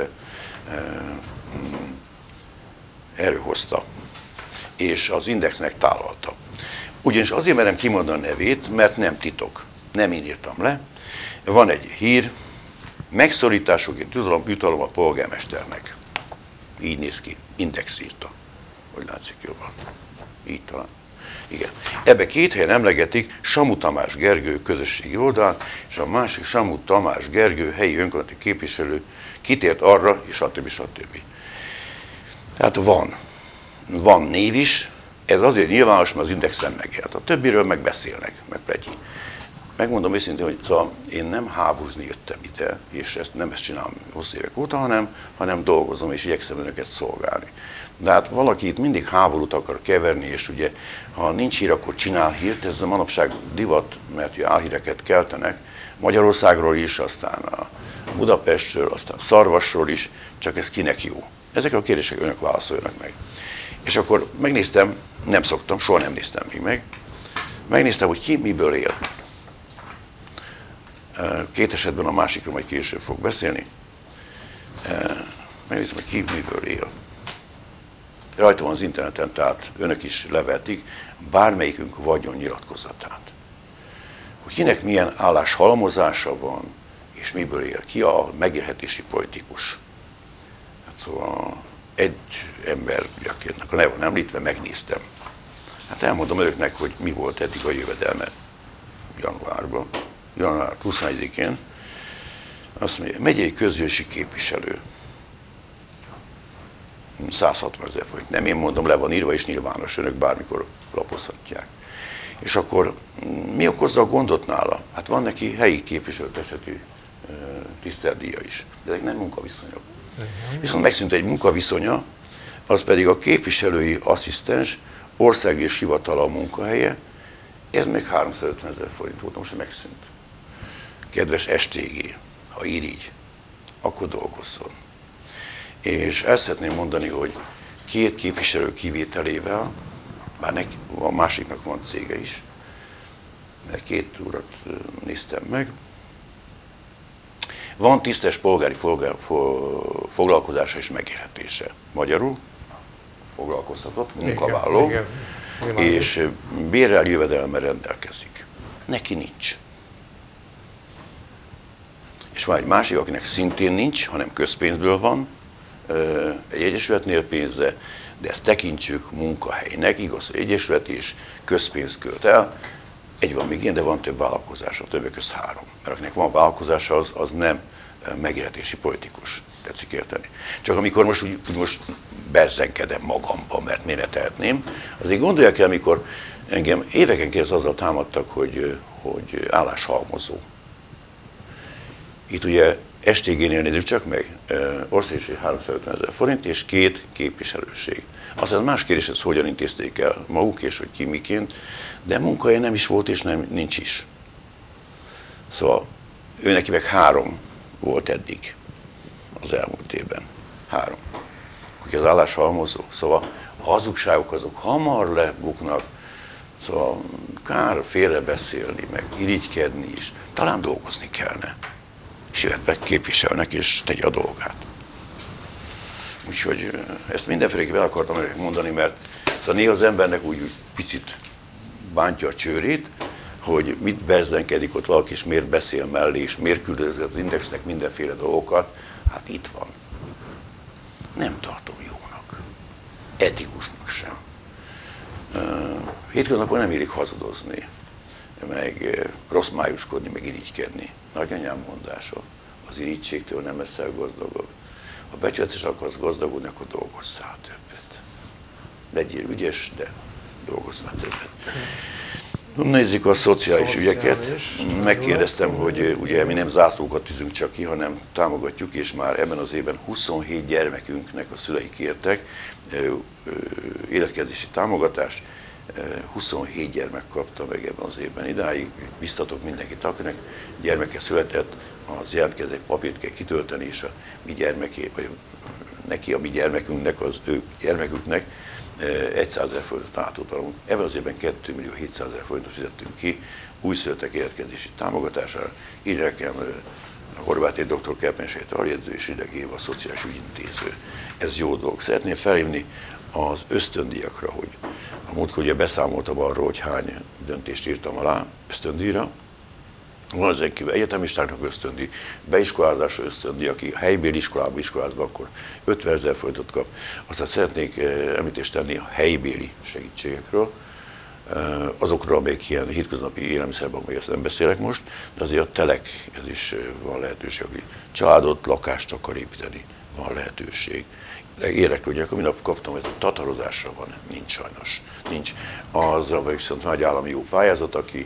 előhozta, és az Indexnek tálalta. Ugyanis azért merem kimondani a nevét, mert nem titok. Nem én írtam le. Van egy hír, megszorításokért jutalom a polgármesternek. Így néz ki. Index írta. Hogy látszik jobban? Így talán. Igen. Ebbe 2 helyen emlegetik Samu Tamás Gergő közösségi oldalát, és a másik Samu Tamás Gergő helyi önkormányzati képviselő kitért arra, és stb. Tehát van név is, ez azért nyilvános, mert az Indexen megjelent. A többiről meg beszélnek, meg pletyi. Megmondom őszintén, hogy szóval én nem háborúzni jöttem ide, és nem ezt csinálom hosszú évek óta, hanem dolgozom, és igyekszem önöket szolgálni. De hát valaki itt mindig háborút akar keverni, és ugye, ha nincs hír, akkor csinál hírt, ez a manapság divat, mert ugye álhíreket keltenek, Magyarországról is, aztán a Budapestről, aztán Szarvasról is, csak ez kinek jó. Ezekre a kérdésekre önök válaszoljanak meg. És akkor megnéztem, nem szoktam, soha nem néztem még meg, megnéztem, hogy ki miből él. 2 esetben, a másikról majd később fog beszélni. Megnéztem, hogy ki miből él. Rajta van az interneten, tehát önök is levetik bármelyikünk vagyonnyilatkozatát. Hogy kinek milyen álláshalmozása van, és miből él. Ki a megélhetési politikus. Hát szóval egy ember, akinek a neve van említve, megnéztem. Hát elmondom önöknek, hogy mi volt eddig a jövedelme januárban. Január 21-én Azt mondja, megyei közgyűlési képviselő. 160 000 forint. Nem én mondom, le van írva és nyilvános, önök bármikor lapozhatják. És akkor mi okozza a gondot nála? Hát van neki helyi képviselőtestületi tiszteletdíja is, de ezek nem munkaviszonyok. Viszont megszűnt egy munkaviszonya, az pedig a képviselői asszisztens ország és hivatala a munkahelye, ez még 350 000 forint volt, most megszűnt. Kedves STG, ha így, akkor dolgozzon. És ezt szeretném mondani, hogy 2 képviselő kivételével, bár a másiknak van cége is, mert 2 urat néztem meg, van tisztes polgári foglalkozása és megélhetése. Magyarul foglalkoztatott, munkavállaló, és bérrel, jövedelemmel rendelkezik. Neki nincs. És van egy másik, akinek szintén nincs, hanem közpénzből van, egy egyesületnél pénze, de ezt tekintsük munkahelynek, igaz, hogy egyesület és közpénzt költ el. Egy van még ilyen, de van több vállalkozása, többek között 3. Mert akinek van vállalkozása, az nem megélhetési politikus. Tetszik érteni. Csak amikor most berzenkedem magamban, mert miért ne tehetném, azért gondolják el, amikor engem éveken keresztül azzal támadtak, hogy álláshalmozó. Itt ugye STG-nél nézzük csak meg, országgyűlési 350 000 forint és 2 képviselőség. Aztán más kérdés, hogy hogyan intézték el maguk, és hogy ki miként, de munkahelye nem is volt, és nincs is. Szóval ő neki meg 3 volt eddig az elmúlt évben. 3. Aki az álláshalmozó. Szóval a hazugságok azok hamar lebuknak, szóval kár félrebeszélni, meg irigykedni is. Talán dolgozni kellene. És jöhet be, képviselnek, és tegye a dolgát. Úgyhogy ezt mindenféleképpen el akartam mondani, mert szóval néha az embernek úgy picit bántja a csőrét, hogy mit berzenkedik ott valaki, és miért beszél mellé, és miért küldözget az Indexnek mindenféle dolgokat. Hát itt van. Nem tartom jónak. Etikusnak sem. Hétköznapon nem illik hazudozni, meg rossz májuskodni, meg irigykedni. Nagyanyám mondása, az irigységtől nem leszel gazdagabb. Ha becsületes akarsz gazdagodni, akkor dolgozzál többet. Legyél ügyes, de dolgozzál többet. Nézzük a szociális ügyeket. Megkérdeztem, hogy ugye mi nem zászlókat tűzünk csak ki, hanem támogatjuk, és már ebben az évben 27 gyermekünknek a szülei kértek életkezési támogatást. 27 gyermek kapta meg ebben az évben idáig. Biztatok mindenkit, akinek gyermeke született, az jelentkező papírt kell kitölteni, és a mi gyermeké, vagy neki, a mi gyermekünknek, az ő gyermeküknek 100 000 forintot átutalunk. Ebben az évben 2 700 000 forintot fizettünk ki újszülöttek életkezési támogatására. Írják Horváth dr. Kerpenséti aljegyző és Rideg Éva a szociális ügyintéző. Ez jó dolog. Szeretném felhívni az ösztöndíjakra, hogy a múltkor ugye beszámoltam arról, hogy hány döntést írtam alá ösztöndíjra. Van ezen kívül egyetemistáknak ösztöndíj, beiskolázásra ösztöndíj, aki helybéli iskolába iskolázva, akkor 50 000 forintot kap. Aztán szeretnék említést tenni a helybéli segítségekről, azokról, amelyek ilyen hétköznapi élelmiszerben, vagy ezt nem beszélek most, de azért a telek, ez is van lehetőség, aki családot, lakást akar építeni, van lehetőség. Érdeklődjek, a minap kaptam, hogy tatarozásra van, nincs sajnos. Nincs. Azra viszont van egy állami jó pályázat, aki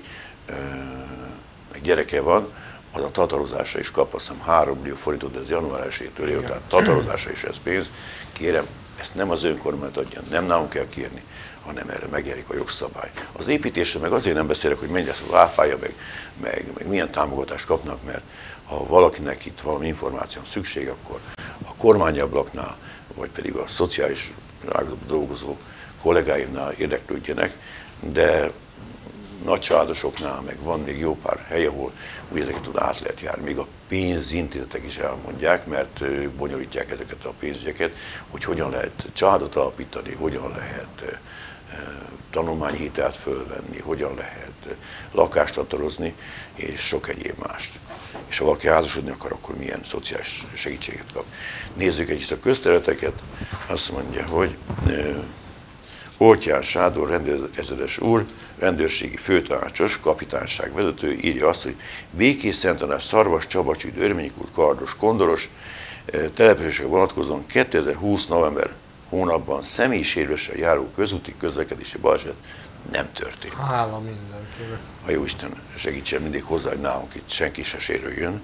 meg gyereke van, az a tatarozásra is kap, azt hiszem 3 millió forintot, de ez január 1-től él, tehát tatarozásra is ez pénz. Kérem, ezt nem az önkormányzat adja, nem nálunk kell kérni, hanem erre megjelenik a jogszabály. Az építésre meg azért nem beszélek, hogy mennyi lesz az áfája, meg milyen támogatást kapnak, mert ha valakinek itt valami információ szükség, akkor a kormányablaknál, vagy pedig a szociális ágazatban dolgozó kollégáimnál érdeklődjenek, de nagy családosoknál meg van még jó pár hely, ahol úgy ezeket oda át lehet járni. Még a pénzintézetek is elmondják, mert bonyolítják ezeket a pénzügyeket, hogy hogyan lehet családot alapítani, hogyan lehet tanulmányhitelt fölvenni, hogyan lehet lakást tatarozni, és sok egyéb mást. És ha valaki házasodni akar, akkor milyen szociális segítséget kap. Nézzük egy a közterületeket, azt mondja, hogy Oltyán Sándor rendőrezredes úr, rendőrségi főtanácsos, kapitányság vezető írja azt, hogy Békés Szentandrás, Szarvas Csaba Csüd, Örménykút, Kardos, Kondoros településre vonatkozóan 2020. november hónapban személysérüléssel járó közúti közlekedési baleset nem történt. Hála mindenkinek. A Jóisten segítsen mindig hozzá, hogy nálunk itt senki se sérüljön.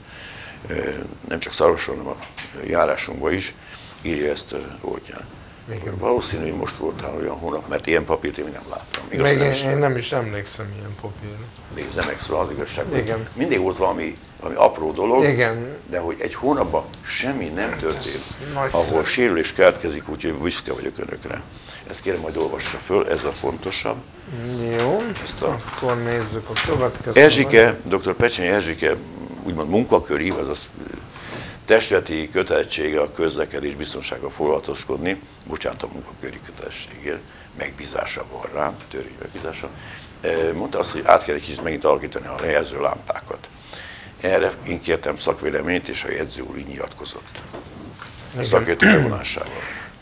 Nem csak Szarvason, hanem a járásunkban is, írja ezt Oltyán. Valószínű, hogy most voltál olyan hónap, mert ilyen papírt én nem láttam. Én nem is emlékszem ilyen papírra. Nézze meg, szóval az igazság, Igen. mindig volt valami apró dolog, Igen. de hogy egy hónapban semmi nem történt, ahol nagyszerű. sérülés keletkezik, úgyhogy büszke vagyok önökre. Ezt kérem, majd olvassa föl, ez a fontosabb. Jó, akkor nézzük a következő. Erzsike, dr. Pecsény Erzsike úgymond munkaköri, azaz testületi kötelezettsége a közlekedés biztonsággal foglalkozkodni, bocsánat, a munkaköri kötelességért, megbízása van rá, törvény megbízása, mondta azt, hogy át kell egy kicsit megint alakítani a lejelző lámpákat. Erre én kértem szakvéleményt, és a jegyző úr így nyilatkozott. Szakértő bevonásával.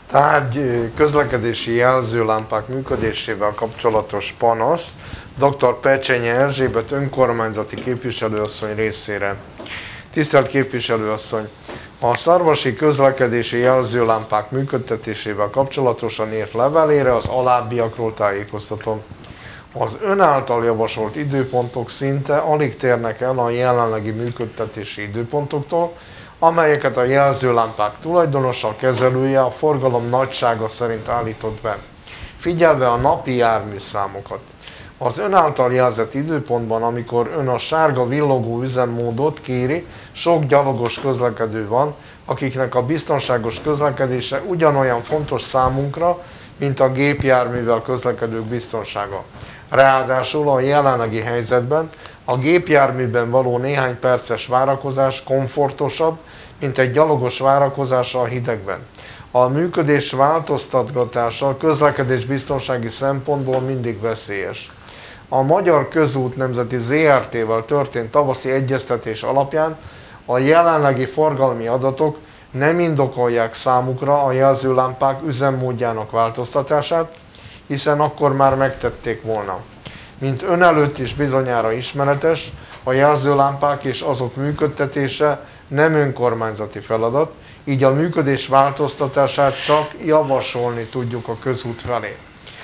Tárgy közlekedési jelzőlámpák működésével kapcsolatos panasz dr. Pecsény Erzsébet önkormányzati képviselőasszony részére. Tisztelt képviselőasszony! A szarvasi közlekedési jelzőlámpák működtetésével kapcsolatosan írt levelére az alábbiakról tájékoztatom. Az ön által javasolt időpontok szinte alig térnek el a jelenlegi működtetési időpontoktól, amelyeket a jelzőlámpák tulajdonosa, kezelője a forgalom nagysága szerint állított be, figyelve a napi járműszámokat. Az ön által jelzett időpontban, amikor ön a sárga villogó üzemmódot kéri, sok gyalogos közlekedő van, akiknek a biztonságos közlekedése ugyanolyan fontos számunkra, mint a gépjárművel közlekedők biztonsága. Ráadásul a jelenlegi helyzetben a gépjárműben való néhány perces várakozás komfortosabb, mint egy gyalogos várakozása a hidegben. A működés változtatgatása közlekedés biztonsági szempontból mindig veszélyes. A Magyar Közút Nemzeti ZRT-vel történt tavaszi egyeztetés alapján a jelenlegi forgalmi adatok nem indokolják számukra a jelzőlámpák üzemmódjának változtatását, hiszen akkor már megtették volna. Mint ön előtt is bizonyára ismeretes, a jelzőlámpák és azok működtetése nem önkormányzati feladat, így a működés változtatását csak javasolni tudjuk a közút felé.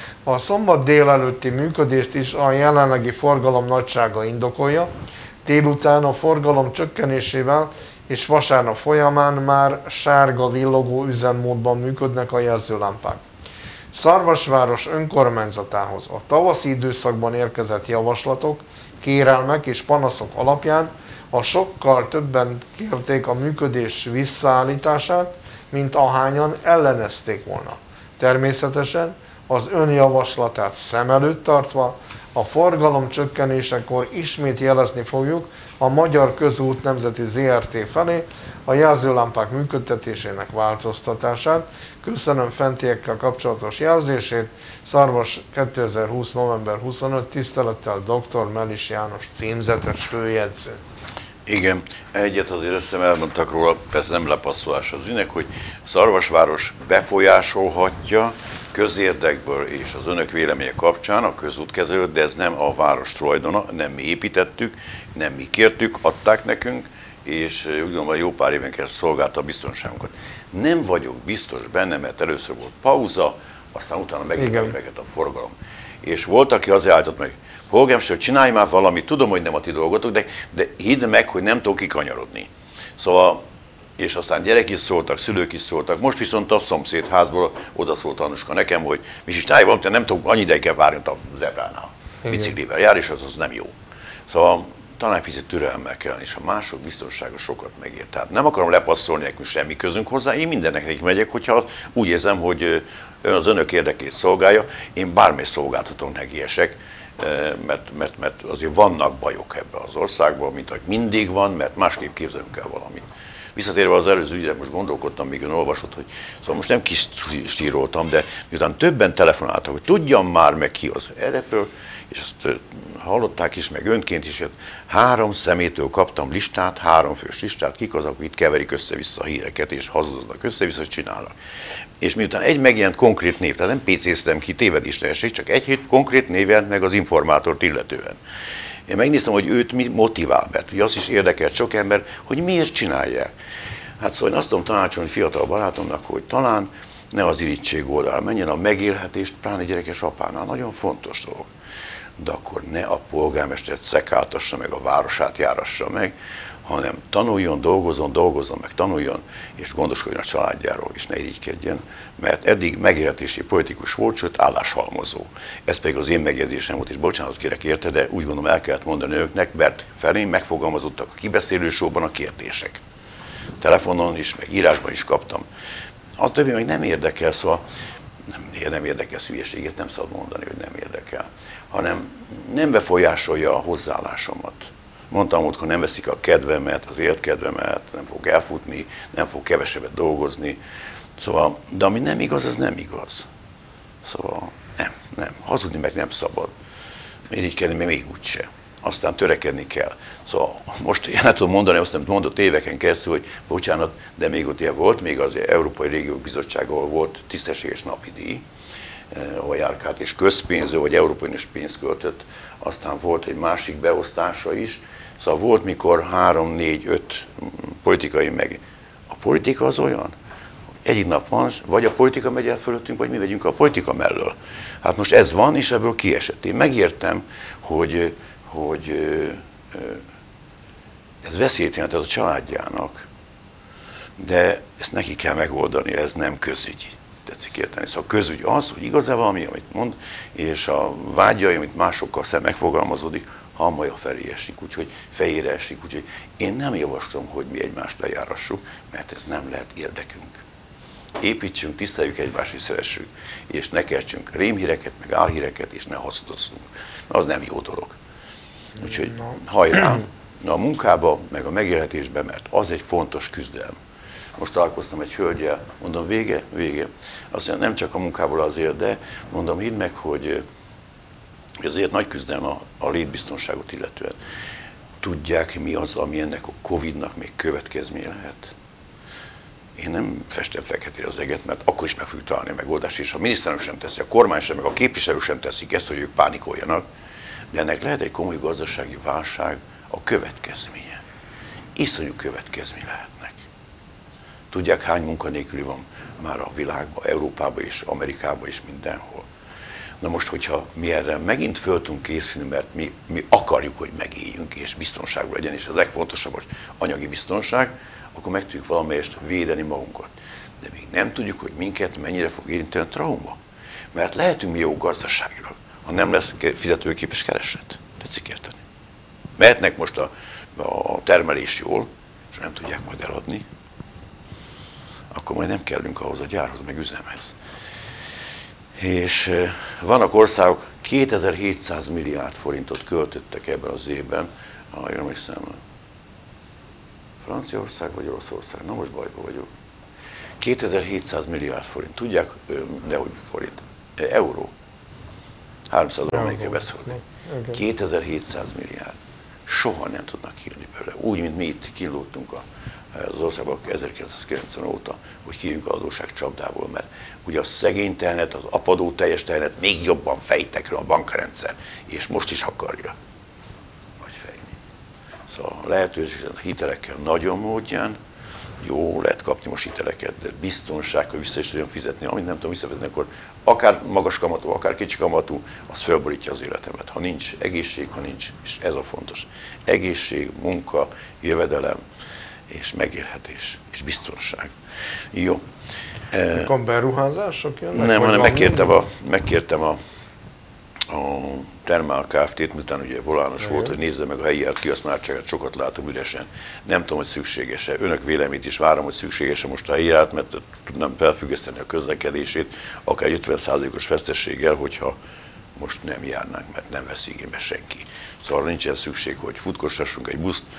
A szombat délelőtti működést is a jelenlegi forgalom nagysága indokolja, délután a forgalom csökkenésével és vasárnap folyamán már sárga villogó üzemmódban működnek a jelzőlámpák. Szarvasváros önkormányzatához a tavaszi időszakban érkezett javaslatok, kérelmek és panaszok alapján a sokkal többen kérték a működés visszaállítását, mint ahányan ellenezték volna. Természetesen az ön javaslatát szem előtt tartva a forgalom csökkenésekor ismét jelezni fogjuk a Magyar Közút Nemzeti ZRT felé a jelzőlámpák működtetésének változtatását. Köszönöm fentiekkel kapcsolatos jelzését. Szarvas 2020. november 25. Tisztelettel dr. Melis János címzetes főjegyző. Igen, egyet azért összem elmondtak róla, ez nem lepasszolás az ügynek, hogy Szarvasváros befolyásolhatja közérdekből és az önök véleménye kapcsán a közútkezelőt, de ez nem a város tulajdona, nem mi építettük, nem mi kértük, adták nekünk, és úgy gondolom, jó pár éven keresztül szolgálta a biztonságunkat. Nem vagyok biztos benne, mert először volt pauza, aztán utána megint megett a forgalom. És volt, aki azért állított meg, polgármester, csinálj már valamit, tudom, hogy nem a ti dolgotok, de hidd meg, hogy nem tudok kikanyarodni. Szóval, és aztán gyerek is szóltak, szülők is szóltak, most viszont a szomszédházból oda szólt Anuska nekem, hogy mi is csinálj valamit, nem tudok, annyi ideig kell várni a zebránál. Biciklivel jár, és az nem jó. Szóval talán picit türelemmel kellene, és a mások biztonsága sokat megér. Tehát nem akarom lepasszolni, nekünk semmi közünk hozzá, én mindennek megyek, hogyha úgy érzem, hogy az önök érdekét szolgálja, én bármely szolgáltatón neki esek, mert azért vannak bajok ebben az országban, mint ahogy mindig van, mert másképp képzelünk el valamit. Visszatérve az előző ügyre, most gondolkodtam, míg ön olvasott, hogy szóval most nem kis stíroltam, de miután többen telefonáltak, hogy tudjam már meg ki az erre föl, és azt hallották is, meg önként is, hogy 3 szemétől kaptam listát, 3 fős listát, kik azok, itt keverik össze-vissza a híreket, és hazudoznak össze-vissza, és csinálnak. És miután egy megjelent konkrét név, tehát nem PC-ztem ki, tévedés ne essék, csak egy hét konkrét név jelent meg az informátort illetően. Én megnéztem, hogy őt mi motivál, mert ugye az is érdekelt sok ember, hogy miért csinálják. Hát szóval én azt tudom tanácsolni fiatal barátomnak, hogy talán ne az irigység oldalra menjen, a megélhetést, pláne gyerekes apánál, nagyon fontos dolog. De akkor ne a polgármestert szekáltassa meg, a városát járassa meg, hanem tanuljon, dolgozzon meg, tanuljon, és gondoskodjon a családjáról, és ne irigykedjen, mert eddig megélhetési politikus volt, sőt álláshalmozó. Ez pedig az én megjegyzésem volt, és bocsánatot kérek érte, de úgy gondolom el kellett mondani önöknek, mert felém megfogalmazottak a kibeszélősóban a kérdések. Telefonon is, meg írásban is kaptam. A többi meg nem érdekel, szóval nem érdekel, hülyeséget nem szabad mondani, hogy nem érdekel, hanem nem befolyásolja a hozzáállásomat. Mondtam, hogy ha nem veszik a kedvemet, az életkedvemet, nem fog elfutni, nem fog kevesebbet dolgozni. Szóval, de ami nem igaz, az nem igaz. Szóval nem. Hazudni meg nem szabad. Irigykedni még úgyse. Aztán törekedni kell. Szóval most én nem tudom mondani, azt nem mondott éveken keresztül, hogy bocsánat, de még ott ilyen volt, még az Európai Régiók Bizottsággal volt tisztességes napi díj, ahol járkált, és közpénző, vagy európai pénzt költött, aztán volt egy másik beosztása is, szóval volt mikor 3, 4, 5 politikai meg. A politika az olyan, egyik nap van, vagy a politika megy el fölöttünk, vagy mi megyünk a politika mellől. Hát most ez van, és ebből kiesett. Én megértem, hogy ez veszélyt jelentett a családjának, de ezt neki kell megoldani, ez nem közügy. Tetszik érteni. Szóval a közügy az, hogy igaz-e valami, amit mond, és a vágyai, amit másokkal szemben megfogalmazódik, hammaja felé esik, úgyhogy fejére esik, úgyhogy én nem javaslom, hogy mi egymást lejárassuk, mert ez nem lehet érdekünk. Építsünk, tiszteljük egymást, és szeressük, és ne keltsünk rémhíreket, meg álhíreket, és ne hazudozzunk. Az nem jó dolog. Úgyhogy hajrá a munkába, meg a megélhetésbe, mert az egy fontos küzdelem. Most találkoztam egy hölgyel, mondom, vége. Azt mondja, nem csak a munkából azért, de mondom, hidd meg, hogy azért nagy küzdelem a létbiztonságot illetően. Tudják, mi az, ami ennek a Covid-nak még következménye lehet? Én nem festem feketére az eget, mert akkor is meg fogjuk találni a megoldást, és a miniszterelnök sem teszi, a kormány sem, meg a képviselők sem teszik ezt, hogy ők pánikoljanak, de ennek lehet egy komoly gazdasági válság a következménye. Iszonyú következmény lehetnek. Tudják, hány munkanélküli van már a világban, Európában és Amerikában és mindenhol. Na most, hogyha mi erre megint föl tudunk készülni, mert mi akarjuk, hogy megéljünk és biztonságban legyen, és a legfontosabb most anyagi biztonság, akkor meg tudjuk valamelyest védeni magunkat. De még nem tudjuk, hogy minket mennyire fog érinteni a trauma. Mert lehetünk mi jó gazdaságilag, ha nem lesz fizetőképes kereslet. Tetszik érteni? Mehetnek most a termelés jól, és nem tudják majd eladni, akkor majd nem kellünk ahhoz a gyárhoz, meg üzemhez. És vannak országok, 2700 milliárd forintot költöttek ebben az évben, ha jól emlékszem, Franciaország vagy Oroszország, na most bajba vagyok. 2700 milliárd forint, tudják, nehogy forint, euró. 300 euróra kell beszélni. 2700 milliárd. Soha nem tudnak kijönni belőle. Úgy, mint mi itt kilógtunk az országban 1990 óta, hogy kijönjünk az adósság csapdából, mert ugye a szegény tehenet, az apadó teljes tehenet még jobban fejtek a bankrendszer, és most is akarja majd fejni. Szóval a lehetőség a hitelekkel nagyon módján, jó, lehet kapni most hiteleket, de biztonság, hogy vissza is tudjon fizetni, amit nem tudom visszafizetni, akkor akár magas kamatú, akár kicsi kamatú, az fölborítja az életemet. Ha nincs egészség, ha nincs, és ez a fontos. Egészség, munka, jövedelem, és megélhetés, és biztonság. Jó. Akkor beruházások jönnek? Nem, hanem megkértem a Thermal Kft-t, miután ugye volános volt, hogy nézze meg a helyi kihasználtságát, sokat látom üresen. Nem tudom, hogy szükséges-e. Önök véleményt is várom, hogy szükséges-e most a helyi járat, mert tudnám felfüggeszteni a közlekedését, akár 50%-os vesztességgel, hogyha most nem járnánk, mert nem vesz igénybe senki. Szóval nincsen szükség, hogy futkossassunk egy buszt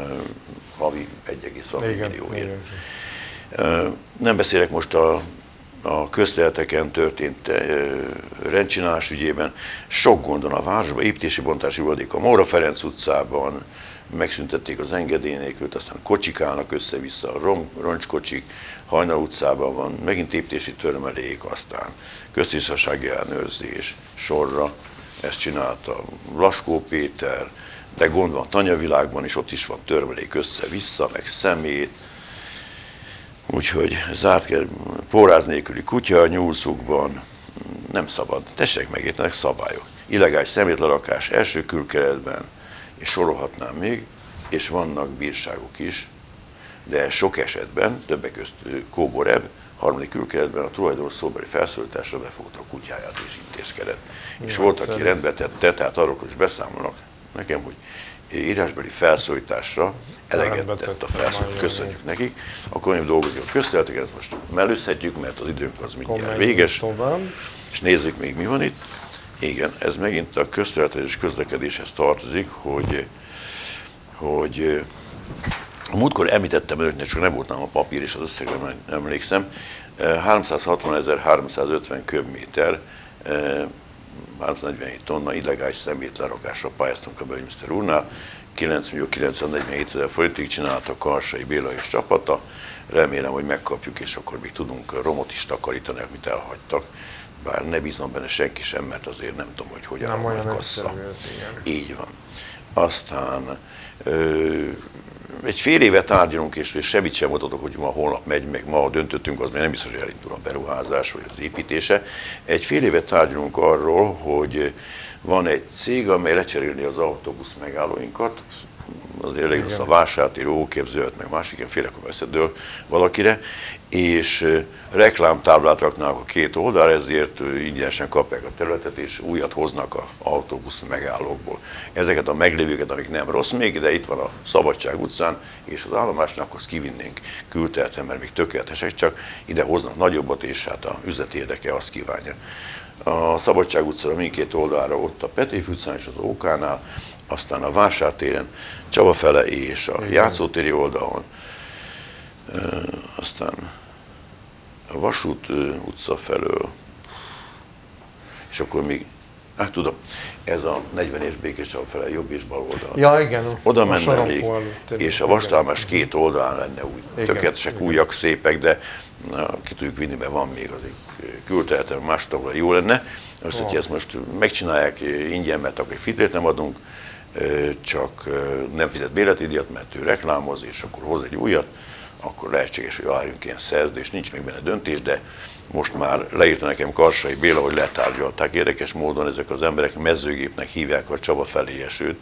havi 1,6 millióért. Nem beszélek most a a közterületeken történt rendcsinálás ügyében. Sok gond van a városban, építési bontási hulladék a Móra Ferenc utcában, megszüntették az engedély nélkül, aztán kocsik állnak össze-vissza, roncskocsik, Hajnal utcában van, megint építési törmelék, aztán köztisztasági ellenőrzés sorra, ezt csinálta Laskó Péter, de gond van Tanyavilágban is, ott is van törmelék össze-vissza, meg szemét, úgyhogy zárt póráz nélküli kutya a Nyúlszukban, nem szabad, tessék megértenek szabályok. Illegális szemétlerakás első külkeretben, és sorolhatnám még, és vannak bírságok is, de sok esetben, többek közt Kóboreb, harmadik külkeretben a tulajdonos szóbeli felszólításra befogta a kutyáját és intézkedett. És volt, aki rendbe tette, tehát arról is beszámolnak nekem, hogy írásbeli felszólításra eleget tett a felszólítás. Köszönjük nekik. Akkor nem dolgozik a közterületeket, most mellőzhetjük, mert az időnk az mindjárt véges. És nézzük még, mi van itt. Igen, ez megint a közterületes közlekedéshez tartozik, hogy a múltkor említettem önöknek, csak nem volt nálam a papír és az összegre emlékszem, 360.350 köbméter, 347 tonna illegális szemét lerakásra pályáztunk a belügyminiszter úrnál, 9.947.000 forintig csinálta Karsai Béla és csapata. Remélem, hogy megkapjuk, és akkor még tudunk romot is takarítani, amit elhagytak. Bár ne bízom benne senki sem, mert azért nem tudom, hogy hogyan áll majd kassza. Így van. Aztán egy fél éve tárgyalunk, és semmit sem mutatok, hogy ma holnap megy, meg ma döntöttünk, az még nem biztos, hogy elindul a beruházás, vagy az építése. Egy fél éve tárgyalunk arról, hogy van egy cég, amely lecserélni az autóbusz megállóinkat, azért elég rossz a vásártér, óképzőt, meg másik ilyen félek, hogy összedől valakire, és reklámtáblát raknak a két oldalra, ezért ingyenesen kapják a területet, és újat hoznak az autóbusz megállókból. Ezeket a meglévőket, amik nem rossz még, de itt van a Szabadság utcán, és az állomásnak azt kivinnénk külterületen, mert még tökéletesek, csak ide hoznak nagyobbat, és hát a üzleti érdeke azt kívánja. A Szabadság utcára mindkét oldalra, ott a Petőfi utcán és az Ókánál, aztán a Vásártéren, Csaba fele és a játszótéri oldalon, aztán a Vasút utca felől, és akkor még, tudom, ez a 40-es Békés Csaba fele jobb és bal oldal. Ja, igen. Oda menne még, és a vastalmás két oldalán lenne új. Tökéletesek, újak, szépek, de ki tudjuk vinni, mert van még az külterületen, más tagra jó lenne. Azt, hogy ezt most megcsinálják ingyen, mert akkor fitrét nem adunk, csak nem fizet bérleti díjat, mert ő reklámoz, és akkor hoz egy újat, akkor lehetséges, hogy aláírjunk ilyen szerződést, nincs még benne döntés, de most már leírta nekem Karsai Béla, hogy letárgyalták. Érdekes módon ezek az emberek mezőgépnek hívják a Csaba felé esőt.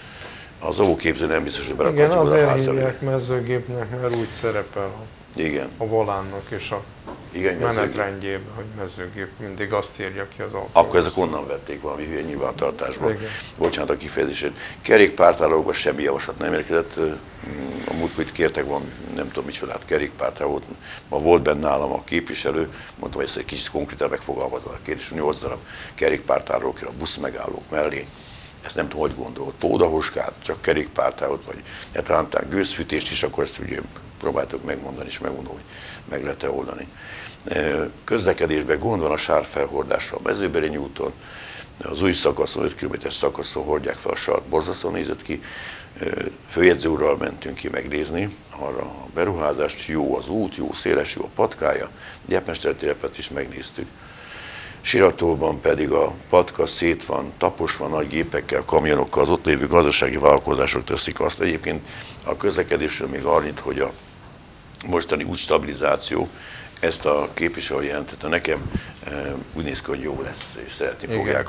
Az óvóképző nem biztos, hogy berakhatjuk a házra. Igen, azért hívják elé. mezőgépnek, mert úgy szerepel a volánnak és a menetrendjében, hogy mezőgép, mindig azt írja ki az autó. Akkor ezek onnan vették valami hülye nyilvántartásból. Bocsánat a kifejezését. Kerékpártárolókban semmi javaslat nem érkezett. A múltkor itt kértek valami, nem tudom micsodát, kerékpártárolót. Ma volt benne nálam a képviselő, mondtam, hogy ezt egy kicsit konkrétan megfogalmazva a kérdés, 8 darab kerékpártárolók a buszmegállók mellé. Ezt nem tudom, hogy gondolt, pódahoskát, csak kerékpártárolót, vagy talán gőzfűtést is, akkor ezt ugye próbáltuk megmondani, és megmondom, hogy meg lehet-e oldani. Közlekedésben gond van a sárfelhordásra a Mezőberényi úton, az új szakaszon, 5 km-es szakaszon hordják fel a sart, borzasztóan nézett ki. Főjegyző úrral mentünk ki megnézni arra a beruházást, jó az út, jó széles, jó a patkája, Gyepmester térepet is megnéztük. Siratóban pedig a patka szét van, tapos van nagy gépekkel, kamionokkal, az ott lévő gazdasági vállalkozások teszik azt. Egyébként a közlekedésről még annyit, hogy a mostani útstabilizáció, ezt a képviselő jelentette nekem, úgy néz ki, hogy jó lesz, és szeretni fogják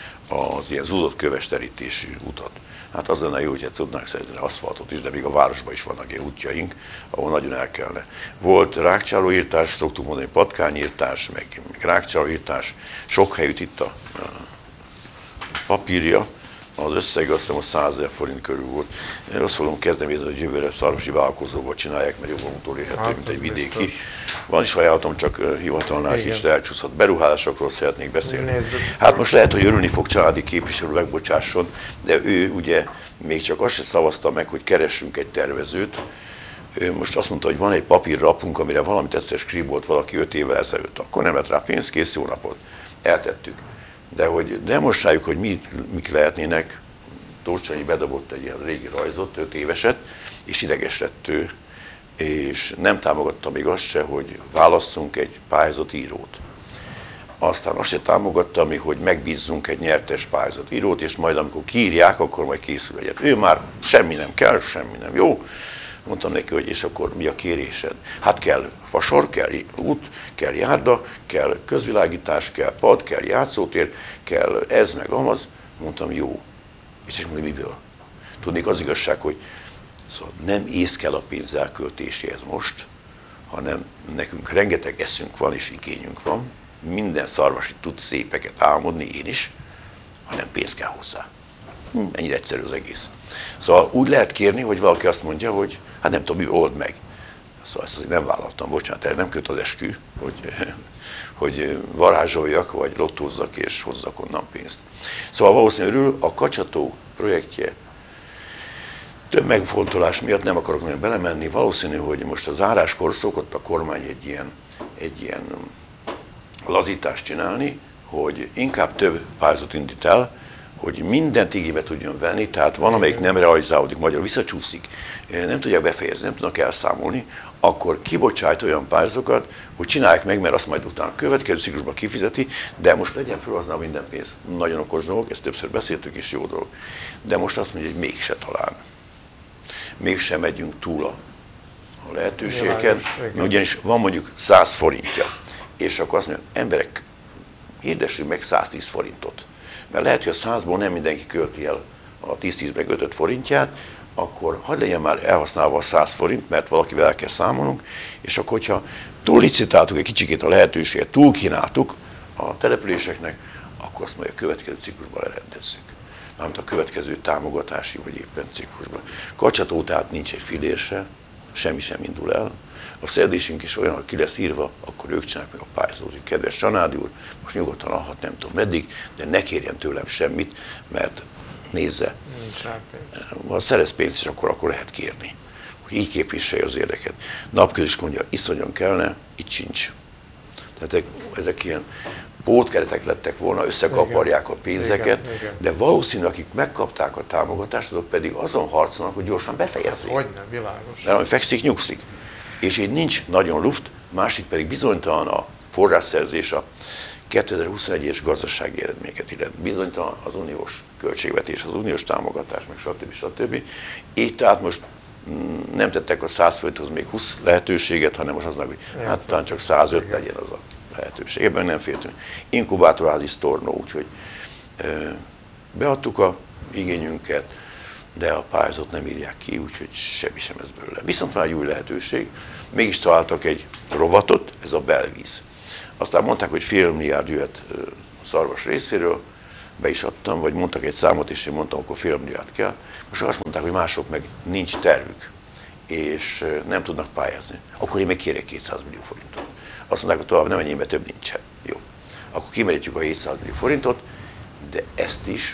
az ilyen zúdott köves terítésű utat. Hát az lenne jó, hogy tudnánk szerezni aszfaltot is, de még a városban is vannak ilyen útjaink, ahol nagyon el kellene. Volt rákcsálóírtás, szoktuk mondani patkányírtás, meg rákcsálóírtás, sok helyütt itt a papírja, az összeg azt hiszem a 100 000 forint körül volt. Én azt fogom kezdeményezni, hogy jövőre szarosi vállalkozóval csinálják, mert jobban utolérhető, mint egy vidéki. Biztos. Van is ajánlatom, csak hivatalnál kicsit elcsúszott. Beruházásokról szeretnék beszélni. Hát most lehet, hogy örülni fog családi képviselő, megbocsásson, de ő ugye még csak azt se szavazta meg, hogy keressünk egy tervezőt, Ő most azt mondta, hogy van egy papírrapunk, amire valamit egyszer skribolt valaki 5 évvel ezelőtt. Akkor nem lett rá pénz, kész, jó napot. Eltettük. De hogy demonstráljuk, hogy mik lehetnének, Torcsányi bedobott egy ilyen régi rajzot, 5 éveset, és ideges lett ő, és nem támogatta még azt se, hogy válasszunk egy pályázati írót. Aztán azt se támogatta még, hogy megbízzunk egy nyertes pályázati írót, és majd amikor kiírják, akkor majd készül egyet. Ő már semmi nem kell, semmi nem jó. Mondtam neki, hogy és akkor mi a kérésed? Hát kell fasor, kell út, kell járda, kell közvilágítás, kell pad, kell játszótér, kell ez meg amaz. Mondtam, jó. És mondom, miből? Tudnék, az igazság, hogy szóval nem ész kell a pénz elköltéséhez most, hanem nekünk rengeteg eszünk van és igényünk van. Minden szarvasi tud szépeket álmodni, én is, hanem pénz kell hozzá. Ennyire egyszerű az egész. Szóval úgy lehet kérni, hogy valaki azt mondja, hogy hát nem tudom, mi old meg. Szóval ezt nem vállaltam, bocsánat, erre nem köt az eskü, hogy varázsoljak, vagy lottózzak és hozzak onnan pénzt. Szóval valószínűleg a Kacsató projektje több megfontolás miatt nem akarok nagyon belemenni. Valószínű, hogy most a záráskor szokott a kormány egy ilyen lazítást csinálni, hogy inkább több pályázatot indít el, hogy mindent igénybe tudjon venni, tehát van, amelyik nem realizálódik, magyarul visszacsúszik, nem tudják befejezni, nem tudnak elszámolni, akkor kibocsájt olyan pályázatokat, hogy csinálják meg, mert azt majd utána a következő ciklusban kifizeti, de most legyen felhasználva minden pénz. Nagyon okos dolog, ezt többször beszéltük, és jó dolog. De most azt mondja, hogy mégse talán. Mégsem megyünk túl a lehetőségeken, mert ugyanis van mondjuk 100 forintja, és akkor azt mondja, emberek, hirdessük meg 110 forintot. Mert lehet, hogy a 100-ból nem mindenki költi el a 10-10 meg 5 forintját, akkor hadd legyen már elhasználva a 100 forint, mert valakivel el kell számolnunk, és akkor, hogyha túllicitáltuk egy kicsikét a lehetőséget, túlkínáltuk a településeknek, akkor azt majd a következő ciklusban lerendezzük. Mármint a következő támogatási, vagy éppen ciklusban. Kacsató tehát nincs egy fillér se, semmi sem indul el. A szerződésünk is olyan, hogy ki lesz írva, akkor ők csinálják meg a pályázatot. Kedves Csanádi úr, most nyugodtan alhat, nem tudom meddig, de ne kérjen tőlem semmit, mert nézze, ha szerez pénzt, és akkor lehet kérni. Hogy így képviselje az érdeket. Napközis mondja, iszonyan kellene, itt sincs. Tehát ezek ilyen pótkeretek lettek volna, összekaparják a pénzeket, de valószínű, akik megkapták a támogatást, azok pedig azon harcolnak, hogy gyorsan befejezzék. Hogyne, világos. Mert ami fekszik, nyugszik. És így nincs nagyon luft, másik pedig bizonytalan a forrásszerzés, a 2021-es gazdasági eredményeket illet. Bizonytalan az uniós költségvetés, az uniós támogatás, meg stb. Így tehát most nem tettek a 100 forinthoz még 20 lehetőséget, hanem most aznak, hogy hát talán csak 105 legyen az a lehetőség. Ebben nem féltünk. Inkubátorházi sztornó, úgyhogy beadtuk a igényünket, de a pályázatot nem írják ki, úgyhogy semmi sem ez belőle. Viszont van egy új lehetőség, mégis találtak egy rovatot, ez a belvíz. Aztán mondták, hogy fél milliárd jöhet Szarvas részéről, be is adtam, vagy mondtak egy számot, és én mondtam, akkor fél milliárd kell. Most azt mondták, hogy mások meg nincs tervük, és nem tudnak pályázni. Akkor én még kérek 200 millió forintot. Azt mondták, hogy tovább nem menjél, mert több nincsen. Jó. Akkor kimerítjük a 700 millió forintot, de ezt is,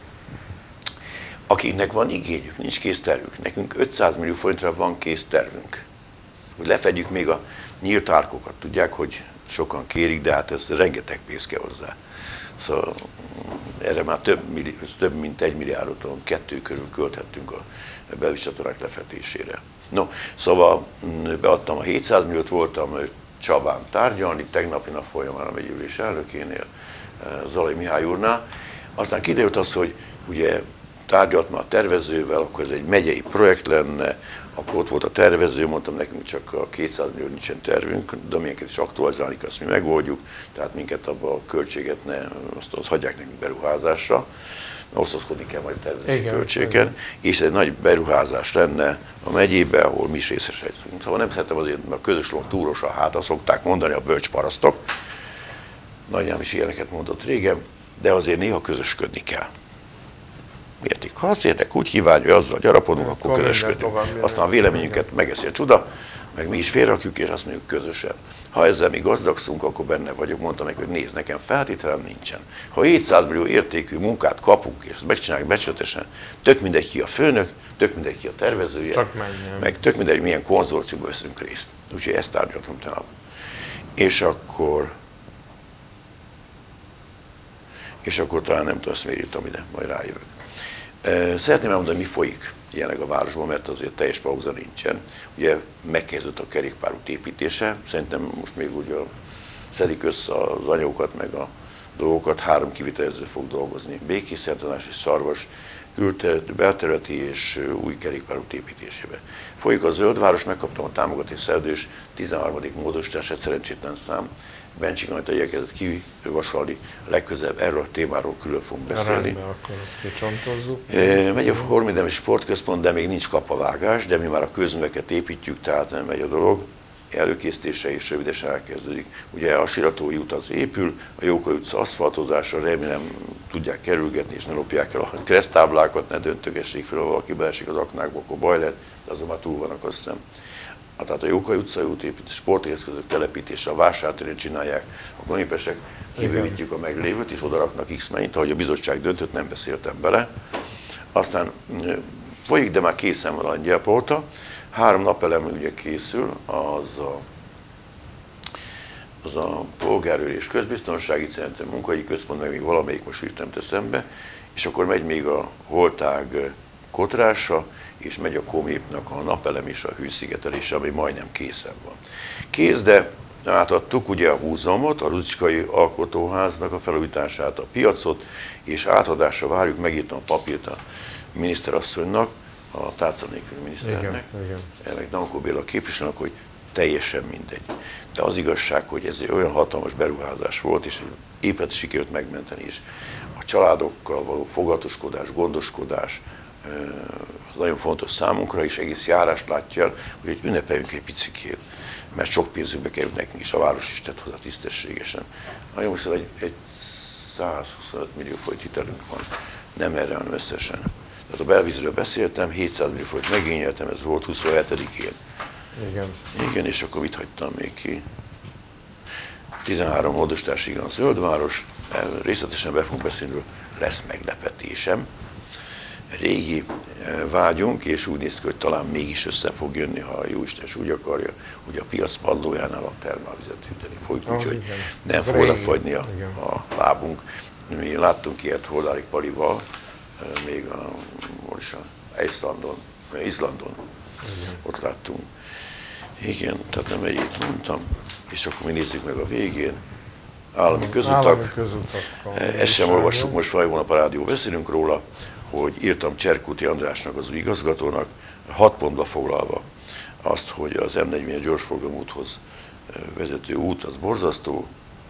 akiknek van igényük, nincs kész tervük. Nekünk 500 millió forintra van kész tervünk. Hogy lefedjük még a nyílt árkokat. Tudják, hogy sokan kérik, de hát ez rengeteg pénz kell hozzá. Szóval erre már több mint 1 milliárdot, 2 körül költhettünk a belvízi csatornák lefedésére. No, szóval beadtam a 700 milliót, voltam Csabán tárgyalni, tegnapi nap folyamán a megygyűlés elnökénél, Zalai Mihály úrnál. Aztán kiderült az, hogy ugye tárgyalt már a tervezővel, akkor ez egy megyei projekt lenne, akkor ott volt a tervező, mondtam, nekünk csak a 200 millió nincsen tervünk, de minket is aktualizálni, azt mi megoldjuk, tehát minket abba a költséget azt hagyják nekünk beruházásra, osztozkodni kell majd a tervezési költségeken, és egy nagy beruházás lenne a megyébe, ahol mi is részesedünk. Szóval nem szeretem azért, mert a közös lóg túros a háta, szokták mondani a bölcs parasztok, nagyjám is ilyeneket mondott régen, de azért néha közösködni kell. Értik? Ha az érdek úgy kívánja, hogy azzal gyarapodunk, akkor közösködünk. Aztán a véleményünket megeszi a csuda, meg mi is félrakjuk, és azt mondjuk közösen. Ha ezzel mi gazdagszunk, akkor benne vagyok. Mondtam neki, hogy nézd, nekem feltételem nincsen. Ha 700 millió értékű munkát kapunk, és ezt megcsináljuk becsületesen, tök mindegy ki a főnök, tök mindegy ki a tervezője, meg tök mindegy milyen konzorciumban veszünk részt. Úgyhogy ezt tárgyaltam tegnap. És akkor talán nem tudom, azt miért írtam ide, majd rájövök. Szeretném elmondani, mi folyik jelenleg a városban, mert azért teljes pauza nincsen. Ugye megkezdődött a kerékpárút építése, szerintem most még ugye szedik össze az anyagokat, meg a dolgokat, 3 kivitelező fog dolgozni. Békés, Szent András és Szarvas belterületi és új kerékpárút építésébe. Folyik a Zöldváros, megkaptam a támogatási szerződés, 13. módosítás, egy szerencsétlen szám. Bencsik Anita igyekezett kivasalni, legközelebb erről a témáról külön fogunk beszélni. Rendben, akkor ezt kicsontozzuk. Megy a Hormidemi Sportközpont, de még nincs kapavágás, de mi már a közműveket építjük, tehát nem megy a dolog. Előkészítése is rövidesen elkezdődik. Ugye a Siratói út az épül, a Jókai utca aszfaltozása, remélem tudják kerülgetni, és ne lopják el a kereszttáblákat, ne döntögessék fel, ha valaki beesik az aknákba, akkor baj lehet, de azon már túl vannak, azt hiszem. Tehát a Jókai utcai útépítés, sporteszközök telepítése, a vásártéren csinálják, akkor népesek, kibővítjük a meglévőt, és odaraknak X-mennyit, ahogy a bizottság döntött, nem beszéltem bele. Aztán folyik, de már készen van a Lengyelpolta. 3 napelem ugye készül, az a polgárőr és közbiztonsági centrum, munkai központ, meg még valamelyik most írtam eszembe, és akkor megy még a holtág kotrása, és megy a Komépnak a napelem és a hűszigetelése, ami majdnem készen van. Kész, de átadtuk ugye a múzeumot, a Ruzicskai Alkotóháznak a felújítását, a piacot, és átadásra várjuk, megírtam a papírt a miniszterasszonynak, a tárca nélküli miniszternek, meg Dankó Béla képviselőnek, hogy teljesen mindegy. De az igazság, hogy ez egy olyan hatalmas beruházás volt, és éppen sikerült megmenteni is. A családokkal való fogatoskodás, gondoskodás, az nagyon fontos számunkra, és egész járást látja el, hogy ünnepeljünk egy picikét, mert sok pénzünkbe került nekünk is, a város is tett hozzá tisztességesen. Nagyon most egy 125 millió forint hitelünk van, nem erre, hanem összesen. Tehát a belvízről beszéltem, 700 millió forint megényeltem, ez volt 27-én. Igen, és akkor mit hagytam még ki? 13 módosítás, igen, Zöldváros, részletesen be fogunk beszélni, lesz meglepetésem. Régi vágyunk, és úgy néz ki, hogy talán mégis össze fog jönni, ha a Jóisten úgy akarja, hogy a piac padlójánál a termálvizet hűteni folyik, úgyhogy nem fog lefagyni a lábunk. Mi láttunk ilyet Holdárik Palival, még Izlandon, ott láttunk. Igen, tehát nem egyet mondtam, és akkor mi nézzük meg a végén. Állami közutak. Ezt sem olvassuk, most faj hónap a rádió beszélünk róla, hogy írtam Cserkuti Andrásnak, az igazgatónak, 6 pontba foglalva azt, hogy az M40 gyorsforgalmú úthoz vezető út, az borzasztó,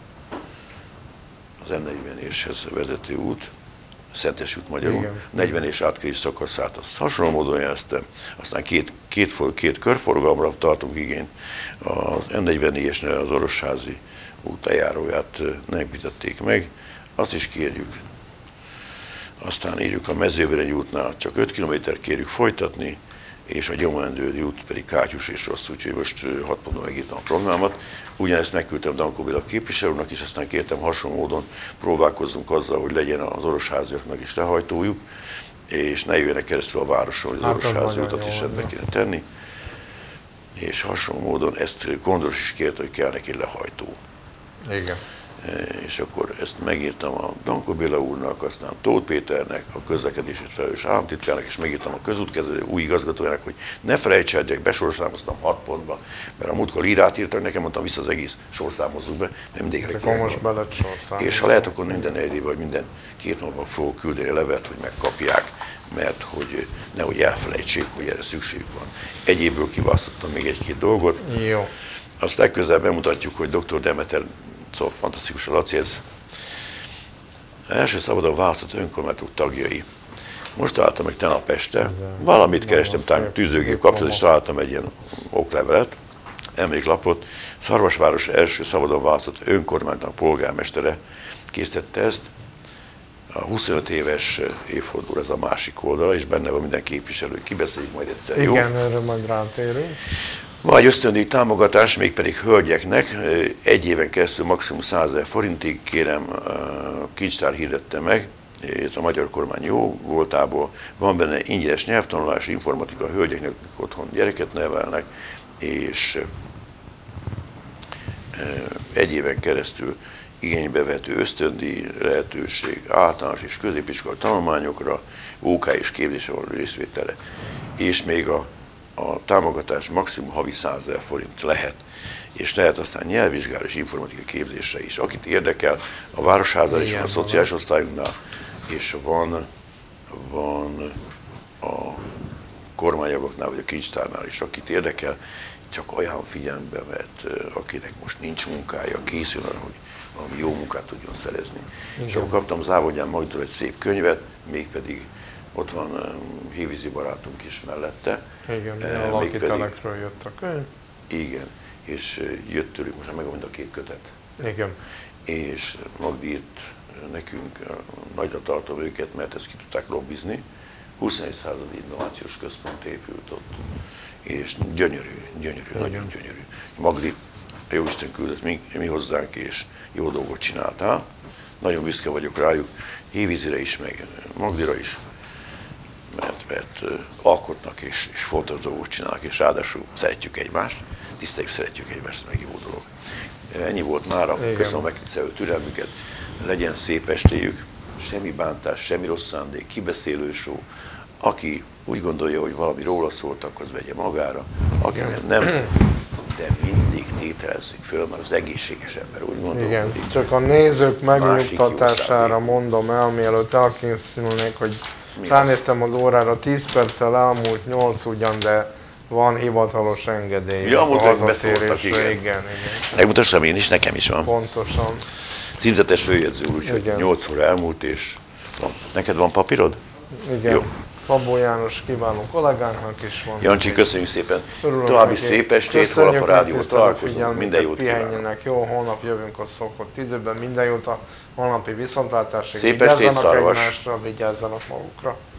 az M40-éshez vezető út, Szentes út magyarul, 40 és átkelés szakaszát, azt hasonló módon jeleztem, aztán két körforgalomra tartunk igényt, az M44-esnél az Orosházi út lejáróját nem építették meg, azt is kérjük. Aztán írjuk a Mezőbirányi útnál, csak 5 km kérjük folytatni, és a Gyomorendőri út pedig kátyus és rossz, úgyhogy most 6 ponton megírtam a programot. Ugyanezt megküldtem Dankó Béla képviselőnek, és aztán kértem hasonló módon próbálkozzunk azzal, hogy legyen az orosháziaknak is lehajtójuk, és ne jöjjenek keresztül a városon, hogy az orosházi utat is rendbe kéne tenni. És hasonló módon ezt Gondos is kérte, hogy kell neki lehajtó. Igen. És akkor ezt megírtam a Dankó Béla úrnak, aztán Tóth Péternek, a közlekedésért felelős államtitkárnak, és megírtam a közútkezelő új igazgatójának, hogy ne felejts el, gyerek, besorszámoztam 6 pontba, mert a múltkor írát írtak nekem, mondtam, vissza az egész sorszámozzuk be, nem mindig és ha lehet, akkor minden egyéb, vagy minden 2 napban fogok küldeni a levelet, hogy megkapják, mert hogy nehogy elfelejtsék, hogy erre szükségük van. Egyébből kiválasztottam még 1-2 dolgot. Jó. Azt legközelebb bemutatjuk, hogy dr. Demeter, szóval fantasztikus a Laci, ez első szabadon választott önkormányzatok tagjai. Most találtam meg tegnap este, valamit kerestem, talán tűzőgép kapcsolat, és találtam egy ilyen oklevelet, emléklapot. Szarvasváros első szabadon választott önkormányzatok polgármestere készítette ezt. A 25 éves évfordul ez a másik oldala, és benne van minden képviselő. Kibeszéljük majd egyszer, jó? Igen, erre majd rátérünk. Van egy ösztöndíj támogatás, mégpedig hölgyeknek, 1 éven keresztül maximum 100 000 forintig, kérem, kincstár hirdette meg, itt a magyar kormány jó voltából, van benne ingyenes nyelvtanulás, informatika a hölgyeknek, akik otthon gyereket nevelnek, és 1 éven keresztül igénybe vehető ösztöndíj lehetőség általános és középiskolai tanulmányokra, OK és képzésre való részvétele, és még a támogatás maximum havi 100 000 forint lehet, és lehet aztán nyelvvizsgára és informatikai képzésre is. Akit érdekel, a Városházán is van a szociális osztályunknál, és van a kormányjavaknál, vagy a kincstárnál is, akit érdekel, csak ajánlom figyelembe, mert akinek most nincs munkája, készül arra, hogy valami jó munkát tudjon szerezni. Igen. És akkor kaptam Závodján Magdól egy szép könyvet, mégpedig ott van Hévízi barátunk is mellette. Igen, a lakitelekről jött a könyv. Igen, és jött tőlük, most már megvan mind a 2 kötet. Igen. És Magdi írt nekünk, nagyra tartom őket, mert ezt ki tudták lobbizni. 21. századi innovációs központ épült ott, és gyönyörű, nagyon gyönyörű. Magdi, a Jóisten küldött mi hozzánk, és jó dolgot csináltál. Nagyon büszke vagyok rájuk, Hévízire is, meg Magdira is, mert alkotnak és fontos dolgot csinálnak, és ráadásul szeretjük egymást, tiszteljük, szeretjük egymást, ez meg jó dolog. Ennyi volt mára, köszönöm a megtisztelő türelmüket, legyen szép estéjük, semmi bántás, semmi rossz szándék, kibeszélő só. Aki úgy gondolja, hogy valami róla szóltak, az vegye magára, aki nem, de mindig tételezzük föl, mert az egészséges ember úgy gondolja. Igen, csak a nézők megnyugtatására mondom el, mielőtt elkészülnék, hogy ránéztem az órára, 10 perccel elmúlt 8 ugyan, de van hivatalos engedély a hazatérésre. Igen. Megmutassam én is, nekem is van. Pontosan. Címzetes főjegyző úr, úgyhogy 8 óra elmúlt, és van. Neked van papírod? Igen. Jó. Babó János kiváló kollégának is van. Jancsi, köszönjük szépen. Örülök További neki. szép estét, holnap a rádiót találkozunk. Minden jót kívánok. Jó, holnap jövünk a szokott időben. Minden jót a holnapi viszontlátásig. Szép estét, Vigyázzanak Szarvas. egymásra, vigyázzanak magukra.